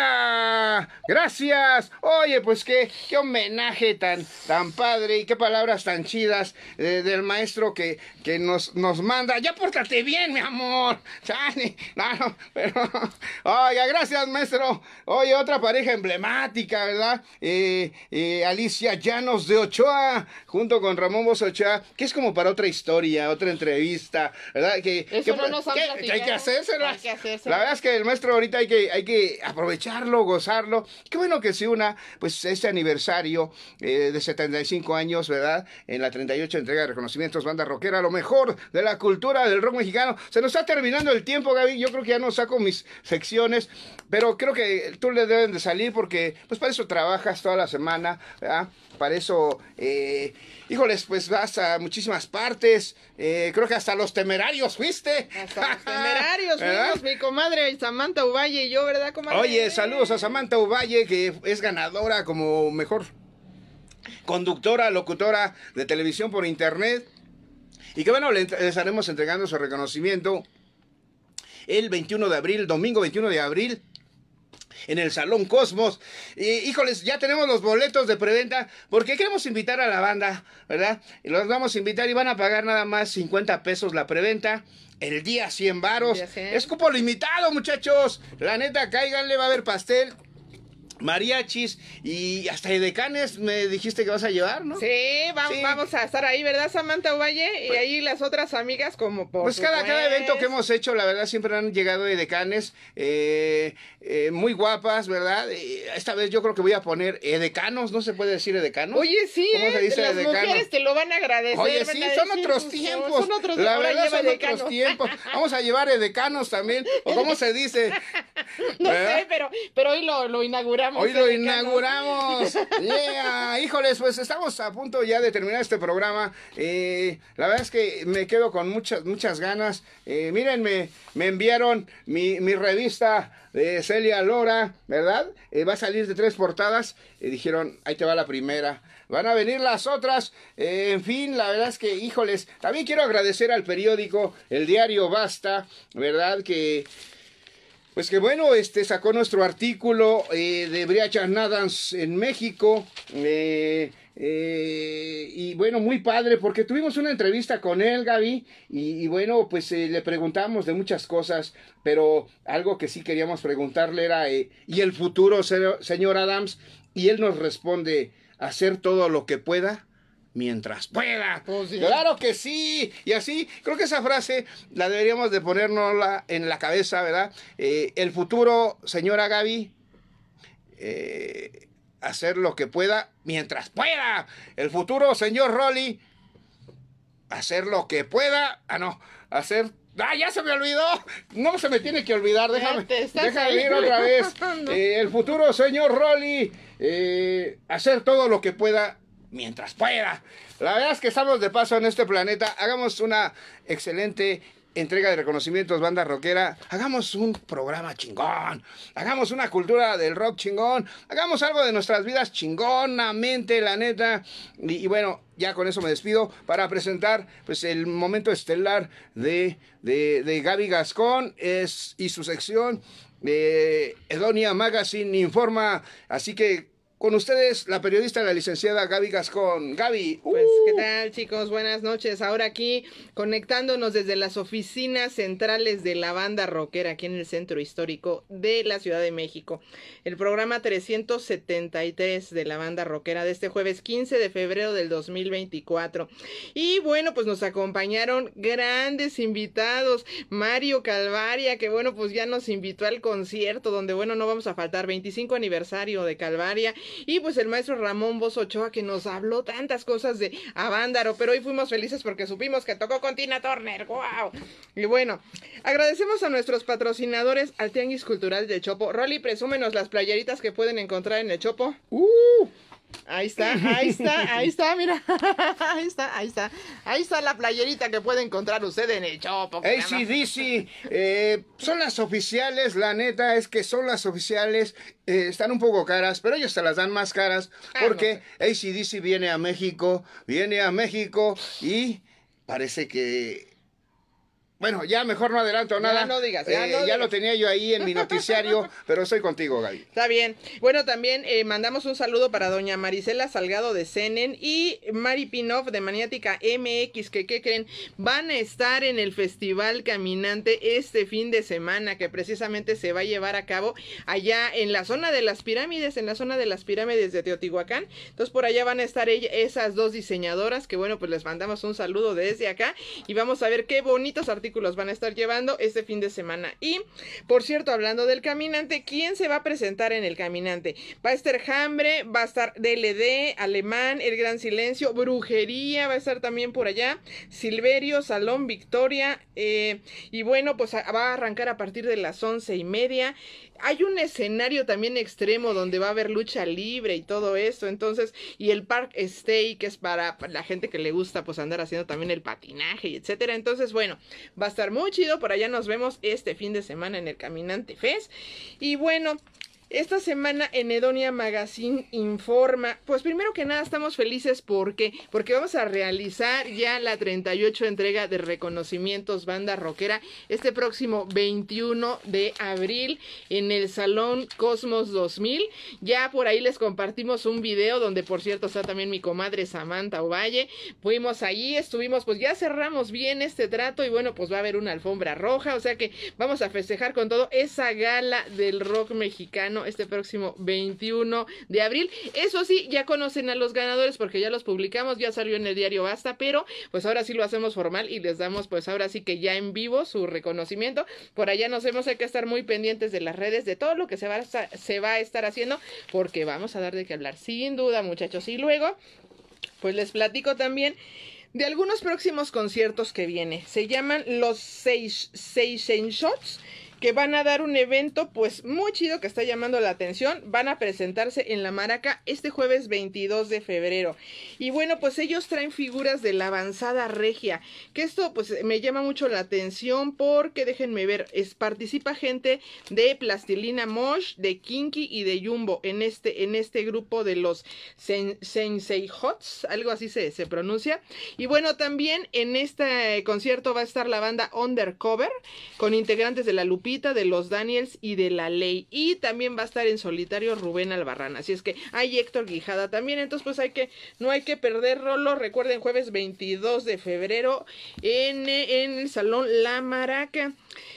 Yeah. Gracias. Oye, pues qué, qué homenaje tan, tan padre y qué palabras tan chidas eh, del maestro que, que nos, nos manda. Ya pórtate bien, mi amor. Chani. No, no, pero... Oiga, gracias, maestro. Oye, otra pareja emblemática, ¿verdad? Eh, eh, Alicia Llanos de Ochoa, junto con Ramón Bozo Ochoa, que es como para otra historia, otra entrevista, ¿verdad? Que, Eso que, no nos han que, platicado. que hay que hacérsela. Hay que hacérsela. La verdad es que el maestro ahorita hay que, hay que aprovecharlo, gozarlo. Qué bueno que se una, pues, este aniversario eh, de setenta y cinco años, ¿verdad? En la treinta y ocho entrega de reconocimientos Banda Rockera, lo mejor de la cultura del rock mexicano. Se nos está terminando el tiempo, Gaby. Yo creo que ya no saco mis secciones, pero creo que tú le deben de salir porque, pues, para eso trabajas toda la semana, ¿verdad? Para eso, eh, híjoles, pues vas a muchísimas partes. Eh, creo que hasta Los Temerarios fuiste. Hasta Los Temerarios fuimos, mi comadre Samantha Uvalle y yo, ¿verdad, comadre? Oye, saludos a Samantha Uvalle, que es ganadora como mejor conductora, locutora de televisión por internet. Y que bueno, le estaremos entregando su reconocimiento el veintiuno de abril, domingo veintiuno de abril. en el Salón Cosmos. Y, híjoles, ya tenemos los boletos de preventa, porque queremos invitar a la banda, ¿verdad? Y los vamos a invitar y van a pagar nada más cincuenta pesos la preventa. El día cien varos. Es cupo limitado, muchachos. La neta, cáiganle, va a haber pastel, mariachis y hasta edecanes me dijiste que vas a llevar, ¿no? Sí, va, sí, vamos a estar ahí, ¿verdad, Samantha Ovalle? Y pues, ahí las otras amigas como por Pues cada, cada evento que hemos hecho, la verdad, siempre han llegado edecanes eh, eh, muy guapas, ¿verdad? Eh, esta vez yo creo que voy a poner edecanos, ¿no se puede decir edecanos? Oye, sí, ¿Cómo se dice las edecano? Mujeres te lo van a agradecer. Oye, sí, son otros tiempos. Son otros, la verdad, son edecanos. otros tiempos. Vamos a llevar edecanos también, o ¿cómo se dice? No ¿verdad? sé, pero, pero hoy lo, lo inauguramos. Hoy lo inauguramos. inauguramos. Yeah. Híjoles, pues estamos a punto ya de terminar este programa. Eh, la verdad es que me quedo con muchas, muchas ganas. Eh, miren, me, me enviaron mi, mi revista de Celia Lora, ¿verdad? Eh, va a salir de tres portadas. Y dijeron, ahí te va la primera. Van a venir las otras. Eh, en fin, la verdad es que, híjoles, también quiero agradecer al periódico, el diario Basta, ¿verdad? Que... Pues que bueno, este sacó nuestro artículo eh, de Brian Adams en México. Eh, eh, y bueno, muy padre, porque tuvimos una entrevista con él, Gaby. Y, y bueno, pues eh, le preguntamos de muchas cosas. Pero algo que sí queríamos preguntarle era, eh, ¿y el futuro, señor Adams? Y él nos responde, hacer todo lo que pueda mientras pueda. Oh, sí. Claro que sí. Y así, creo que esa frase la deberíamos de ponernosla en la cabeza, ¿verdad? Eh, el futuro, señora Gaby, eh, hacer lo que pueda mientras pueda. El futuro, señor Rolly, hacer lo que pueda. Ah, no, hacer... ¡Ah, ya se me olvidó! No se me tiene que olvidar, déjame, déjame ir otra vez. No. Eh, el futuro, señor Rolly, eh, hacer todo lo que pueda mientras pueda. La verdad es que estamos de paso en este planeta. Hagamos una excelente entrega de reconocimientos, banda rockera. Hagamos un programa chingón. Hagamos una cultura del rock chingón. Hagamos algo de nuestras vidas chingonamente, la neta. Y, y bueno, ya con eso me despido para presentar pues el momento estelar de, de, de Gaby Gascón es, y su sección de Edonia Magazine Informa. Así que con ustedes, la periodista, la licenciada Gaby Gascón. Gaby. Uh. Pues, ¿qué tal, chicos? Buenas noches. Ahora aquí, conectándonos desde las oficinas centrales de la banda rockera, aquí en el centro histórico de la Ciudad de México. El programa trescientos setenta y tres de la banda rockera de este jueves quince de febrero del dos mil veinticuatro. Y bueno, pues nos acompañaron grandes invitados. Mario Calvaria, que bueno, pues ya nos invitó al concierto, donde bueno, no vamos a faltar, veinticinco aniversario de Calvaria. Y pues el maestro Ramón Bozo Ochoa, que nos habló tantas cosas de Avándaro, pero hoy fuimos felices porque supimos que tocó con Tina Turner. ¡Wow! Y bueno, agradecemos a nuestros patrocinadores, al Tianguis Cultural del Chopo. Rolly, presúmenos las playeritas que pueden encontrar en el Chopo. ¡Uh! Ahí está, ahí está, ahí está, mira, ahí está, ahí está, ahí está la playerita que puede encontrar usted en el Chopo. A C D C, eh, son las oficiales, la neta es que son las oficiales, eh, están un poco caras, pero ellos te las dan más caras, porque ah, no sé. A C D C viene a México, viene a México y parece que... Bueno, ya mejor no adelanto nada. Ya no digas, ya, eh, no ya digas. Lo tenía yo ahí en mi noticiario, pero estoy contigo, Gaby. Está bien. Bueno, también eh, mandamos un saludo para doña Marisela Salgado de Senen y Mari Pinoff de Maniática M X, que, ¿qué creen? Van a estar en el Festival Caminante este fin de semana, que precisamente se va a llevar a cabo allá en la zona de las pirámides, en la zona de las pirámides de Teotihuacán. Entonces, por allá van a estar ella, esas dos diseñadoras, que bueno, pues les mandamos un saludo desde acá y vamos a ver qué bonitos artículos van a estar llevando este fin de semana. Y, por cierto, hablando del Caminante, ¿quién se va a presentar en el Caminante? Va a estar Hambre, va a estar D L D, Alemán, El Gran Silencio, Brujería, va a estar también por allá, Silverio, Salón Victoria, eh, y bueno, pues a, va a arrancar a partir de las once y media. Hay un escenario también extremo donde va a haber lucha libre y todo esto, entonces, y el Park Stay, que es para la gente que le gusta pues andar haciendo también el patinaje y etcétera. Entonces, bueno, va a estar muy chido. Por allá nos vemos este fin de semana en el Caminante Fest. Y bueno, Esta semana en Edonia Magazine informa, pues primero que nada estamos felices porque porque vamos a realizar ya la treinta y ocho entrega de reconocimientos Banda Rockera este próximo veintiuno de abril en el Salón Cosmos dos mil. Ya por ahí les compartimos un video donde por cierto está también mi comadre Samantha Ovalle. Fuimos allí, estuvimos, pues ya cerramos bien este trato y bueno, pues va a haber una alfombra roja, o sea que vamos a festejar con todo esa gala del rock mexicano este próximo veintiuno de abril. Eso sí, ya conocen a los ganadores porque ya los publicamos, ya salió en el diario Basta, pero pues ahora sí lo hacemos formal y les damos pues ahora sí que ya en vivo su reconocimiento. Por allá nos vemos, hay que estar muy pendientes de las redes, de todo lo que se va a, se va a estar haciendo, porque vamos a dar de qué hablar, sin duda, muchachos. Y luego, pues les platico también de algunos próximos conciertos que viene. Se llaman los Seis Shots, que van a dar un evento pues muy chido que está llamando la atención. Van a presentarse en La Maraca este jueves veintidós de febrero. Y bueno, pues ellos traen figuras de la avanzada regia, que esto pues me llama mucho la atención porque déjenme ver, es, participa gente de Plastilina Mosh, de Kinky y de Jumbo en este, en este grupo de los Sen, Sensei Hots, algo así se, se pronuncia. Y bueno, también en este concierto va a estar la banda Undercover con integrantes de la Lupita, de los Daniels y de La Ley, y también va a estar en solitario Rubén Albarrán, así es que hay Héctor Guijada también. Entonces pues hay que, no hay que perder rolo. Recuerden, jueves veintidós de febrero en, en el Salón La Maraca.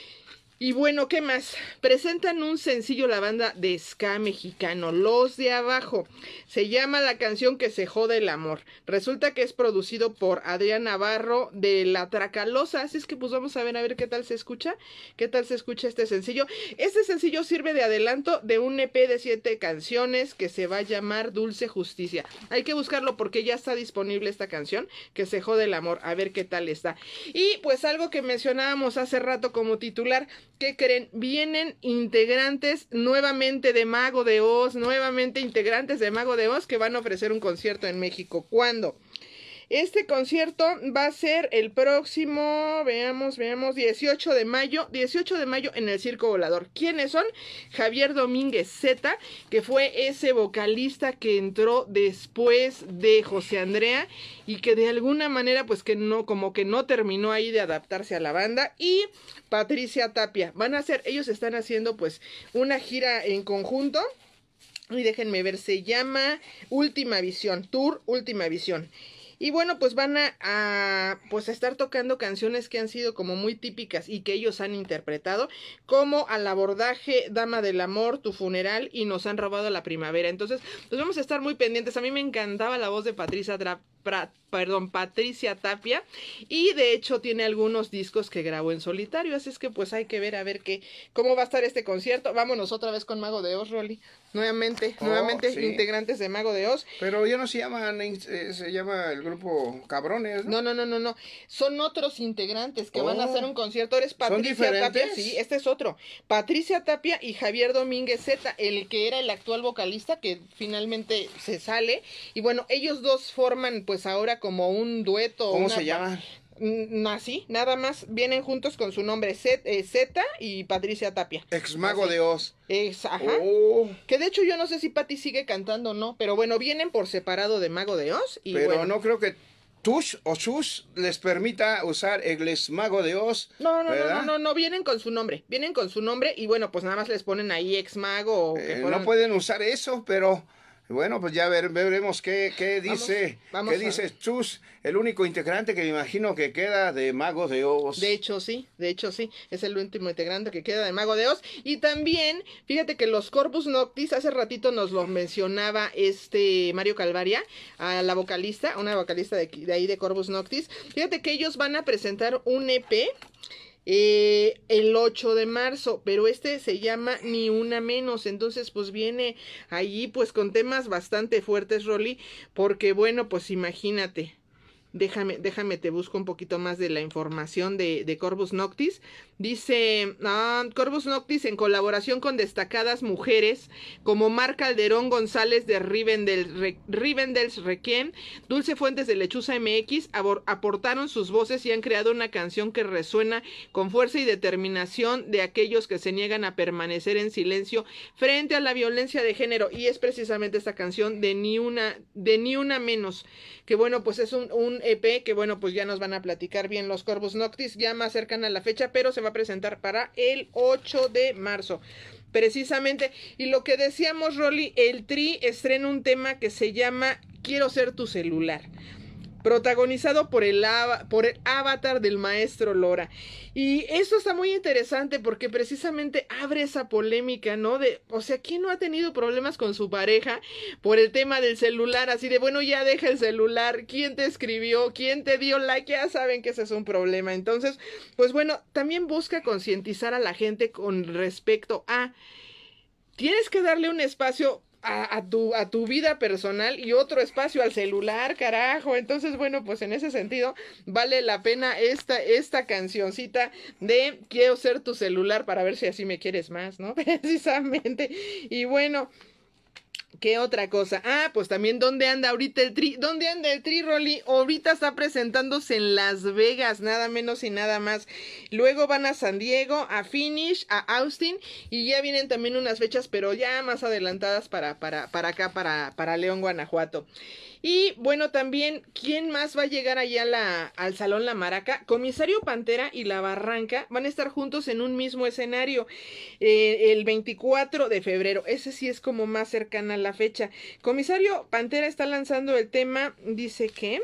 Y bueno, ¿qué más? Presentan un sencillo la banda de ska mexicano, Los de Abajo. Se llama la canción Que se jode el amor. Resulta que es producido por Adrián Navarro de La Tracalosa. Así es que pues vamos a ver a ver qué tal se escucha. ¿Qué tal se escucha este sencillo? Este sencillo sirve de adelanto de un E P de siete canciones que se va a llamar Dulce Justicia. Hay que buscarlo porque ya está disponible esta canción, Que se jode el amor. A ver qué tal está. Y pues algo que mencionábamos hace rato como titular, ¿qué creen? Vienen integrantes nuevamente de Mago de Oz, nuevamente integrantes de Mago de Oz que van a ofrecer un concierto en México. ¿Cuándo? Este concierto va a ser el próximo, veamos, veamos, dieciocho de mayo, dieciocho de mayo en el Circo Volador. ¿Quiénes son? Javier Domínguez Zeta, que fue ese vocalista que entró después de José Andrea y que de alguna manera pues que no, como que no terminó ahí de adaptarse a la banda, y Patricia Tapia. Van a hacer, ellos están haciendo pues una gira en conjunto y déjenme ver, se llama Última Visión, Tour Última Visión. Y bueno, pues van a, a, pues a estar tocando canciones que han sido como muy típicas y que ellos han interpretado, como Al Abordaje, Dama del Amor, Tu Funeral y Nos han robado la primavera. Entonces, pues vamos a estar muy pendientes. A mí me encantaba la voz de Patricia Tra pra, perdón, Patricia Tapia, y de hecho tiene algunos discos que grabó en solitario, así es que pues hay que ver a ver qué, cómo va a estar este concierto. Vámonos otra vez con Mago de Oz, Rolly. Nuevamente, oh, nuevamente sí. Integrantes de Mago de Oz. Pero ya no se llaman, eh, se llama el grupo Cabrones, ¿no? No, no, no, no, no. Son otros integrantes que oh. van a hacer un concierto. Eres Patricia Tapia, sí, este es otro. Patricia Tapia y Javier Domínguez Zeta, el que era el actual vocalista que finalmente se sale. Y bueno, ellos dos forman pues ahora como un dueto. ¿Cómo una se llama? Así, nada más, vienen juntos con su nombre, Zeta y Patricia Tapia. Ex Mago así de Oz. Es, ajá. Oh. Que de hecho yo no sé si Pati sigue cantando o no, pero bueno, vienen por separado de Mago de Oz. Y pero bueno, no creo que Tush o Chus les permita usar el ex Mago de Oz. No, no, no, no, no, no, vienen con su nombre, vienen con su nombre y bueno, pues nada más les ponen ahí ex Mago. O eh, que fueron... No pueden usar eso, pero... Bueno, pues ya ver, veremos qué, qué dice, vamos, vamos qué dice Chus, el único integrante que me imagino que queda de Mago de Oz. De hecho sí, de hecho sí, es el último integrante que queda de Mago de Oz. Y también, fíjate que los Corpus Noctis, hace ratito nos lo mencionaba este Mario Calvaria, a la vocalista, una vocalista de, de ahí de Corpus Noctis. Fíjate que ellos van a presentar un E P Eh, el ocho de marzo, pero este se llama Ni Una Menos, entonces pues viene allí pues con temas bastante fuertes, Rolly, porque bueno, pues imagínate, déjame, déjame te busco un poquito más de la información de, de Corpus Noctis, Dice, ah, Corvus Noctis en colaboración con destacadas mujeres como Mar Calderón González de Rivendell, Re, Rivendell's Requiem, Dulce Fuentes de Lechuza M X, abor, aportaron sus voces y han creado una canción que resuena con fuerza y determinación de aquellos que se niegan a permanecer en silencio frente a la violencia de género. Y es precisamente esta canción de Ni Una, de Ni Una Menos, que bueno, pues es un, un E P que bueno, pues ya nos van a platicar bien los Corvus Noctis, ya más cercana a la fecha, pero se va a presentar para el ocho de marzo. Precisamente, y lo que decíamos, Rolly, el Tri estrena un tema que se llama Quiero ser tu celular, protagonizado por el, por el avatar del maestro Lora. Y esto está muy interesante porque precisamente abre esa polémica, ¿no? De, o sea, ¿quién no ha tenido problemas con su pareja por el tema del celular? Así de, bueno, ya deja el celular, ¿quién te escribió? ¿Quién te dio like? Ya saben que ese es un problema. Entonces, pues bueno, también busca concientizar a la gente con respecto a, tienes que darle un espacio A, a, tu, a tu vida personal y otro espacio al celular, carajo. Entonces, bueno, pues en ese sentido vale la pena esta, esta cancioncita de Quiero ser tu celular para ver si así me quieres más, ¿no? Precisamente. Y bueno, ¿qué otra cosa? Ah, pues también, ¿dónde anda ahorita el Tri? ¿Dónde anda el Tri, Rolly? Ahorita está presentándose en Las Vegas, nada menos y nada más. Luego van a San Diego, a Phoenix, a Austin, y ya vienen también unas fechas, pero ya más adelantadas para, para, para acá, para, para León, Guanajuato. Y bueno, también, ¿quién más va a llegar allá a la, al Salón La Maraca? Comisario Pantera y La Barranca van a estar juntos en un mismo escenario eh, el veinticuatro de febrero. Ese sí es como más cercana a la fecha. Comisario Pantera está lanzando el tema, dice que...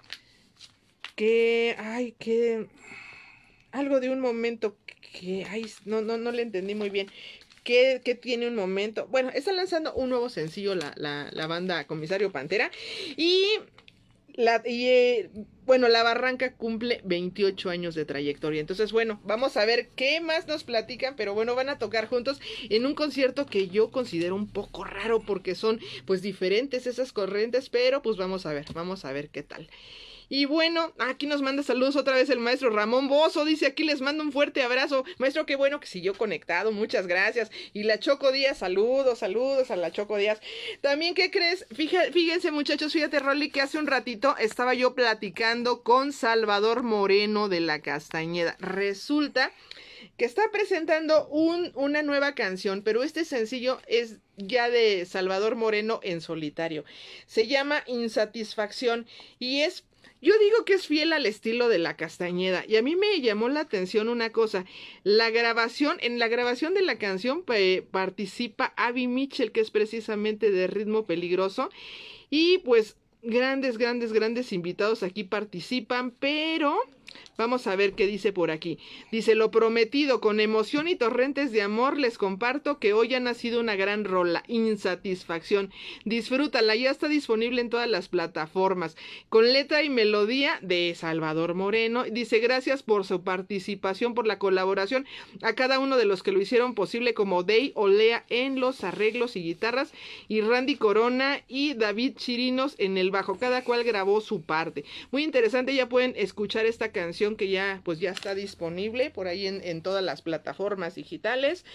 Que... Ay, que... Algo de un momento que... Ay, no, no, no le entendí muy bien. Que, que tiene un momento, bueno, está lanzando un nuevo sencillo la, la, la banda Comisario Pantera y, la, y eh, bueno, La Barranca cumple veintiocho años de trayectoria. Entonces, bueno, vamos a ver qué más nos platican, pero bueno, van a tocar juntos en un concierto que yo considero un poco raro porque son pues diferentes esas corrientes, pero pues vamos a ver, vamos a ver qué tal. Y bueno, aquí nos manda saludos otra vez el maestro Ramón Bozo, dice aquí les mando un fuerte abrazo, maestro, qué bueno que siguió conectado, muchas gracias. Y la Choco Díaz, saludos, saludos a la Choco Díaz. También, ¿qué crees? Fíjate, fíjense muchachos, fíjate Rolly, que hace un ratito estaba yo platicando con Salvador Moreno de La Castañeda. Resulta que está presentando un, una nueva canción, pero este sencillo es ya de Salvador Moreno en solitario. Se llama Insatisfacción y es... Yo digo que es fiel al estilo de La Castañeda, y a mí me llamó la atención una cosa, la grabación, en la grabación de la canción eh, participa Abby Mitchell, que es precisamente de Ritmo Peligroso, y pues grandes, grandes, grandes invitados aquí participan, pero... Vamos a ver qué dice por aquí. Dice, lo prometido, con emoción y torrentes de amor les comparto que hoy ha nacido una gran rola, Insatisfacción. Disfrútala, ya está disponible en todas las plataformas. Con letra y melodía de Salvador Moreno. Dice, gracias por su participación, por la colaboración a cada uno de los que lo hicieron posible, como Day Olea en los arreglos y guitarras, y Randy Corona y David Chirinos en el bajo. Cada cual grabó su parte. Muy interesante, ya pueden escuchar esta canción que ya pues ya está disponible por ahí en, en todas las plataformas digitales.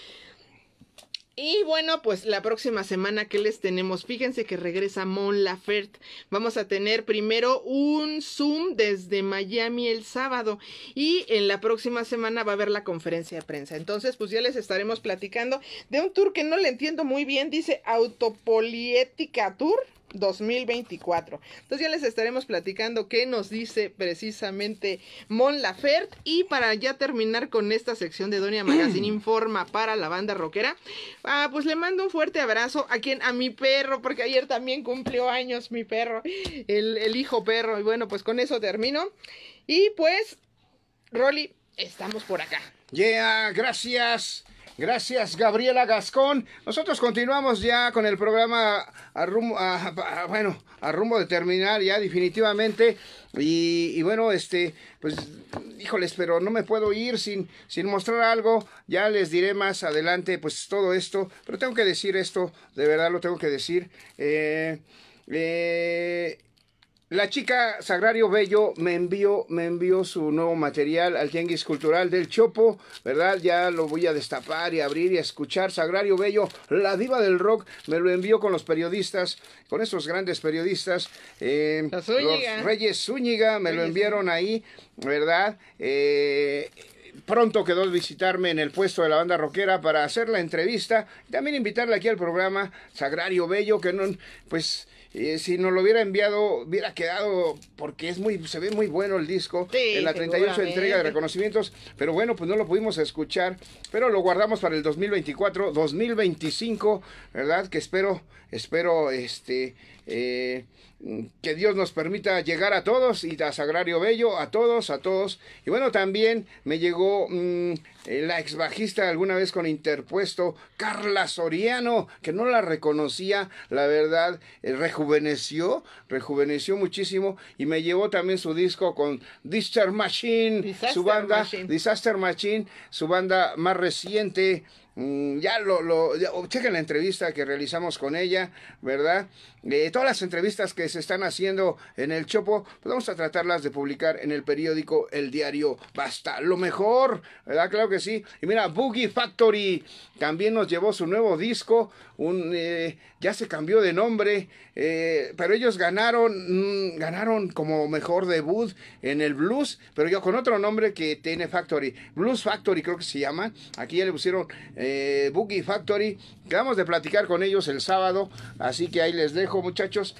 Y bueno, pues la próxima semana que les tenemos, fíjense que regresa Mon Laferte. Vamos a tener primero un Zoom desde Miami el sábado y en la próxima semana va a haber la conferencia de prensa. Entonces pues ya les estaremos platicando de un tour que no le entiendo muy bien, dice Autopoliética Tour dos mil veinticuatro. Entonces ya les estaremos platicando qué nos dice precisamente Mon Laferte. Y para ya terminar con esta sección de Donia Magazine Informa para la banda rockera, ah, pues le mando un fuerte abrazo a quien, a mi perro, porque ayer también cumplió años mi perro, el, el hijo perro. Y bueno, pues con eso termino. Y pues, Rolly, estamos por acá. Yeah, gracias. Gracias, Gabriela Gascón. Nosotros continuamos ya con el programa a rumbo, a, a, bueno, a rumbo de terminar ya definitivamente. Y, y bueno, este, pues, híjoles, pero no me puedo ir sin, sin mostrar algo. Ya les diré más adelante, pues, todo esto. Pero tengo que decir esto, de verdad lo tengo que decir. Eh, eh, La chica Sagrario Bello me envió, me envió su nuevo material al Tianguis Cultural del Chopo, ¿verdad? Ya lo voy a destapar y abrir y a escuchar. Sagrario Bello, la diva del rock, me lo envió con los periodistas, con esos grandes periodistas. Eh, los Reyes Zúñiga me Reyes. Lo enviaron ahí, ¿verdad? Eh... Pronto quedó el visitarme en el puesto de la banda rockera para hacer la entrevista. También invitarle aquí al programa Sagrario Bello, que no, pues, eh, si nos lo hubiera enviado, hubiera quedado, porque es muy, se ve muy bueno el disco, sí, en la treinta y ocho entrega de reconocimientos, pero bueno, pues no lo pudimos escuchar, pero lo guardamos para el dos mil veinticuatro, dos mil veinticinco, ¿verdad? Que espero, espero, este, eh, que Dios nos permita llegar a todos y a Sagrario Bello, a todos, a todos. Y bueno, también me llegó mmm, la ex bajista alguna vez con Interpuesto, Carla Soriano, que no la reconocía, la verdad, eh, rejuveneció, rejuveneció muchísimo, y me llevó también su disco con Disaster Machine, Disaster su banda, Machine. Disaster Machine, su banda más reciente. Ya lo, lo ya, chequen la entrevista que realizamos con ella, ¿verdad? Eh, todas las entrevistas que se están haciendo en el Chopo, pues vamos a tratarlas de publicar en el periódico El Diario Basta. Lo mejor, ¿verdad? Claro que sí. Y mira, Boogie Factory también nos llevó su nuevo disco, un, eh, ya se cambió de nombre, eh, pero ellos ganaron, mmm, ganaron como mejor debut en el blues, pero yo con otro nombre que tiene Factory, Blues Factory creo que se llama. Aquí ya le pusieron eh, Boogie Factory. Quedamos de platicar con ellos el sábado, así que ahí les dejo, muchachos.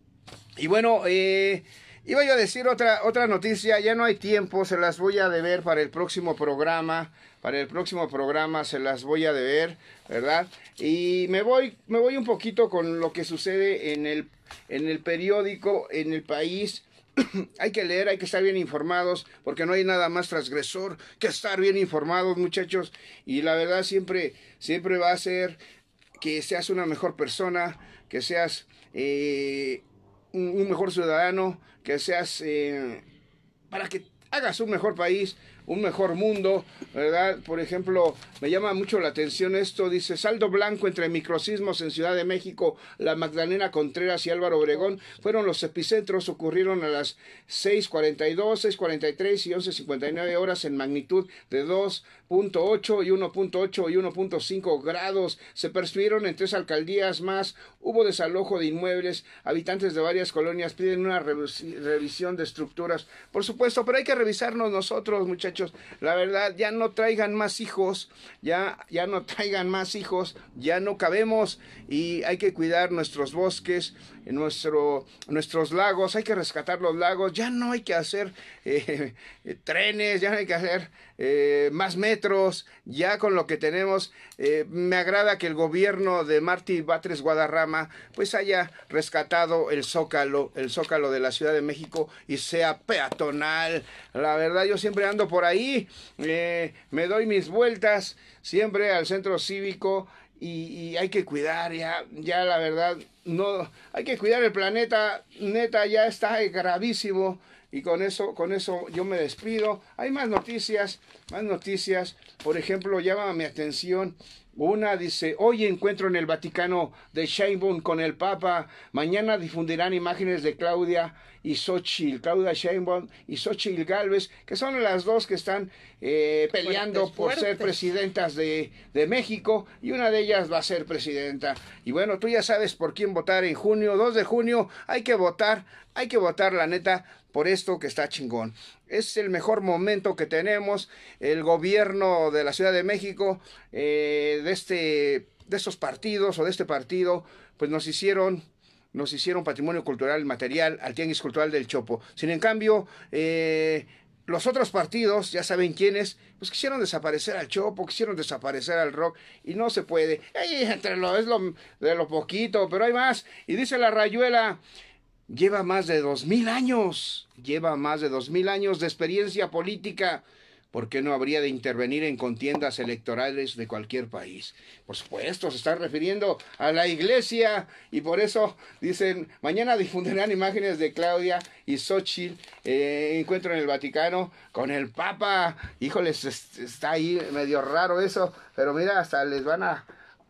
Y bueno, eh, iba yo a decir otra, otra noticia, ya no hay tiempo, se las voy a deber para el próximo programa, para el próximo programa se las voy a deber, ¿verdad? Y me voy, me voy un poquito con lo que sucede en el, en el periódico, en el país. Hay que leer, hay que estar bien informados, porque no hay nada más transgresor que estar bien informados, muchachos. Y la verdad siempre, siempre va a ser que seas una mejor persona, que seas eh, un, un mejor ciudadano, que seas eh, para que hagas un mejor país, un mejor mundo, ¿verdad? Por ejemplo, me llama mucho la atención esto, dice, saldo blanco entre microsismos en Ciudad de México, La Magdalena Contreras y Álvaro Obregón fueron los epicentros, ocurrieron a las seis cuarenta y dos, seis cuarenta y tres y once cincuenta y nueve horas en magnitud de dos punto ocho y uno punto ocho y uno punto cinco grados, se percibieron en tres alcaldías más, hubo desalojo de inmuebles, habitantes de varias colonias piden una revisión de estructuras, por supuesto, pero hay que revisarnos nosotros, muchachos. La verdad, ya no traigan más hijos, ya, ya no traigan más hijos, ya no cabemos y hay que cuidar nuestros bosques, nuestro, nuestros lagos, hay que rescatar los lagos, ya no hay que hacer eh, eh, trenes, ya no hay que hacer eh, más metros, ya con lo que tenemos, eh, me agrada que el gobierno de Martí Batres Guadarrama pues haya rescatado el Zócalo, el Zócalo de la Ciudad de México y sea peatonal. La verdad, yo siempre ando por ahí, eh, me doy mis vueltas siempre al centro cívico y, y hay que cuidar, ya, ya la verdad, no, hay que cuidar el planeta, neta, ya está gravísimo. Y con eso, con eso yo me despido. Hay más noticias, más noticias. Por ejemplo, llama mi atención. Una dice, hoy encuentro en el Vaticano de Sheinbaum con el Papa. Mañana difundirán imágenes de Claudia y Xochitl, Claudia Sheinbaum y Xochitl Gálvez, que son las dos que están eh, peleando fuertes, por fuertes. ser presidentas de, de México, y una de ellas va a ser presidenta. Y bueno, tú ya sabes por quién votar en junio, dos de junio, hay que votar, hay que votar, la neta, por esto que está chingón. Es el mejor momento que tenemos. El gobierno de la Ciudad de México, eh, de este, de estos partidos o de este partido, pues nos hicieron, nos hicieron patrimonio cultural material al Tianguis Cultural del Chopo. Sin en cambio, eh, los otros partidos, ya saben quiénes, pues quisieron desaparecer al Chopo, quisieron desaparecer al rock, y no se puede. Ay, entre lo, es lo, de lo poquito, pero hay más. Y dice la Rayuela, lleva más de dos mil años, lleva más de dos mil años de experiencia política. ¿Por qué no habría de intervenir en contiendas electorales de cualquier país? Por supuesto, se está refiriendo a la iglesia, y por eso dicen, mañana difundirán imágenes de Claudia y Xochitl, eh, encuentro en el Vaticano con el Papa. Híjoles, está ahí medio raro eso, pero mira, hasta les van a...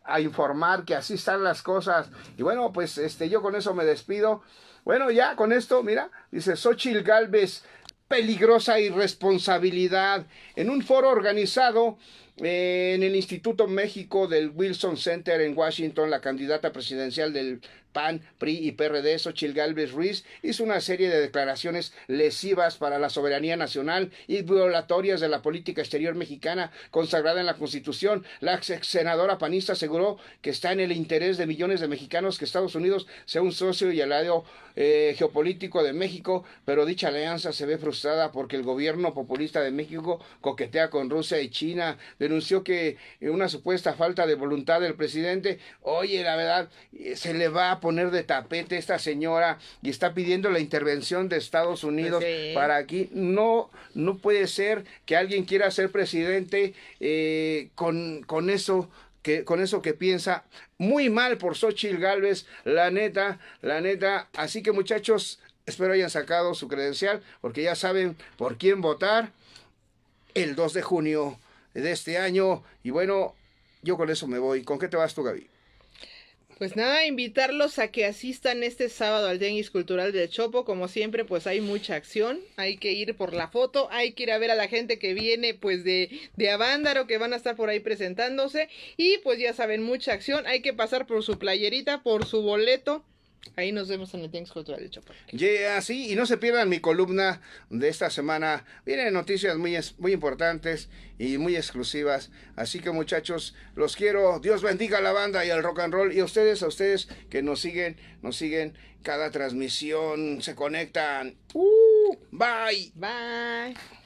a informar que así están las cosas. Y bueno, pues este, yo con eso me despido. Bueno, ya con esto, mira, dice Xóchitl Gálvez, peligrosa irresponsabilidad. En un foro organizado eh, en el Instituto México del Wilson Center en Washington, la candidata presidencial del P A N, P R I y P R D, Xóchitl Gálvez Ruiz, hizo una serie de declaraciones lesivas para la soberanía nacional y violatorias de la política exterior mexicana consagrada en la Constitución. La ex senadora panista aseguró que está en el interés de millones de mexicanos que Estados Unidos sea un socio y aliado eh, geopolítico de México, pero dicha alianza se ve frustrada porque el gobierno populista de México coquetea con Rusia y China. Denunció que una supuesta falta de voluntad del presidente, oye, la verdad, se le va a poner de tapete esta señora y está pidiendo la intervención de Estados Unidos sí. para aquí. No, no puede ser que alguien quiera ser presidente eh, con, con eso que con eso que piensa. Muy mal por Xóchitl Gálvez, la neta, la neta. Así que muchachos, espero hayan sacado su credencial porque ya saben por quién votar el dos de junio de este año. Y bueno, yo con eso me voy. ¿Con qué te vas tú, Gaby? Pues nada, invitarlos a que asistan este sábado al Tianguis Cultural del Chopo. Como siempre, pues hay mucha acción, hay que ir por la foto, hay que ir a ver a la gente que viene pues de, de Avándaro, que van a estar por ahí presentándose. Y pues ya saben, mucha acción, hay que pasar por su playerita, por su boleto. Ahí nos vemos en el Tianguis Cultural del Chopo. Yeah, sí, y no se pierdan mi columna de esta semana. Vienen noticias muy, muy importantes y muy exclusivas. Así que muchachos, los quiero. Dios bendiga a la banda y al rock and roll. Y a ustedes, a ustedes que nos siguen, nos siguen cada transmisión, se conectan. Uh, bye. Bye.